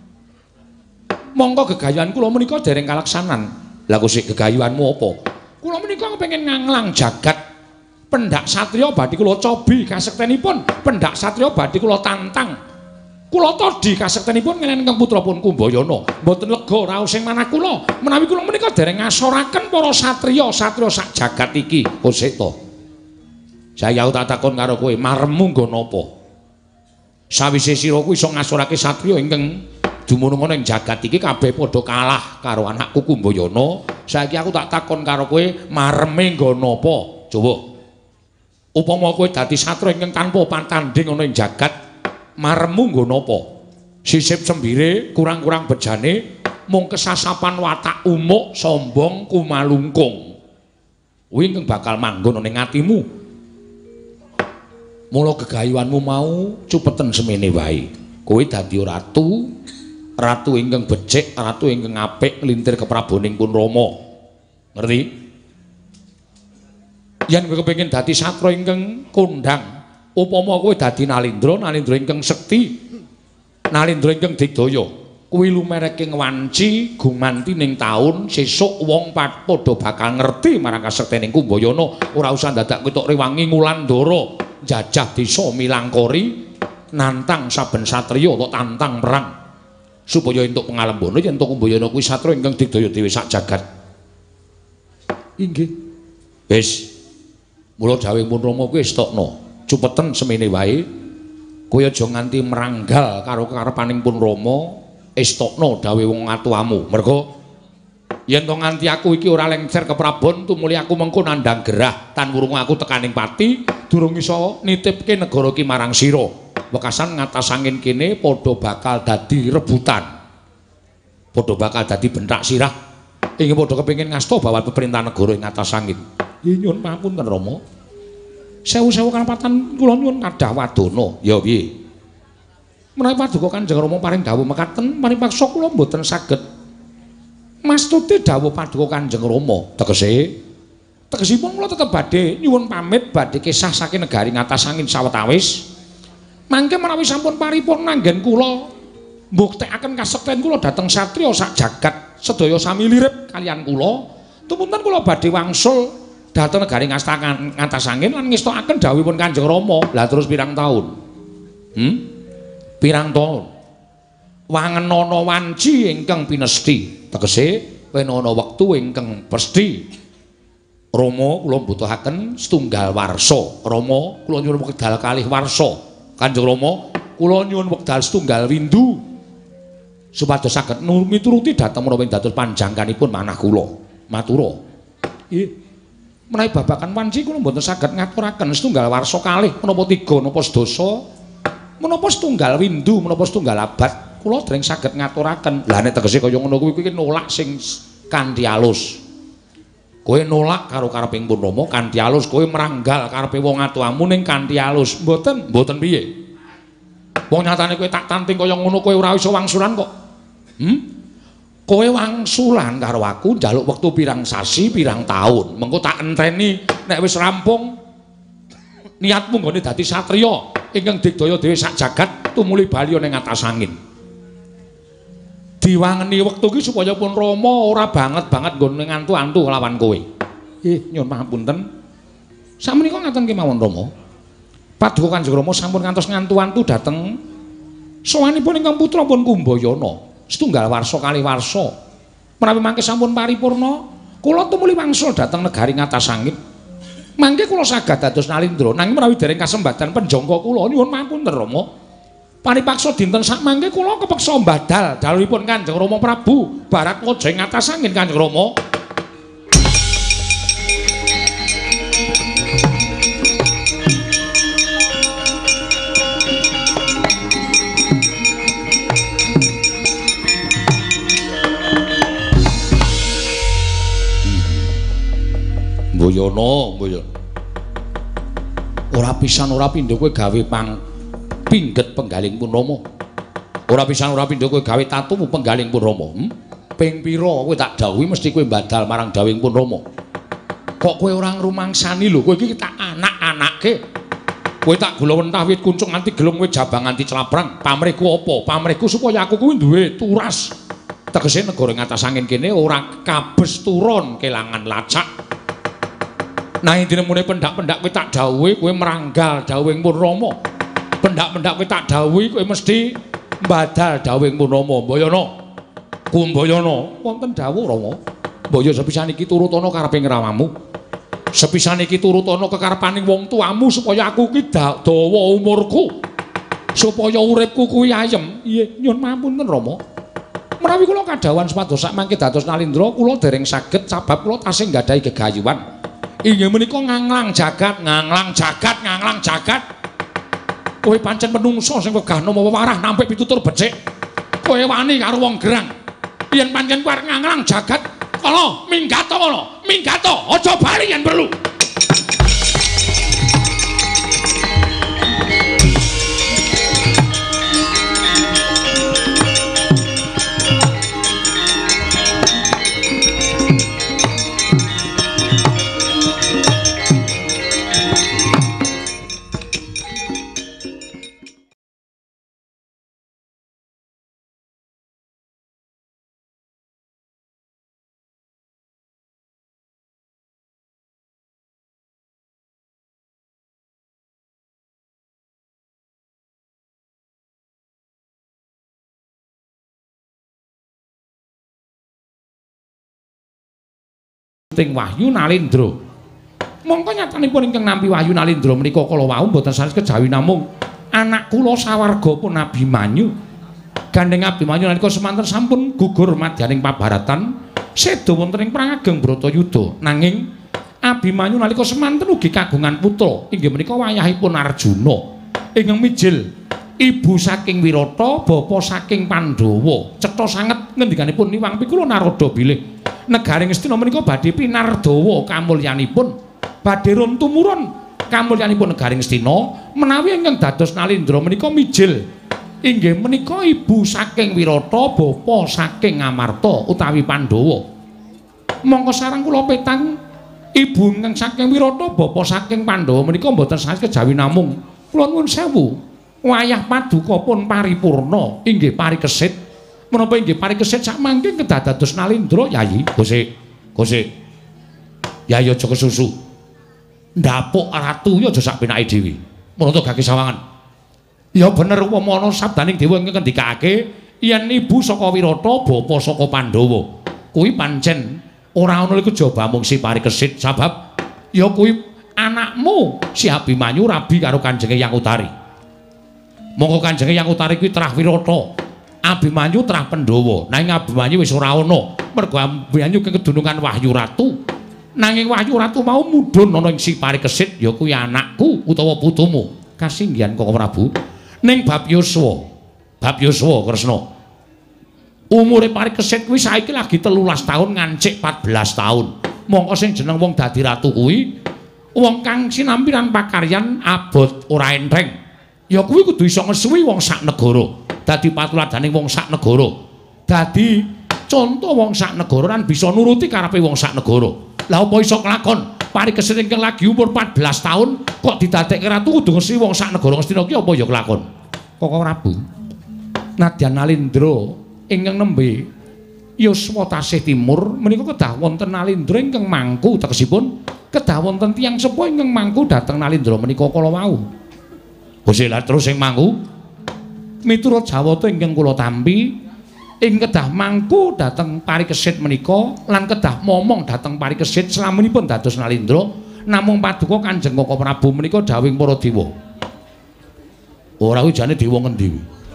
Monggo gegayuhan kula menika dereng kalaksanan. Lah kok sik gegayuhanmu apa? Kula menika kepengin nganglang jagat. Pendak satriya badhe kula cobi kasektenipun, pendak satriya badhe kula tantang. Kula todhi kasektenipun ngenen putrapun Kumbayana. Mboten lega raos ing manah kula menawi kula menika dereng ngasoraken para satriya sak jagat iki. Kok sik to. Saya tak takon karo kowe, maremmu nggo napa? Sawise sira kuwi iso ngasorake satriya ingkang dumunung ana ing jagat iki kabeh padha kalah karo anakku Kumbayana. Saiki aku tak takon karo kowe, mareme nggo napa? Coba. Upama kowe dadi satra ingkang tanpa pantanding ana ing jagat, maremmu nggo napa? Sisip sembire, kurang-kurang bejane, mung kesasapan watak umuk, sombong, kumalungkung. Kuwi ingkang bakal manggon ning atimu. Mula gegayuhanmu mau cupeten semene wae. Kowe dadi ratu, ratu ingkang becik, ratu ingkang apik nglintir keprabaning pun Rama. Ngerti? Yen kowe kepengin dadi satra ingkang kondhang, upama kowe dadi Nalindra, Nalindra ingkang sekti, Nalindra ingkang digdaya, kuwi lumereking wanci gumanti ning taun sesuk wong padha bakal ngerti marang kasektening Kumbayana. Ora usah dadak kowe tok rewangi Ngulandara, jajah desa Milangkori, nantang saben satriya tok tantang perang. Supaya entuk pangalembana yen to Kumbayana kuwi satra ingkang digdaya dhewe sak jagat. Inggih. Wis mula dawuh pun Rama kuwi estokno, cupeten semene wae. Kowe aja nganti meranggal karo karepaning pun Rama, estokno dawuh wong atuamu. Mergo yen to nganti aku iki ora lengser keprabon, tumuli aku mengko nandhang gerah tan wurung aku tekaning pati, durung iso nitipke negara iki marang sira. Wekasan ngatas angin kene padha bakal dadi rebutan. Padha bakal dadi bentak sirah. Ingin padha kepengin ngasta bawah pemerintah negara ing atas angin. Nggih nyuwun pamunten Rama. Sewu-sewu kanepatan kula nyuwun kadah wadana. Ya piye? Menawi paduka Kanjeng Rama paring dawuh mekaten, maripaksa kula mboten saged mastuti dawuh paduka Kanjeng Rama. Tegesipun kula tetep badhe nyuwun pamit badhe kisah saking negari ngatas angin sawetawis. Mangke menawi sampun paripun anggen kula mbuktekaken kasekten kula dhateng satriya sak jagat sedaya sami lirip kalian kula, tumunten kula badhe wangsul dhateng negari ngatas angin lan ngestokaken dawuhipun Kanjeng Rama. Lah terus pirang taun? Pirang taun? Wangenana wanci ingkang pinesti. Tegese wen ana wektu ingkang pesthi Rama kula mbutuhaken setunggal warsa. Rama kula nyuwun wekdal kalih warsa. Kanjeng Rama kula nyuwun wekdal setunggal windu supados saged mituruti dhateng menawi dados panjangkanipun manah kula. Matura. Nggih. Menawi babakan wanci kula mboten saged ngaturaken setunggal warsa kalih menapa 3 napa sedasa menapa setunggal windu menapa setunggal abad kula dereng saged ngaturaken. Lah nek tegese kaya ngono kuwi nolak sing kanthi alus. Kowe nolak karo kareping pun Rama kanthi alus, kowe meranggal karepe wong atuamu ning kanthi alus. Mboten piye. Wong nyatane kowe tak tanting kaya ngono kowe ora iso wangsulan kok. Kowe wangsulan karo aku njaluk wektu pirang sasi, pirang taun. Mengko tak enteni nek wis rampung niatmu nggone dadi satriya ingkang digdaya dhewe sak jagat tumuli bali ning atas angin. Diwangeni wektu iki supaya pun Rama ora banget nggone ngantu-antu lawan kowe. Nggih, nyuwun pangapunten. Samenika ngaten kemawon Rama. Paduka Kanjeng Rama sampun ngantos ngantu-antu dhateng sowanipun ingkang putra pun Kumbayana. Setunggal warsa kalih warsa. Menawi mangke sampun paripurna, kula tumuli wangsul dhateng negari ngatas angin. Mangke kula saged dados nalindra nanging menawi dereng kasembadan penjangka kula nyuwun pangapunten Rama. Panipaksa dinten sak mangke kula kepeksa mbadal dalipun Kanjeng Rama Prabu Barat Ngojeng ngatas angin Kanjeng Rama. Mboyono. Ora pisan ora pindho kowe gawe pingget penggaling pun Rama. Ora pisan ora pindho kowe gawe tatumu penggaling pun Rama. Ping pira kowe tak dhawuhi mesti kowe badal marang dawing pun Rama. Kok kowe ora ngrumangsani lho, kowe iki tak anak-anake. Kowe tak gula wentah wit kuncung nganti gelem kowe jabang nganti celabrang. Pamrihku apa? Pamrihku supaya aku kuwi duwe turas. Tegese negara ngatas angin kene ora kabes turun kelangan lacak. Nah intine mune pendak-pendak kowe tak dhawuhi kowe meranggal dawing pun Rama. Pendak-pendak kowe tak dhawuhi kowe mesti mbadal dawing pun Rama. Mbayana. Kumbayana wonten dawuh Rama. Mbaya sepisan iki turut ana kareping ramamu. Sepisan iki turut ana kekarepaning wong tuamu supaya aku ki dawa umurku. Supaya uripku kuwi ayem. Nggih, nyuwun pamunten Rama. Menawi kula kadhawan supados sak mangke dados nalindra kula dereng saged sabab kula tasih nggadahi gegayuhan. Inggih menika nganglang jagat. Kowe pancen menungso sing wegah nama warah nampik pitutur becik. Kowe wani karo wong gerang. Yen pancen kowe arep nganglang jagat, kala minggato kono. Minggato, aja bali yen perlu. Ting Wahyu Nalindra. Mongko nyatanipun ingkang nampi Wahyu Nalindra menika kala wau mboten sanes kejawi namung anak kula sawarga pun Abimanyu. Gandeng Abimanyu nalika semanten sampun gugur madyaning pabaratan seda wonten ing perang ageng Bratayuda. Nanging Abimanyu nalika semanten ugi kagungan putra inggih menika wayahipun Arjuna ingkang mijil ibu saking Wirata, bapa saking Pandhawa. Cetha sanget ngendikanipun Niwang Pikula Narada bilih negaring Astina menika badhe pinardawa kamulyanipun, badhe rum tumurun kamulyanipun negaring Astina menawi ingkang dados Nalindra menika mijil inggih menika ibu saking Wirata, bapa saking Amarta utawi Pandhawa. Mongko sareng kula petang ibu ingkang saking Wirata, bapa saking Pandhawa menika mboten sanes kejawi namung kula nuwun sewu wayah paduka pun paripurna inggih parikesit. Menapa inggih parikesit sak mangke kedah dados Nalindra Yayi. Gosik. Yayi aja kesusu. Ndapuk ratu ya aja sak penake dhewe. Menapa gage sawangan. Ya bener upama ana sabdaning dewa ingkang ngendikake yen ibu saka Wirata, bapa saka Pandhawa. Kuwi pancen Ora ana iku jaba mung si Parikesit sabab ya kuwi anakmu si Abimanyu rabi karo Kanjenge Yang Utari. Monggo Kanjenge Yang Utari kuwi trah Wirata. Abimanyu trah Pandhawa. Nanging Abimanyu wis ora ana. Mergo Abimanyu kedunungan Wahyu Ratu. Nanging Wahyu Ratu mau mudhun ana ing si Parikesit ya kuwi anakku utawa putumu. Kasinggihan Koko Prabu. Ning bab Yuswa. Bab Yuswa Kresna. Umure Parikesit kuwi saiki lagi 13 tahun ngancik 14 tahun. Mongko sing jeneng wong dadi ratu kuwi wong kang sinampiran pakaryan abot ora entheng. Ya kuwi kudu iso ngesuwi wong sak negara. Dadi patuladaning wong sak negara. Dadi conto wong sak negara lan bisa nuruti karepe wong sak negara. Lah apa iso kelakon? Parikesit ingkang lagi umur 14 tahun kok didadekke ratu kudu ngesuwi wong sak negara Ngastina ki apa ya kelakon? Koko Prabu. Nadyan Nalindra ingkang nembe Yuswa tasih timur menika kedah wonten Nalindra ingkang mangku tegesipun kedah wonten tiyang sepuh ingkang mangku dhateng Nalindra menika kala wau. Gusti lha terus sing mangku miturut Jawata ingkang kula tampi ing kedah mangku dhateng Parikesit menika lan kedah momong dhateng Parikesit slaminipun dados Nalindra namung paduka Kanjeng Koko Prabu menika dawuhing para dewa. Ora kuwi jane dewa ngendi?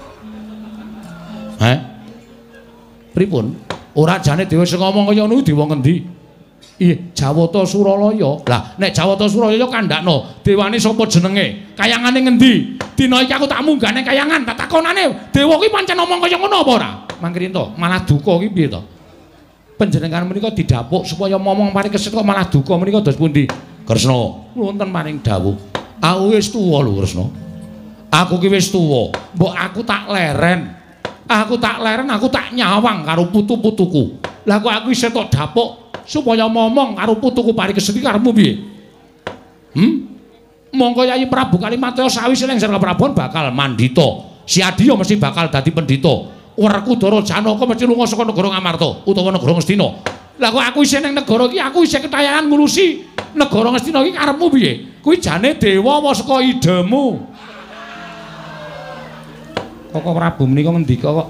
Pripun? Ora jane dewa sing ngomong kaya ngono dewa ngendi? Iya, Jawata Suralaya. Lah, nek Jawata Suralaya kandhakno, dewane sapa jenenge? Kayangane ngendi? Dina iki aku tak munggane kayangan, tak takonane, dewa kuwi pancen ngomong kaya ngono apa ora? Mangkene to, malah duka iki piye to? Panjenengan menika didhapuk supaya momong Parikesit kok malah duka menika dos pundi? Kresna, wonten maring dawuh. Aku wis tuwa lho, Kresna. Aku ki wis tuwa, mbok aku tak leren. Aku tak nyawang karo putu-putuku. Lah kok aku isih tok dapuk supaya momong karo putuku Parikesit karepmu piye? Monggo Yayi Prabu Kalimataya sawise lengser keprabuan bakal mandita. Si Adiya mesti bakal dadi pendhita. Werkudara Janaka mesti lunga saka negara Ngamarta utawa negara Ngastina. Lah kok aku isih ning negara iki aku isih ketayangan ngurusi negara Ngastina iki karepmu piye? Kuwi jane dewa apa saka idemu? Koko Prabu menika ngendika kok.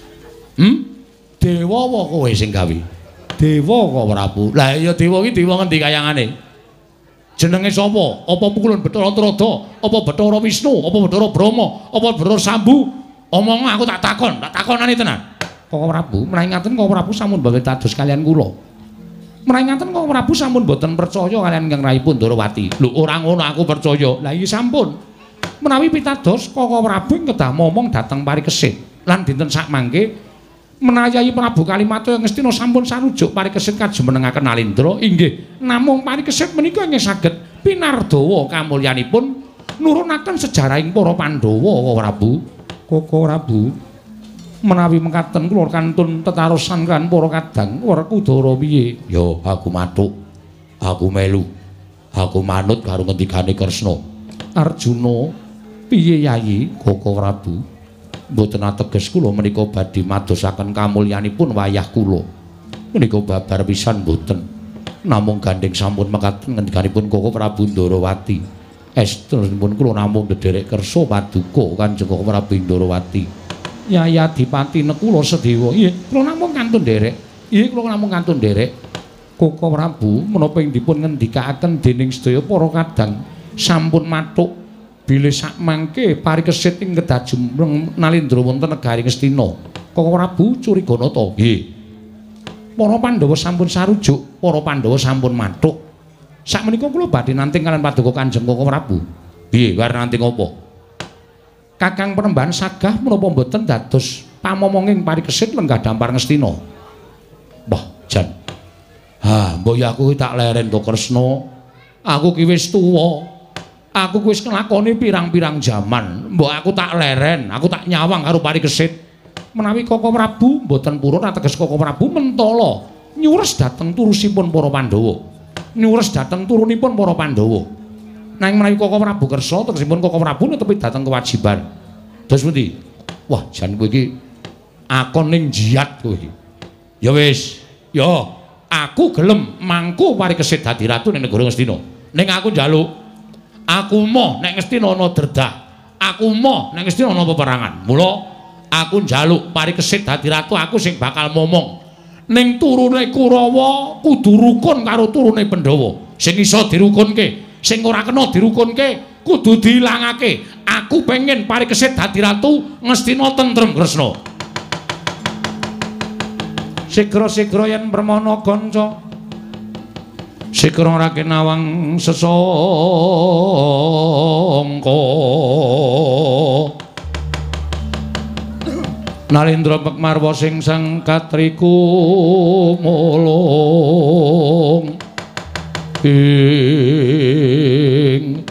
Dewa apa kowe sing gawe? Dewa kok Prabu. Lah iya dewa iki dewa ngendi kayangane? Jenenge sapa? Apa Pukulan Bathara Antarada? Apa Bathara Wisnu? Apa Bathara Brahma? Apa Bathara Sambu? Omong aku tak takonane tenan. Koko Prabu, menawi ngaten Koko Prabu sampun mboten dados kalian kula. Menawi ngaten Koko Prabu sampun mboten percaya kalian Ingkang Rahipun Darawati. Lho ora ngono aku percaya. Lah iki sampun. Menawi pitados Koko Prabu kedah momong dhateng Parikesit lan dinten sakmangke menawi Yayi Prabu Kalimataya Ngastina sampun sarujuk Parikesit kajumenengaken Nalindra inggih namung Parikesit menika nggih saged pinardawa kamulyanipun nurunaken sejarahing para Pandhawa Koko Prabu menawi mekaten kula kantun tetarosan kan para kadang Werkudara piye ya aku matuk aku melu aku manut karo ngendikane Kresna Arjuna piye Yayi Koko Prabu mboten ateges kula menika badhe madosaken kamulyanipun wayah kula menika babar pisan mboten namung gandeng sampun mekaten ngendikanipun Koko Prabu Ndarawati estrinipun kula namung ndederek kersa paduka Kanjeng Koko Prabu Ndarawati Yayi Adipati nekula sedewa nggih kula namung kantun nderek Koko Prabu menapa ing dipun ngendikaaken dening sedaya para kadang sampun matuk bilih sakmangke Parikesit ing kedah jumreng Nalindra wonten negari Ngastina. Koko Prabu curigana ta? Nggih. Para Pandhawa sampun sarujuk, para Pandhawa sampun matuk. Sakmenika kula badhe nanting kaliyan paduka Kanjeng Koko Prabu. Piye war nanting apa? Kakang Penembahan sagah menapa mboten dados pamomonging Parikesit lenggah dampar Ngastina? Wah, jan. Mbok ya aku tak leren to Kresna. Aku ki wis tuwa. Aku wis nglakoni pirang-pirang jaman, mbok aku tak leren, aku tak nyawang karo Parikesit. Menawi Koko Prabu mboten purun ateges Koko Prabu mentala nyures dhateng turusipun para Pandhawa. Nyures dhateng turunipun para Pandhawa. Nanging menawi Koko Prabu kersa tegesipun Koko Prabu netepi dhateng kewajiban. Dos pundi? Wah, jan kowe iki akon ning jiat kowe iki. Ya wis, ya aku gelem mangku Parikesit dadi ratu ning negara Ngastina. Ning aku njaluk aku moh nek Ngastina ana derdah. Aku moh nek Ngastina ana peperangan. Mula aku njaluk Parikesit dadi ratu aku sing bakal momong. ning turune Kurawa kudu rukun karo turune Pandhawa. Sing iso dirukunke, sing ora kena dirukunke kudu diilangake. Aku pengen parikesit dadi ratu, Ngastina tentrem Kresna. Sigra-sigra yen Permana Ganca, sigra Rakenawang sesangka. Nalendra Pekmarwa sing sang katriku mulung ing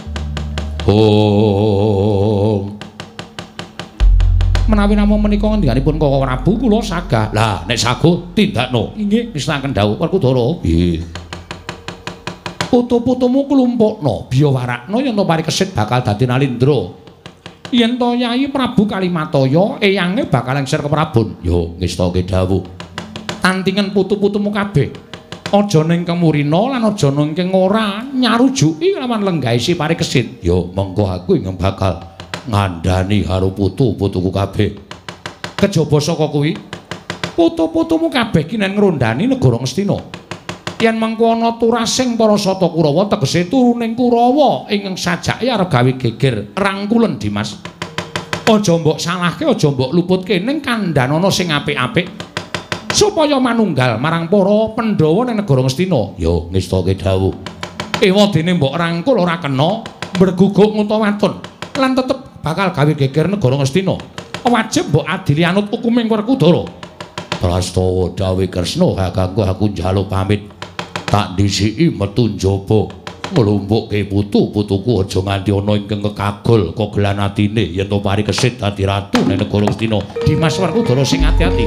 menawi namung menika ngendhanipun Koko Prabu kula sagah. Lah nek saguh tindakno. Inggih nistakaken dawuh Werkudara. Nggih. Putu-putumu klumpukna biya warakna yen to parikesit bakal dadi Nalendra. Yen to Yayi Prabu Kalimataya eyange bakal lengser ke Prabon. Yo ngestake dawuh. Tantingen putu-putumu kabeh. Aja ning kemurina lan aja ning ora nyarujuki lawan lenggaisi parikesit. Yo mengko aku ing bakal ngandhani karo putu-putuku kabeh. Kejaba saka kuwi, putu-putumu kabeh kinen ngrondani negara Ngastina. Yen mengko ana turasing para sata Kurawa tegese turuning Kurawa ingkang sajake arep gawe geger rangkulen Dimas. Aja mbok salahke, aja mbok luputke ning kandhanana sing apik-apik supaya manunggal marang para Pandhawa ning negara Ngastina. Ya ngestake dawuh. Ewa dene mbok rangkul ora kena berguguk ngutawatun lan tetep bakal gawe geger negara Ngastina. Wajib mbok adili anut hukuming Werkudara. Prastawa dawuh Kresna kakangku aku njaluk pamit. Tak disiki metu njaba nglumpukke putu-putuku aja nganti ana ingkang kekagol kogelan atine yen to parikesit dadi ratu ning negara Ngastina. Dimas Werkudara sing ati-ati.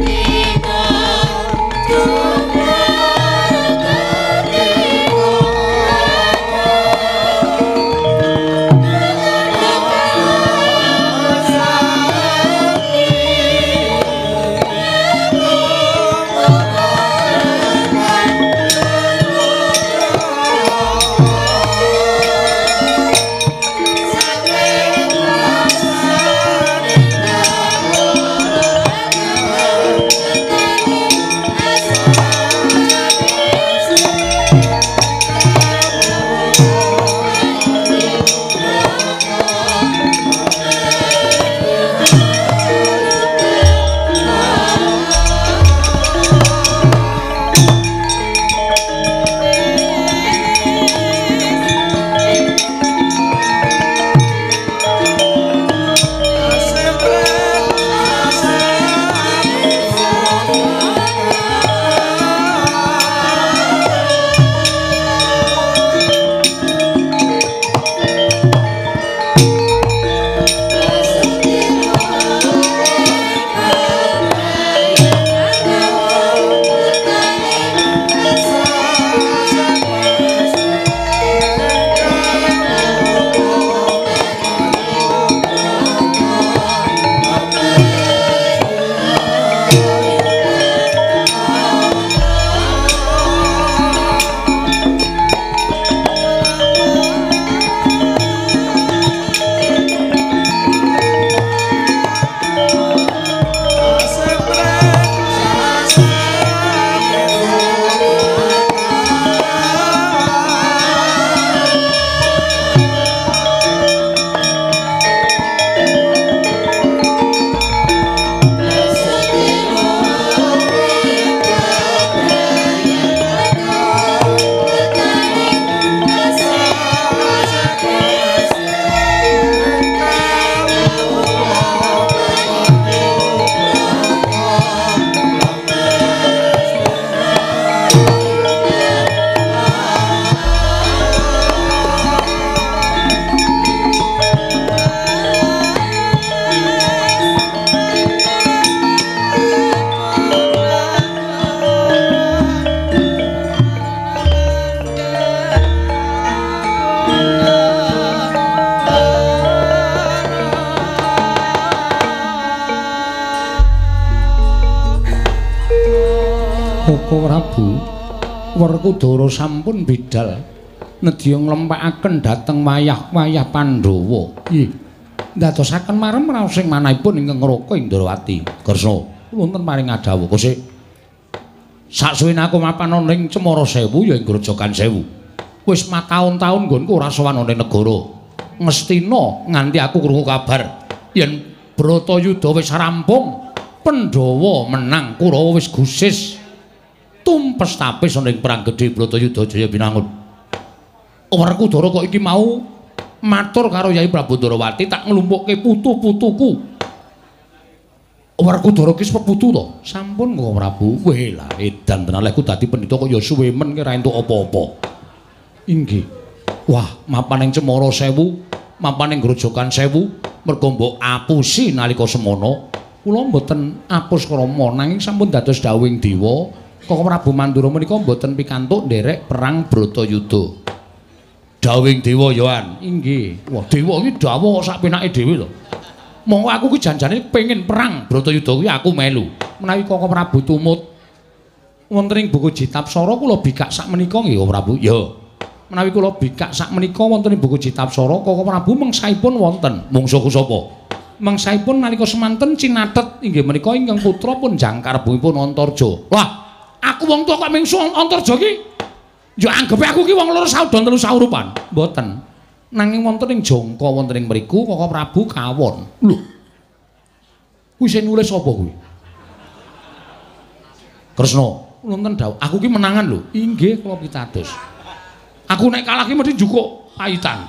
Werkudara sampun bidal nedya nglempakaken dhateng wayah-wayah Pandhawa. Nggih. Ndadosaken marem raos sing manahipun ingkang ngraka Indrawati. Kresna, wonten maring adhawuh. Kosek Saksuwene aku mapan ana ning Cemara Sewu ya ing Grojogan Sewu. Wis mataun-taun nggonku ora sowan ning negara. Ngestina nganti aku krungu kabar yen Bratayuda wis rampung, Pandhawa menang, Kurawa wis gusis. Tumpes tapis ana ing perang gedhe Bratayuda Jaya Binangun. Werkudara kok iki mau matur karo Yai Prabu Ndarawati tak nglumpukke putu-putuku. Werkudara ki seputu to? Sampun kok Prabu. Weh lah edan tenan lekku dadi pendhita kok ya suwe men ki ora entuk apa-apa. Inggih. Wah, mapan ing Cemara Sewu, mapan ing Grojogan Sewu, merga mbok apusi nalika semana. Kula mboten apus krama nanging sampun dados dawuhing dewa, Kakang Prabu Mandura menika mboten pikantuk nderek perang Bratayuda. Dawuhing dewa Yohan. Inggih. Wah, dewa iki dawuh kok sak penake dhewe to. Monggo aku ki janjane pengin perang Bratayuda kuwi aku melu. Menawi Kakang Prabu tumut wonten ing buku Jitabsara kula bikak sak menika nggih Kakang Prabu. Ya. Menawi kula bikak sak menika wonten ing buku Jitabsara Kakang Prabu mangsaipun wonten mungsuhku sapa? Mangsaipun nalika semanten Cinathet inggih menika ingkang putra pun jangkar bumipun Antarja. Wah, aku wong tuwa kok mingsu Antarja ki ya anggepe aku ki wong loro saudon telu saurupan. Mboten. Nanging wonten ing Jangka wonten ing mriku Kakang Prabu kawon. Lho. Kuwi sing nulis sapa kuwi? Kresna. Wonten dawuh, aku ki menangan lho. Inggih kula pitados. Aku nek kalah ki mesti njukuk paitan.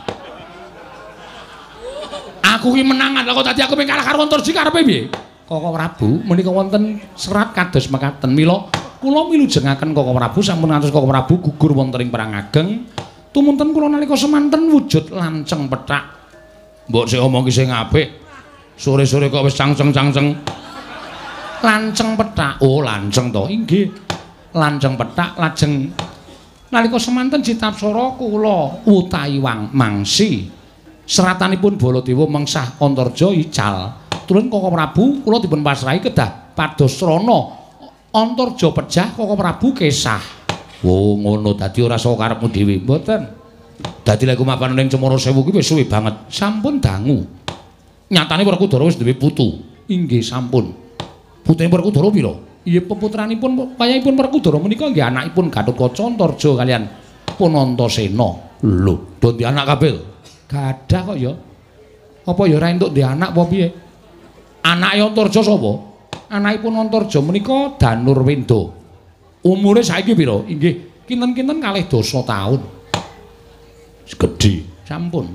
Aku ki menangan. Lah kok dadi aku ping kalah karo Antarja karepe piye? Kakang Prabu menika wonten serat kados mekaten. Mila kula milujengaken Kakang Prabu sampun ngantos Kakang Prabu gugur wonten ing perang ageng. Tumunten kula nalika semanten wujud lanceng pethak. Mbok sik omong ki sing apik. Sore-sore kok wis cangceng-cangceng. Lanceng pethak. Oh, lanceng to. Inggih. Lanceng pethak lajeng nalika semanten Jitabsara kula utahi mangsi. Seratanipun Baladewa mengsah Antarja ical. Turun Kakang Prabu kula dipun pasrahi kedah pados srana. Antarja pejah Kakang Prabu kesah. Oh ngono dadi ora saka karepmu dhewe mboten. Dadi lek mapan ning Cemara Sewu ki wis suwe banget. Sampun dangu. Nyatane Werkudara wis duwe putu. Inggih sampun. Putune Werkudara pira? Iya peputranipun payahipun Werkudara menika nggih anakipun Gatotkaca Antarja kalian Punantasena. Lho, do di anak kabeh. Gadah kok ya. Apa ya ora entuk di anak apa piye? Anake Antarja sapa? Anakipun Antarja menika Danurwenda. Umure saiki pira? Inggih, kinten-kinten 2 taun. Gedhe, sampun.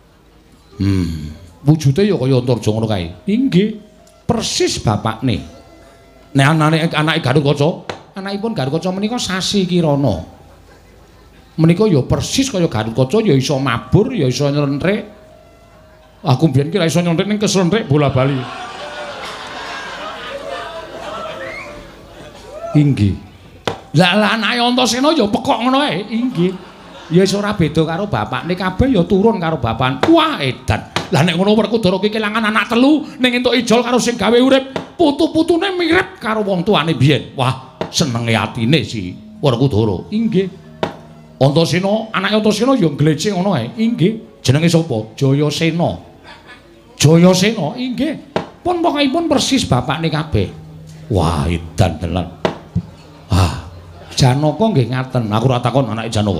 Wujude ya kaya Antarja ngono kae. Inggih, persis bapakne. Nek anake Gatotkaca, anakipun Gatotkaca menika Sasi Kirana. Menika ya persis kaya Gatotkaca, ya iso mabur, ya iso nylenthrik. Aku mbiyen ki ra iso nylenthrik ning keslenthrik bola-bali. Inggih. Lah anake Antasena ya pekok ngono ae. Inggih. Ya wis ora beda karo bapakne kabeh ya turun karo bapan. Wah edan. Lah nek ngono Werkudara ki kelangan anak telu ning entuk ijol karo sing gawe urip, putu-putune mirip karo wong tuane biyen. Wah, senenge atine si Werkudara. Inggih. Antasena, anake Antasena ya glecek ngono ae. Inggih. Jenenge sapa? Jayasena. Jayasena. Inggih. Pun pokokipun persis bapakne kabeh. Wah, edan tenan. Janaka nggih ngaten. Aku ora takon anake Janaka.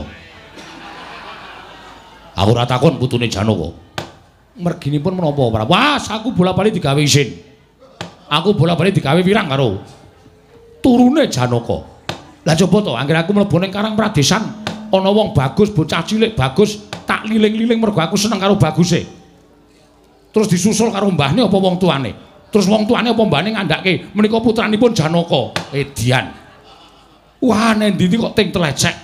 Aku ora takon putune Janaka. Merginipun menapa, Prabu? Wah, aku bola-bali digawe isin. Aku bola-bali digawe wirang karo turune Janaka. Lah coba to, anggere aku mlebu ning Karang Pradesan, ana wong bagus, bocah cilik bagus, tak liling-liling mergo aku seneng karo baguse. Terus disusul karo mbahne apa wong tuane? Terus wong tuane apa mbahne ngandhake menika putranipun Janaka. Edian. Wah, nendi kok ting telecek.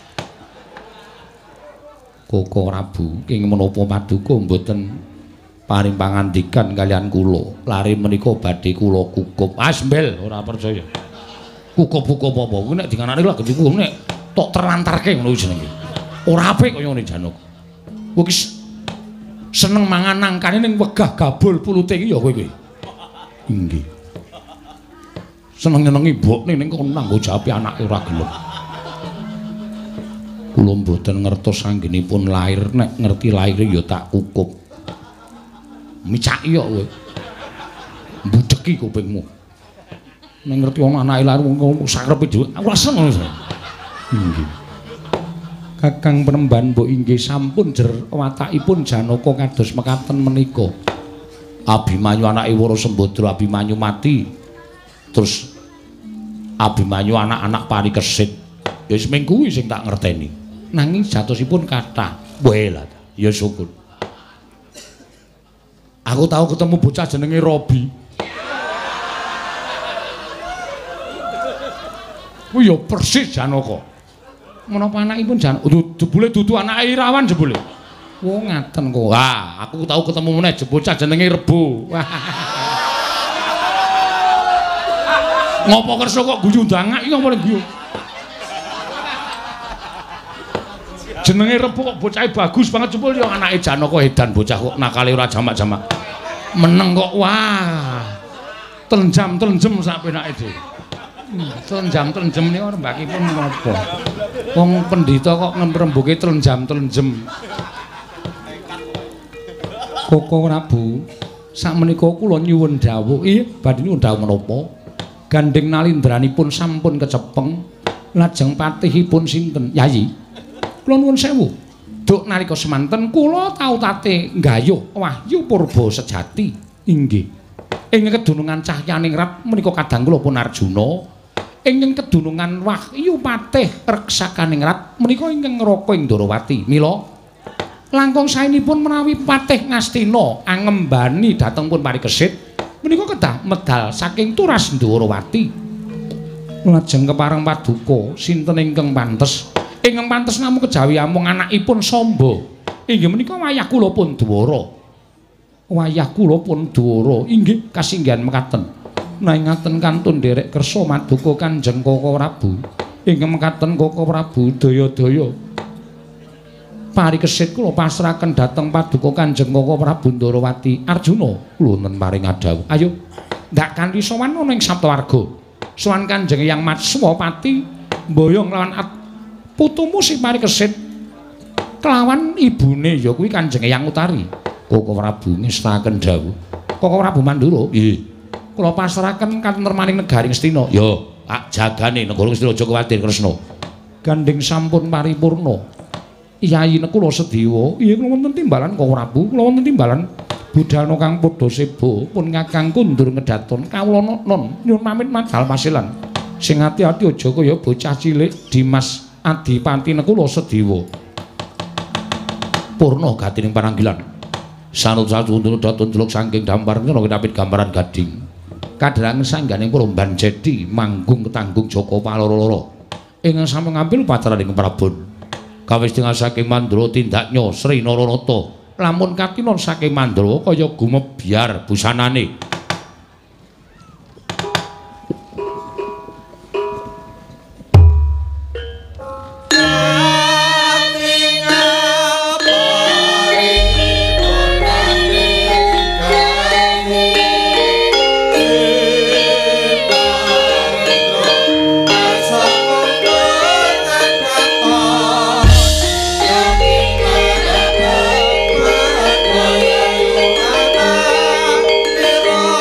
Kakang Prabu, ing menapa paduka mboten paring pangandikan kalian kula. Lare menika badhe kula kukup. Asmbel ora percaya. Kukup-kukup apa? Kuwi nek dinganane lak kukup nek tok terlantarke ngono jenenge. Ora apik kaya ngene Janaka. Kowe seneng mangan nangkane ning wegah gabul pulute iki ya kowe kuwi. Inggih. Seneng nyenengi mbokne ning kono nanggo jawabe anake ora gelem. Kula mboten ngertos anggenipun lair, nek ngerti laire ya tak kukup. Micaki kok kowe. Mbudheki kupingmu. Nek ngerti ana anake lair wong sakrepe dhewe. Aku raseng ngono. Nggih. Kakang Penemban mbok inggih sampun jer watakipun Janaka kados mekaten menika. Abimanyu anake Wara Sembadra, Abimanyu mati. Terus Abimanyu anak-anak Parikesit. Ya wis ming kuwi sing tak ngerteni. Nanging jatosipun kathah. Wae lah. Ya syukur. Aku tahu ketemu bocah jenenge Robi. Kuwi ya persis Janaka. Menapa anakipun Janaka? Jebule dudu anake Irawan jebule. Oh ngaten kok. Wah, aku tahu ketemu meneh bocah jenenge Rebo. Ngopo kersa kok guyu ndangak iki apa guyu? Jenenge Rebo kok bocahe bagus banget jebul ya anake Janaka edan bocah kok nakale ora jamak-jamak. Meneng kok wah. Telenjam-telenjem sak penake dhewe. Telenjam-telenjem niku mbakipun menapa? Wong pendhita kok ngrembuke telenjam-telenjem. Koko Prabu, sakmenika kula nyuwun dawuh. Iya, badhe nyuwun dawuh menapa? Gandeng nalindranipun sampun kecepeng, lajeng patihipun sinten? Yayi. Kula nuwun sewu. Duk nalika semanten kula tau tate nggayuh wahyu purba sejati. Inggih. Ing kedunungan Cahyaning Rat menika kadang kula pun Arjuna. Ing kedunungan wahyu patih Reksakaning Rat menika ingkang ngraka ing Ndarawati. Mila langkung saenipun menawi patih Ngastina angembani dhateng pun Parikesit menika kedah medal saking turas Ndarawati. Lajeng kepareng paduka sinten ingkang pantes? Ingkang pantes namung kejawi amung anakipun Samba. Inggih menika wayah kula pun Dwara. Wayah kula pun Dwara inggih kasinggihan mekaten. Naingaken kantun nderek kersa maduka Kanjeng Koko Prabu. Ingkang mekaten Koko Prabu daya-daya Parikesit kula pasrahaken dhateng paduka Kanjeng Koko Prabu Ndarawati. Arjuna kula nun paring adhawuh. Ayo ndak kanthi sowan ana ing Saptawarga. Sowan Kanjeng Hyang Matswapati mboyong lawan putumu si Parikesit kelawan ibune ya kuwi Kanjeng Hyang Utari. Koko Prabu ngestaken dawuh. Koko Prabu Mandura, nggih. Kula pasrahaken katentremaning negaring Ngastina. Ya, tak jagane negara Ngastina aja kuwatir Kresna. Gandeng sampun paripurna. Yayi kula Sedewa, iya kula wonten timbalan Koko Prabu, kula wonten timbalan budalna kang padha seba pun Kakang kundur ngedaton kawula non nyuwun pamit madhal pasilan. Sing ati-ati aja kaya bocah cilik Dimas Adipati kula Sedewa. Purna gatining pananggilan. Sanut-sanut datun jeluk saking dampar kena kinapit gambaran gading. Kadrangan sangganing Promban Jedi manggung ketanggung Joko Paloro-loro. Ingkang sami ngambil patraning Prabon. Kawis dengan saking Mandura tindaknya Sri Naranata. Lamun katinon saking Mandura kaya gumebyar busanane. Mira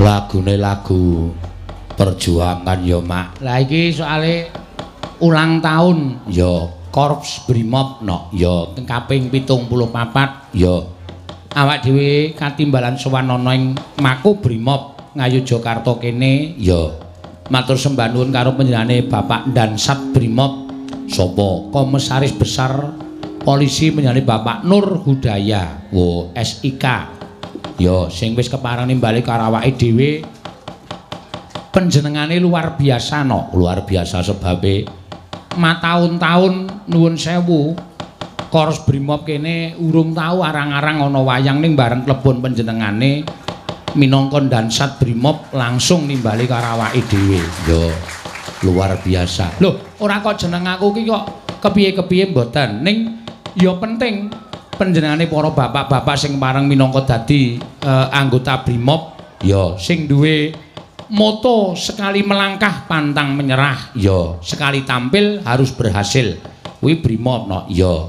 Lagune lagu perjuangan ya, Mak. Lah iki soalé ulang tahun Ya, Korps Brimob no. ya Kaping 74. ya. Awak dhewe katimbalan sowan ana ing Mako Brimob Ngayogyakarta kene. Ya. Matur sembah nuwun karo panjenengane Bapak Dansat Brimob. Sapa? Komisaris Besar Polisi panjenengane Bapak Nur Hudaya. Oh, SIK. ya Sing wis kepareng nimbali karo awake dhewe. Panjenengane luar biasa no. luar biasa sebabe Mataun-taun nuwun sewu Korps Brimob kene urung tau arang-arang ana wayang ning bareng klebon panjenengane minangka Dansat Brimob langsung nimbali karo awake dhewe. ya luar biasa. Lho, ora kok jeneng aku ki kok kepiye-kepiye mboten. Ning ya penting panjenengane para bapak-bapak sing pareng minangka dadi anggota Brimob Ya, sing duwe moto sekali melangkah pantang menyerah. ya, Sekali tampil harus berhasil. Kuwi Brimob no. ya,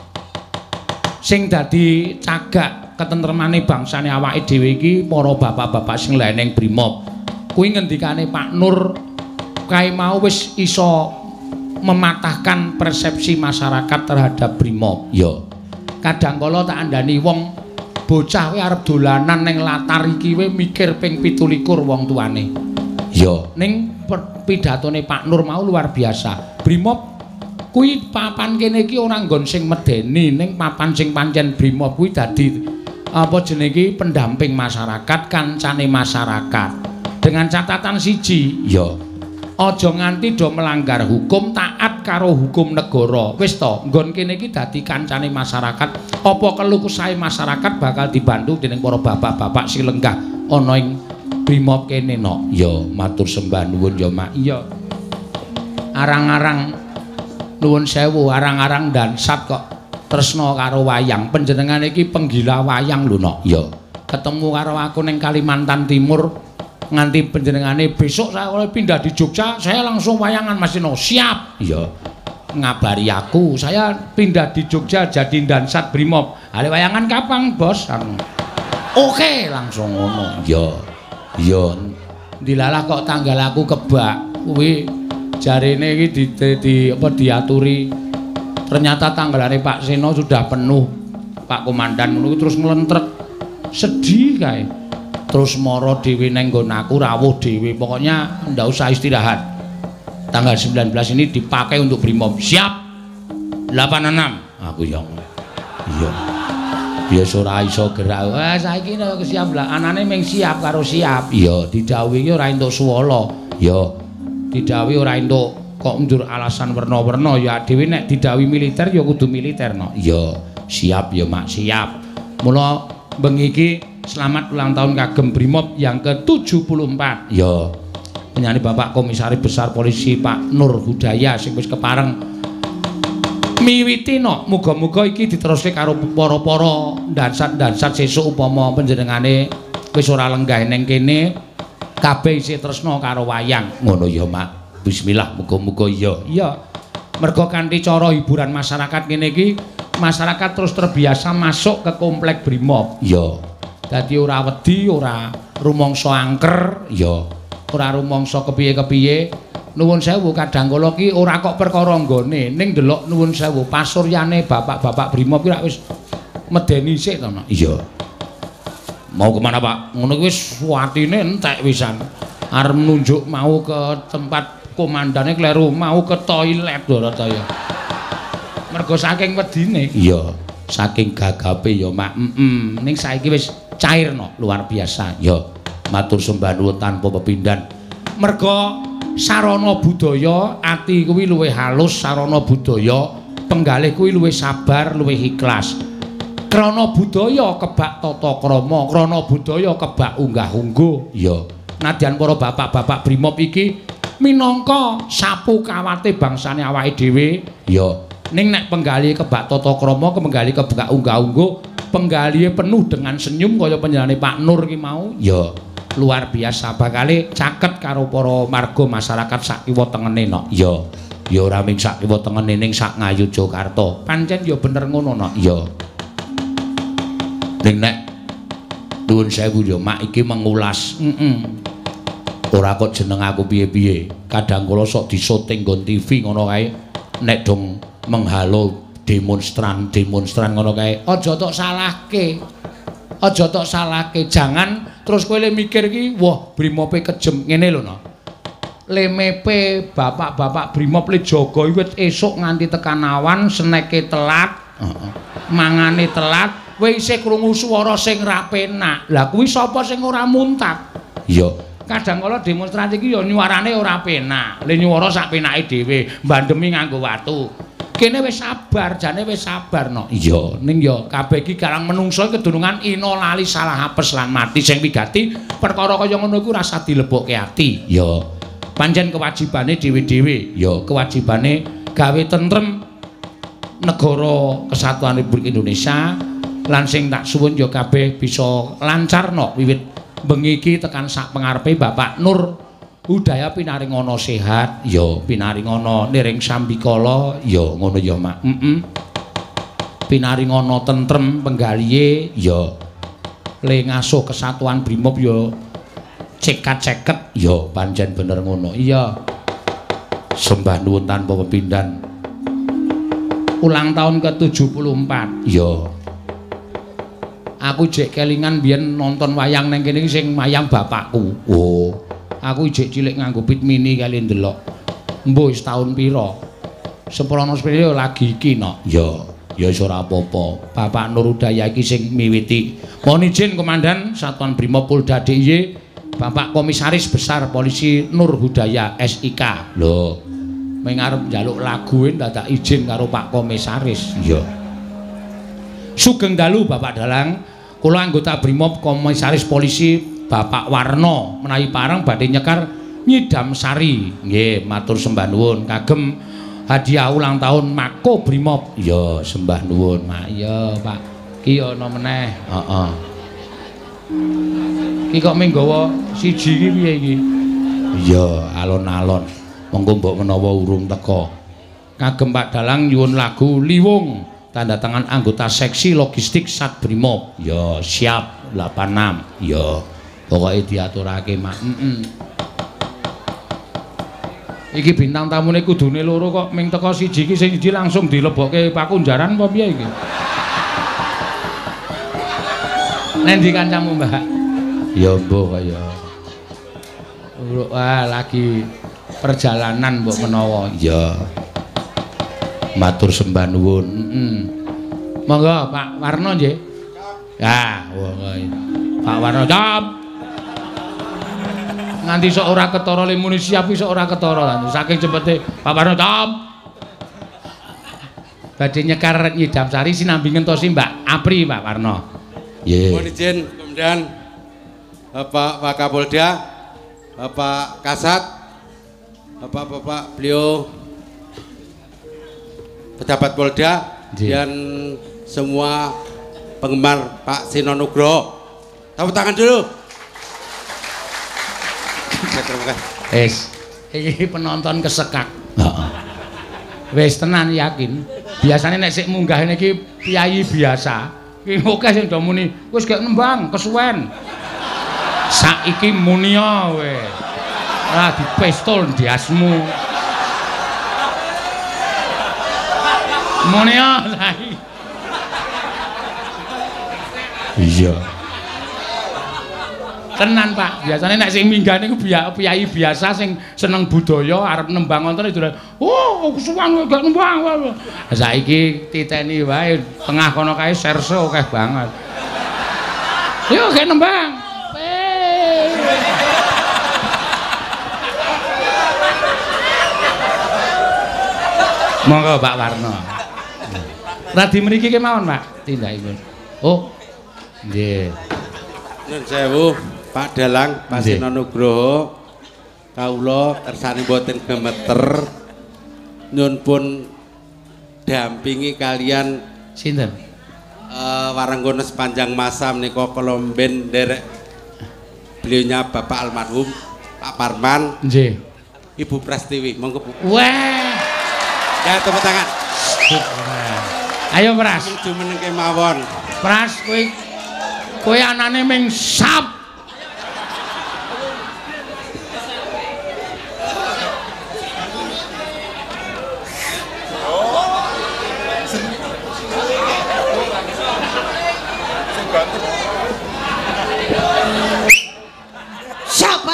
Sing dadi cagak ketentremane bangsane awake dhewe iki para bapak-bapak sing laineng Brimob. Kuwi ngendikane Pak Nur kae mau wis iso mematahkan persepsi masyarakat terhadap Brimob. ya, Kadangkala tak andani wong bocah kuwi arep dolanan ning latar iki we mikir ping 17 wong tuane. ya, Ning pidatone Pak Nur mau luar biasa. Brimob kuwi papan kene iki ora nggon sing medeni, ning papan sing pancen Brimob kuwi dadi apa jenenge iki pendamping masyarakat, kancane masyarakat. Dengan catatan siji, ya, aja nganti do melanggar hukum, taat karo hukum negara. Wis to, nggon kene iki dadi kancane masyarakat. Apa keluh kesahe masyarakat bakal dibantu dening para bapak-bapak sing lenggah ana ing Brimob kene no. ya, matur sembah nuwun ya, Mak. Iya. Arang-arang nuwun sewu, arang-arang Dansat kok tresna karo wayang. Panjenengan iki penggila wayang lho no. Ya, Ketemu karo aku ning Kalimantan Timur nganti panjenengane besok saya oleh pindah di Jogja, saya langsung wayangan Mas Dino. Siap. ya, Ngabari aku, saya pindah di Jogja jadi Dansat Brimob. Ale wayangan kapan, Bos? Oke, langsung ngono. ya, ya, Dilalah kok tanggal aku kebak. Kuwi jarene iki diaturi. Ternyata tanggalane Pak Seno sudah penuh. Pak Komandan ngono terus nglentrek. Sedih kae. Terus moro dhewe nang nggon aku rawuh dhewe. Pokoknya ndak usah istirahat. Tanggal 19 ini dipakai untuk Brimob. Siap. 86. Aku yang. iya. Biasa ora iso gerak. Wah, saiki nek siap lah. Anane mung siap karo siap. Iya, Didhawuhi ora entuk swala. ya, Didhawuhi ora entuk kok ndur alasan werna-werna ya dhewe nek didhawuhi militer ya kudu militer no. ya, Siap ya Mak, siap. Mula bengi iki selamat ulang tahun kagem Brimob yang ke-74. ya, Penyanyi Bapak Komisaris Besar Polisi Pak Nur Hudaya sing wis kepareng miwiti no, muga-muga iki diteruske karo para-para dansat-dansat sesuk upama panjenengane wis ora lenggah ning kene kabeh isih tresna karo wayang. ngono ya, Mak. Bismillah, muga-muga iya. Iya. Mergo kanthi cara hiburan masyarakat kene iki masyarakat terus terbiasa masuk ke komplek Brimob. Ya, Dadi ora wedi, ora rumangsa angker, ya, ora rumangsa kepiye-kepiye. Nuwun sewu kadangkala ki ora kok perkara nggone, ning delok nuwun sewu pasuryane bapak-bapak Brimob ki wis medeni sik to, Mak. iya. Mau kemana Pak? Ngono kuwi wis watine entek wisan. Arep nunjuk mau ke tempat komandane kleru, mau ke toilet Dorotaya. Mergo saking wedine. Iya, saking gagape ya, Mak. Ning saiki wis cair no, luar biasa. Ya, matur sembah nuwun tanpa pepindhan. Mergo sarana budaya ati kuwi luwih halus, sarana budaya penggalih kuwi luwih sabar, luwih ikhlas. Krana budaya kebak tata krama, krana budaya kebak unggah-ungguh. Ya, Nadyan para bapak-bapak Brimob iki minangka sapu kawate bangsane awake dhewe. ya, Ning nek penggalih kebak tata krama, penggalih kebak unggah-ungguh, penggalih penuh dengan senyum kaya panjenengane Pak Nur ki mau. ya, Luar biasa bakale caket karo para marga masyarakat sak kiwa tengene no. ya. Ya ora mung sak kiwa tengene ning sak Ngayogyakarta. Pancen ya bener ngono no. Ya. Ning nek Nuwun sewu ya, Mak iki mengulas. Ora kok jeneng aku piye-piye. Kadang kala sok disoting nggon TV ngono kae. Nek dong menghalo demonstran ngono kae. Aja tok salahke. Aja tok salahke. Jangan terus kowe le mikir iki, wah brimope kejem ngene lho no. Lemepe bapak-bapak brimob le jaga wit esuk nganti tekan awan, seneke telat, mangane telat, kowe isih krungu swara sing ra penak. Lah kuwi sapa sing ora muntak? Ya, kadang kala demonstrasi iki ya nyuarane ora penak. Le nyuwara sak penake dhewe, mbandemi nganggo watu. Kene wis sabar, jane wis sabar no. Iya, ning ya kabeh iki karang menungso kedunungan ina lali salah apes lan mati sing wigati perkara kaya ngono iku rasa dilebokke ati. Ya. Pancen kewajibane dhewe-dhewe, ya kewajibane gawe tentrem negara kesatuan Republik Indonesia lan sing tak suwun ya kabeh bisa lancarno wiwit bengi iki tekan sak pengarepe Bapak Nur Hudaya pinaringana sehat, ya pinaringana niring sambikala, ya ngono ya Mak. Pinaringana tentrem penggalihe, ya le ngasuh kesatuan Brimob ya cekat-ceket ya pancen bener ngono. Iya. Sembah nuwun tanpa pepindhan. Ulang tahun ke-74. Ya. Aku jek kelingan biyen nonton wayang nang kene sing wayang bapakku. Oh. Aku jek cilik nganggo pit mini kali ndelok. Mbuh wis taun pira. Semprono sepele lagi iki no. Ya. Ya wis ora apa-apa. Bapak Nur Hudaya iki sing miwiti. Mohon izin Komandan Satuan Brimob Polda DIY. Bapak Komisaris Besar Polisi Nur Hudaya SIK. Lho, mengarep njaluk lagu dadak izin karo Pak Komisaris. Iya. Sugeng dalu Bapak Dalang, kula anggota Brimob Komisaris Polisi Bapak Warno menawi pareng badhe nyekar Nyidam Sari. Nggih, matur sembah nuwun kagem hadiah ulang tahun Mako Brimob. Ya, sembah nuwun, Mak. Ya, Pak. Ki ana meneh. Heeh. Iki kok menggawa siji iki piye iki? Iya, alon-alon. Monggo mbok menawa urung teka. Kagem Pak Dalang nyuwun lagu Liwung, tanda tangan anggota seksi logistik Sat Brimob. Ya, siap 86. Ya, pokoke diaturake, Mak. Iki bintang tamune kudune loro kok ming teka siji iki sing siji langsung dilebokke pakunjaran apa piye iki? Nendi kancamu, Mbak? Ya mbok kaya lagi perjalanan mbok menawa. Ya. Matur sembah nuwun. Monggo Pak Warno nggih. Ya, Pak Warno jawab. Nganti sok ora ketara le muni siap sok ora ketara. Saking cepete Pak Warno jawab. Badhe nyekar Nyidam Sari sinambi ngentosi Mbak Apri Pak Warno. Nggih. Mohon izin Komandan Bapak Wakapolda, Bapak Kasat, Bapak-bapak beliau pejabat Polda dan semua penggemar Pak Sino Nugroho. Tepuk tangan dulu. Terima kasih. Iki penonton kesekak. Wis tenan yakin. Biasane nek sik munggah niki piyayi biasa. Ki oke sing do muni wis gek nembang kesuwen. Saiki munia we. Ora dipistol ndiasmu. Munia saiki. Iya. Tenan Pak, biasane nek sing minggah niku piyayi biasa sing seneng budaya arep nembang wonten itu. Oh, kesuwen gak nembang. Saiki titeni wae tengah kono kae serse akeh banget. Yo gak nembang. Monggo Pak Warno. Radi mriki kemawon Pak, tindakipun. Oh. Nggih. Nuwun sewu Pak Dalang, Pak Sino Nugroho. Kawula kersane mboten gemeter. Nyuwun pun dampingi kalian sinten? Waranggono sepanjang masa menika kelomben derek beliaunya Bapak almarhum Pak Parman. Nggih. Ibu Prastiwi, monggo Bu. Wah. Ya tepuk tangan. Ayo Pras. Menuju meneng kemawon. Pras kowe Kowe anane ming sap. Siapa?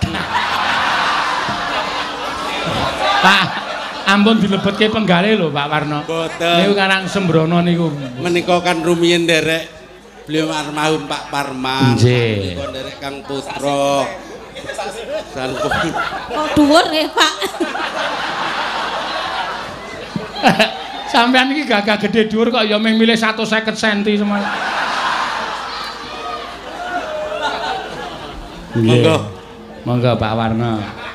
Pak, ampun dilebetke penggalih lho Pak Warno. Mboten. Niku Karang Sembrono niku. Menika kan rumiyin nderek beliau almarhum Pak Parman. Nggih. Menika nderek Kang Putra. Sampun. Kok dhuwur nggih, Pak? Sampean iki gagah gedhe dhuwur kok ya mung milih 150 cm semua. Monggo. Monggo Pak Warno.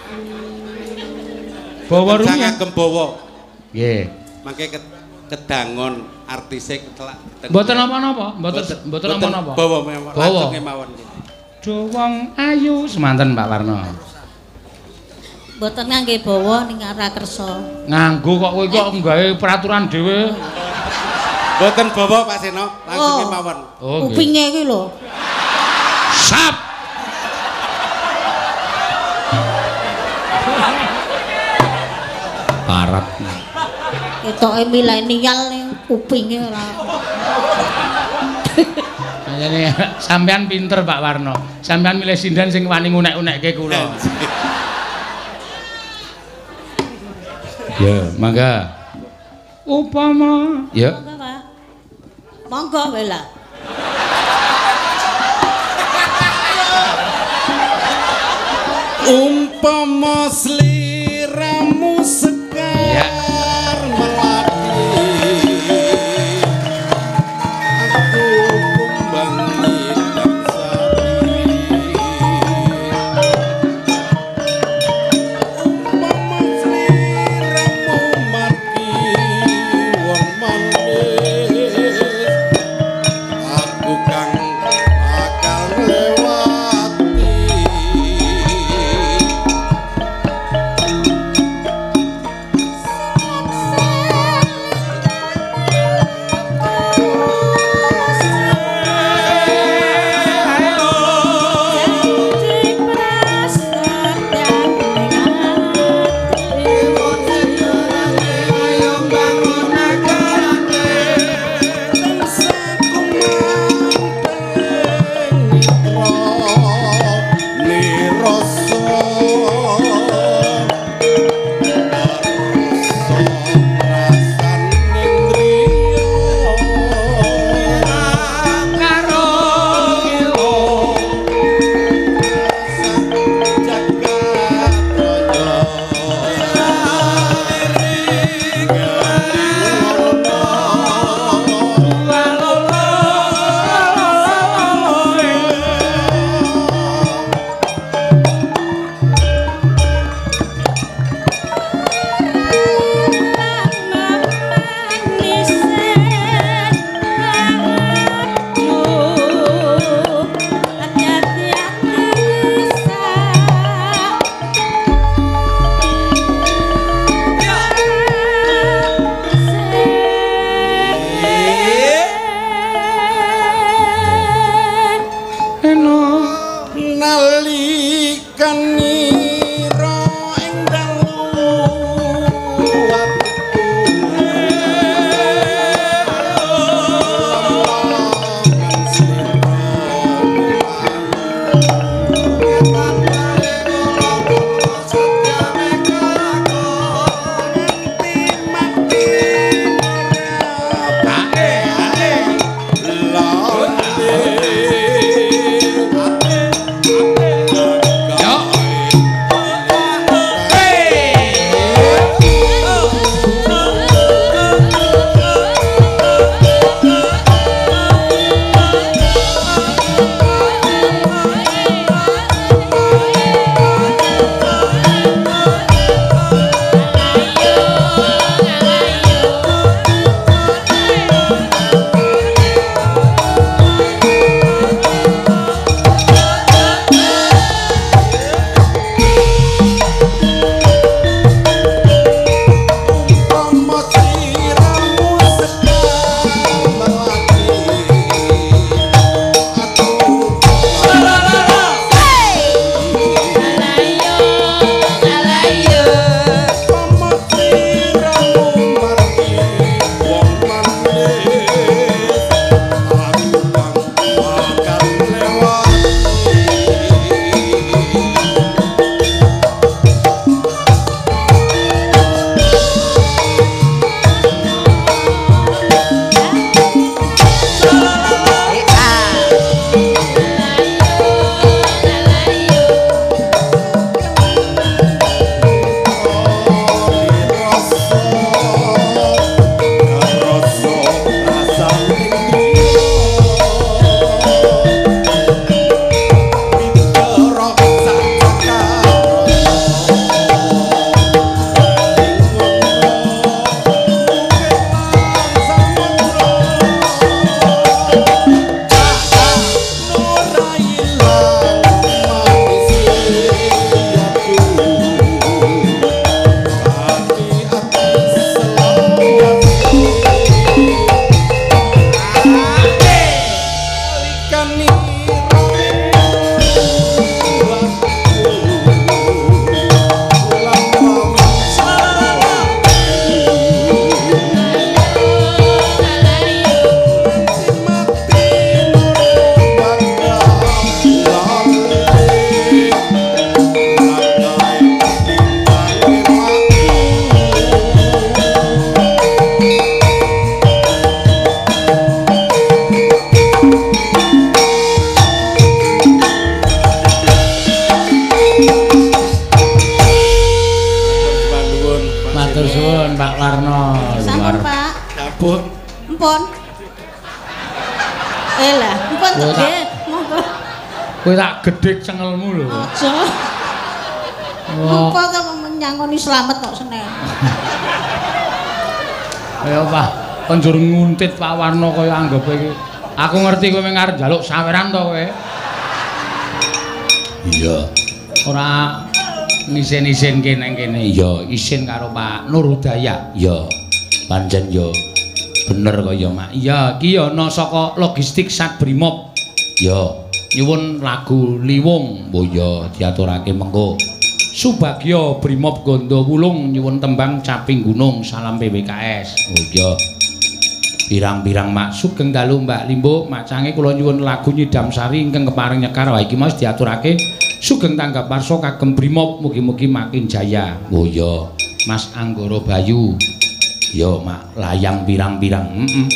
Bawa rumiyin. Kagem bawa. Nggih. Mangke kedangon artise ketelak. Mboten napa-napa, mboten napa-napa. Bawa langsung kemawon. Do wong ayu semanten Pak Warno. Mboten ngangge bawa ning arah kersa. Nganggo kok kowe kok nggawe peraturan dhewe. Mboten bawa Pak Seno, langsung kemawon. Oh, nggih. Kupinge iki lho. Sap. Parap. Ketoke milenial ning kupinge ora. Jadi sampean pinter Pak Warno. Sampean milih sindan sing wani ngunek-unekke kula. Ya, mangga. Upama, ya. Monggo, Pak. Monggo wae lah. Umpama sliramu sekar melati aku kumbang nidang sari umpama sliramu mati wong manis aku kang bakal lewati Lah, pun nggih, monggo. Kowe tak gedhek cengelmu lho. Aja. Apa ta menyangoni slamet kok senen. Ayo Pak, konjur nguntit Pak Warno kaya anggape iki. Aku ngerti kowe arep njaluk saweran to kowe. Iya. Ora ngisen-isenke nang kene. Iya, isin karo Pak Nur Hidayah. Iya. Pancen yo bener kaya Mak. Iya, iki ana saka logistik Sat Brimob. Iya, nyuwun lagu Liwung. Oh iya, diaturake mengko. Subagya Brimob Gondowulung nyuwun tembang Caping Gunung salam PWKS. Oh iya. Pirang-pirang Mak sugeng dalu Mbak Limbo, Mak Cange kula nyuwun lagu Nyidam Sari ingkang kepareng nyekar. Wah iki mas diaturake sugeng tanggap warsa kagem Brimob mugi-mugi makin jaya. Oh iya. Mas Anggara Bayu. Yo Mak layang pirang-pirang.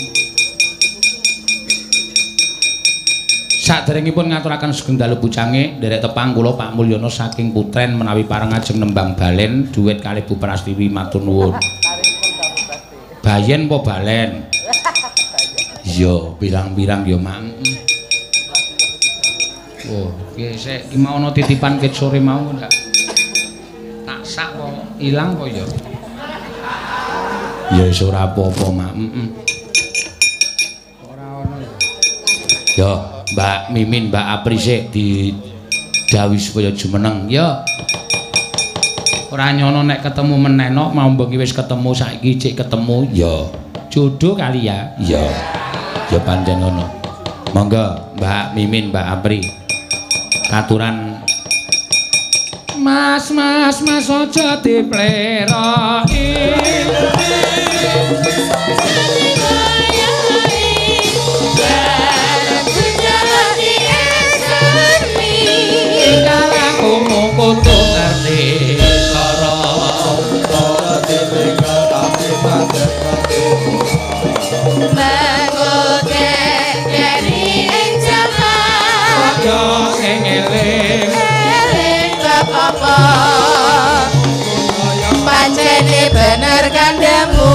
Saderengipun ngaturaken sugeng dalu bucange nderek tepang kula Pak Mulyono saking Putren menawi pareng ajeng nembang balen duet kalih Bu Prastiwi matur nuwun. Bayen apa balen? Iya, pirang-pirang ya Mak. Oh, iki sik iki mau ana titipan ket sore mau ndak. Tak sak kok ilang kok ya. Ya wis ora apa-apa Mak. Ora ono. Ya. Mbak Mimin, Mbak Apri sik didhawuhi supaya jumeneng. Ya. Ora nyono nek ketemu meneh no, mau bengi wis ketemu saiki cek ketemu. Ya. Jodoh kali ya. Ya. Ya pancen ngono. Monggo Mbak Mimin, Mbak Apri. Katuran Mas aja dipleroki. Kutu ngerti karo ora ditinggal tapi pancet ngerti Bangoke keri ing jaman yo sing eling apa pancene bener kandhamu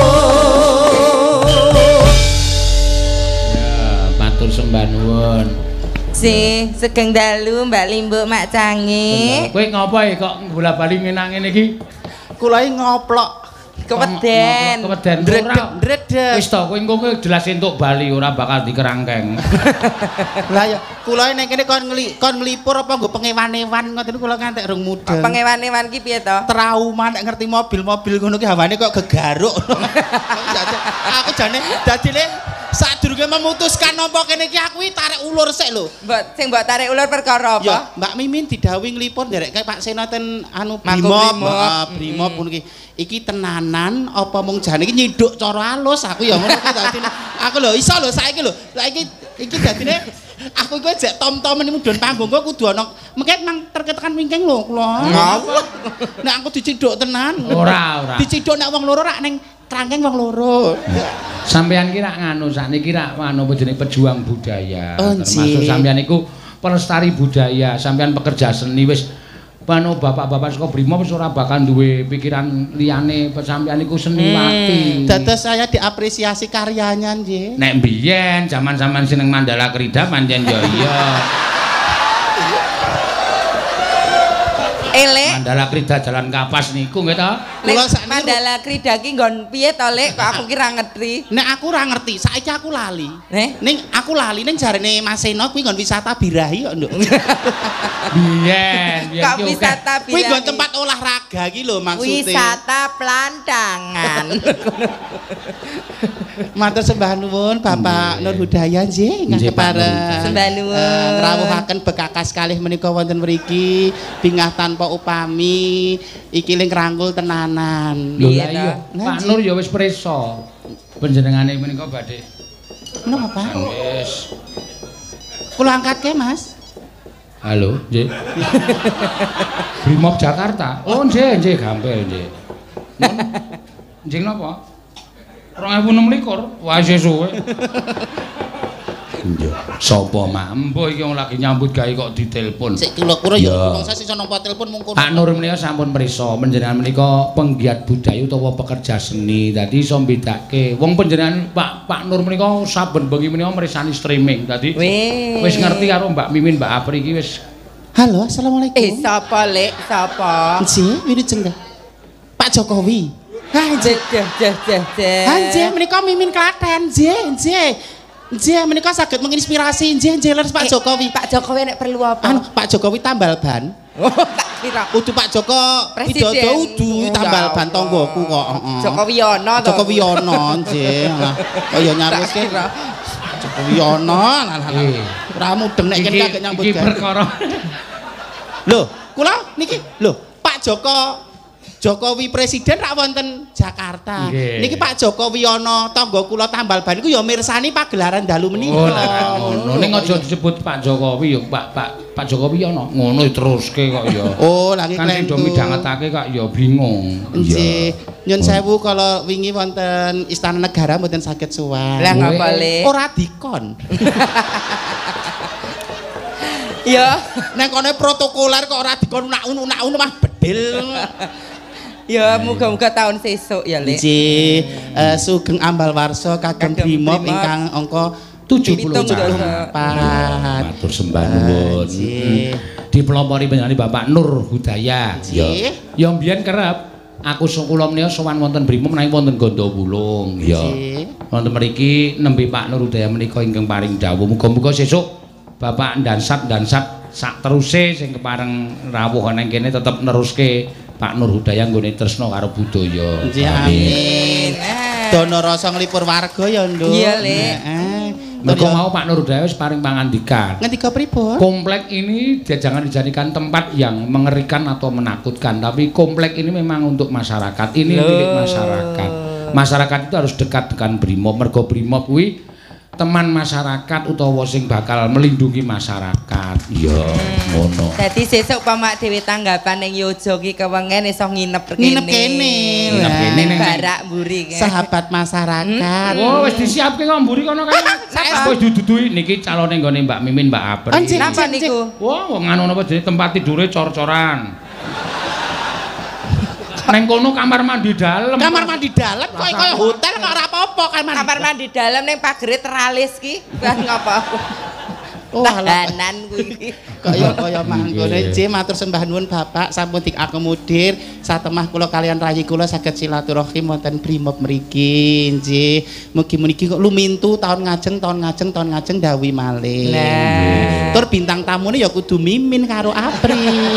ya matur sembah nuwun. Sugeng dalu Mbak Limbo Mak Cange. Kowe ngopo kok bola-bali ngenang ngene iki? Kula iki ngoplok Keweden. Keweden. Ndredeg. Wis to kowe engko jelas entuk bali ora bakal dikerangkeng. Lah ya kula ning kene kon nglipur apa nggo pengewan-ewan ngoten kula ngantek rung mudeng. Pengewan-ewan ki piye to? Trauma nek ngerti mobil-mobil ngono ki hawane kok gegaruk. Aku jane dadine sadurunge memutuskan nampa kene iki aku tarik ulur sik lho. Sing mbok tarik ulur perkara apa? Ya, Mbak Mimin didhawuhi nglipur nderekke Pak Seno ten anu Brimob ngono iki. Iki tenanan apa mung jane iki nyiduk cara alus aku ya ngono kuwi dadine. Aku lho iso lho saiki lho. Saiki iki dadine aku iku jek tom-tomen mudhun panggung kok kudu ana mengket mang terketekan wingking lho kula. Ngapa? Nek aku diciduk tenan. Ora. Diciduk nek wong loro rak ning krangkeng wong loro. Sampeyan ki rak nganu sakniki rak anu jenenge pejuang budaya. Oh, termasuk sampeyan iku pelestari budaya, sampeyan pekerja seni wis pano bapak-bapak saka Brimob wis ora bakal duwe pikiran liyane sampeyan iku seniwati. Dados saya diapresiasi karyanya nggih. Nek mbiyen jaman sampean seneng Mandala Krida pancen ya iya. Elek Mandala Krida Jalan Kapas niku nggih to? Kula sakniki Mandala Krida ki nggon piye to Lek kok aku ki ra ngerti. nek aku ora ngerti, saiki aku lali. Ning aku lali ning jarene Mas Seno kuwi nggon wisata birahi kok, Nduk. Biyen Kok wisata birahi. Kuwi nggon tempat olahraga ki lho maksudnya. Wisata plantangan. Matur sembah nuwun Bapak Nur Hidayah nggih ingkang kepareng. Sembah nuwun. Ngrawuhaken bekakas kalih menika wonten mriki bingah tanpa upami iki ling rangkul tenanan. Lho iya. Pak Nur ya wis prisa. Panjenengane menika badhe. Menapa? Wis. Kula angkatke, Mas. Halo, nggih. Brimob Jakarta. Oh, nggih gampil nggih. Nggih napa? 2026. Wah, suwe. Sapa mak? Empuh iki wong lagi nyambut gawe kok ditelepon. Sik kula-kula ya mongsa sisa nampa telepon mung kono. Pak Nur menika sampun prisa panjenengan menika penggiat budaya utawa pekerja seni. Dadi iso mbedake. Wong panjenengan Pak Nur menika saben bengi menika mresani streaming. Dadi wis ngerti karo Mbak Mimin, Mbak Apri iki wis. Halo, assalamualaikum. Sapa lek? Sapa? Nggih, wilujeng. Pak Jokowi. Hah, jeh. Nggih, menika Mimin Klaten, nggih. Nggih, menika saged menginspirasi nggih leres Pak Jokowi. Pak Jokowi nek perlu apa? Anu, Pak Jokowi tambal ban. Oh, tak kira. Udu Pak Joko Widodo udu tambal ban tanggoku kok. Jokowi Yono to. Jokowi Yono nggih. Lah, kaya nyaruske. Jokowi Yono. Ora mudeng nek kene kagek nyambut gawe. Iki perkara. Lho, kula niki lho, Pak Jokowi Presiden rak wonten Jakarta. Niki Pak Jokowi ana tangga kula tambal ban iku ya mirsani pagelaran dalu menika. Oh, lah ngono. Ning aja disebut Pak Jokowi ya Pak Jokowi ana. Ngono diteruske kok ya. Oh, lagi kan sing do midhangetake kok ya bingung. Nggih. Nyun sewu kalau wingi wonten Istana Negara mboten saged sowan. Lah ngapa le? Ora dikon. Ya, nek kene protokoler kok ora dikon unak-unak mah bedil. Ya, muga-muga tahun sesuk ya, Lek. Nggih, sugeng ambal warsa kagem Brimob ingkang angka 74. Matur sembah nuwun. Dipelopori panjenengan Bapak Nur Hudaya. Ya mbiyen kerep aku kula menika sowan wonten Brimob menawi wonten Gondowulung. Ya. Wonten mriki nembe Pak Nur Hudaya menika ingkang paring dawuh. Muga-muga sesuk Bapak dansat sak teruse sing kepareng rawuh ana kene tetep neruske Pak Nur Hudaya nggone tresna karo budaya. Amin. Dono rasa nglipur warga ya, Nduk. Iya, Lek. Mergo mau Pak Nur Hudaya wis paring pangandikan. Ngendika pripun? Komplek ini jangan dijadikan tempat yang mengerikan atau menakutkan, tapi komplek ini memang untuk masyarakat. Ini milik masyarakat. Masyarakat itu harus dekat dengan Brimob. Mergo Brimob kuwi teman masyarakat utawa sing bakal melindungi masyarakat. Iya, ngono. Dadi sesuk pamak dhewe tanggapan ning Yojo ki kewengen iso nginep kene. Nginep kene. Nginep kene barak mburi kene. Sahabat masyarakat. Oh, wis disiapke kok mburi kono kae. Wis didudui niki calone nggone Mbak Mimin, Mbak Apri. Napa niku? Wah, wong anu napa jenenge tempat tidure cor-coran. Neng kono kamar mandi dalam. Kamar mandi dalam kok kaya hotel kok ora apa-apa kamar mandi dalam ning pagere teralis ki. Kan ngapa? Oh, tahanan kuwi. Kaya mangkone J matur sembah nuwun Bapak sampun diakomodir satemah kula kalian rayi kula saged silaturahim wonten Brimob mriki nggih. Mugi-mugi kok lumintu tahun ngajeng dawi malih. Tur bintang tamune ya kudu Mimin karo Apri.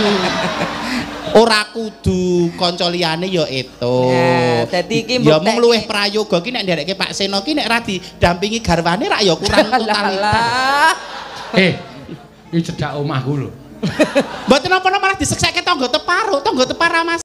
Ora kudu kanca liyane ya itu. Dadi iki ya mung luwih prayoga ki nek nderekke Pak Seno ki nek ra didampingi garwane ra ya kurang totalitas. Iki cedhak omahku lho. Mboten napa-napa malah disekseke tangga teparo Mas.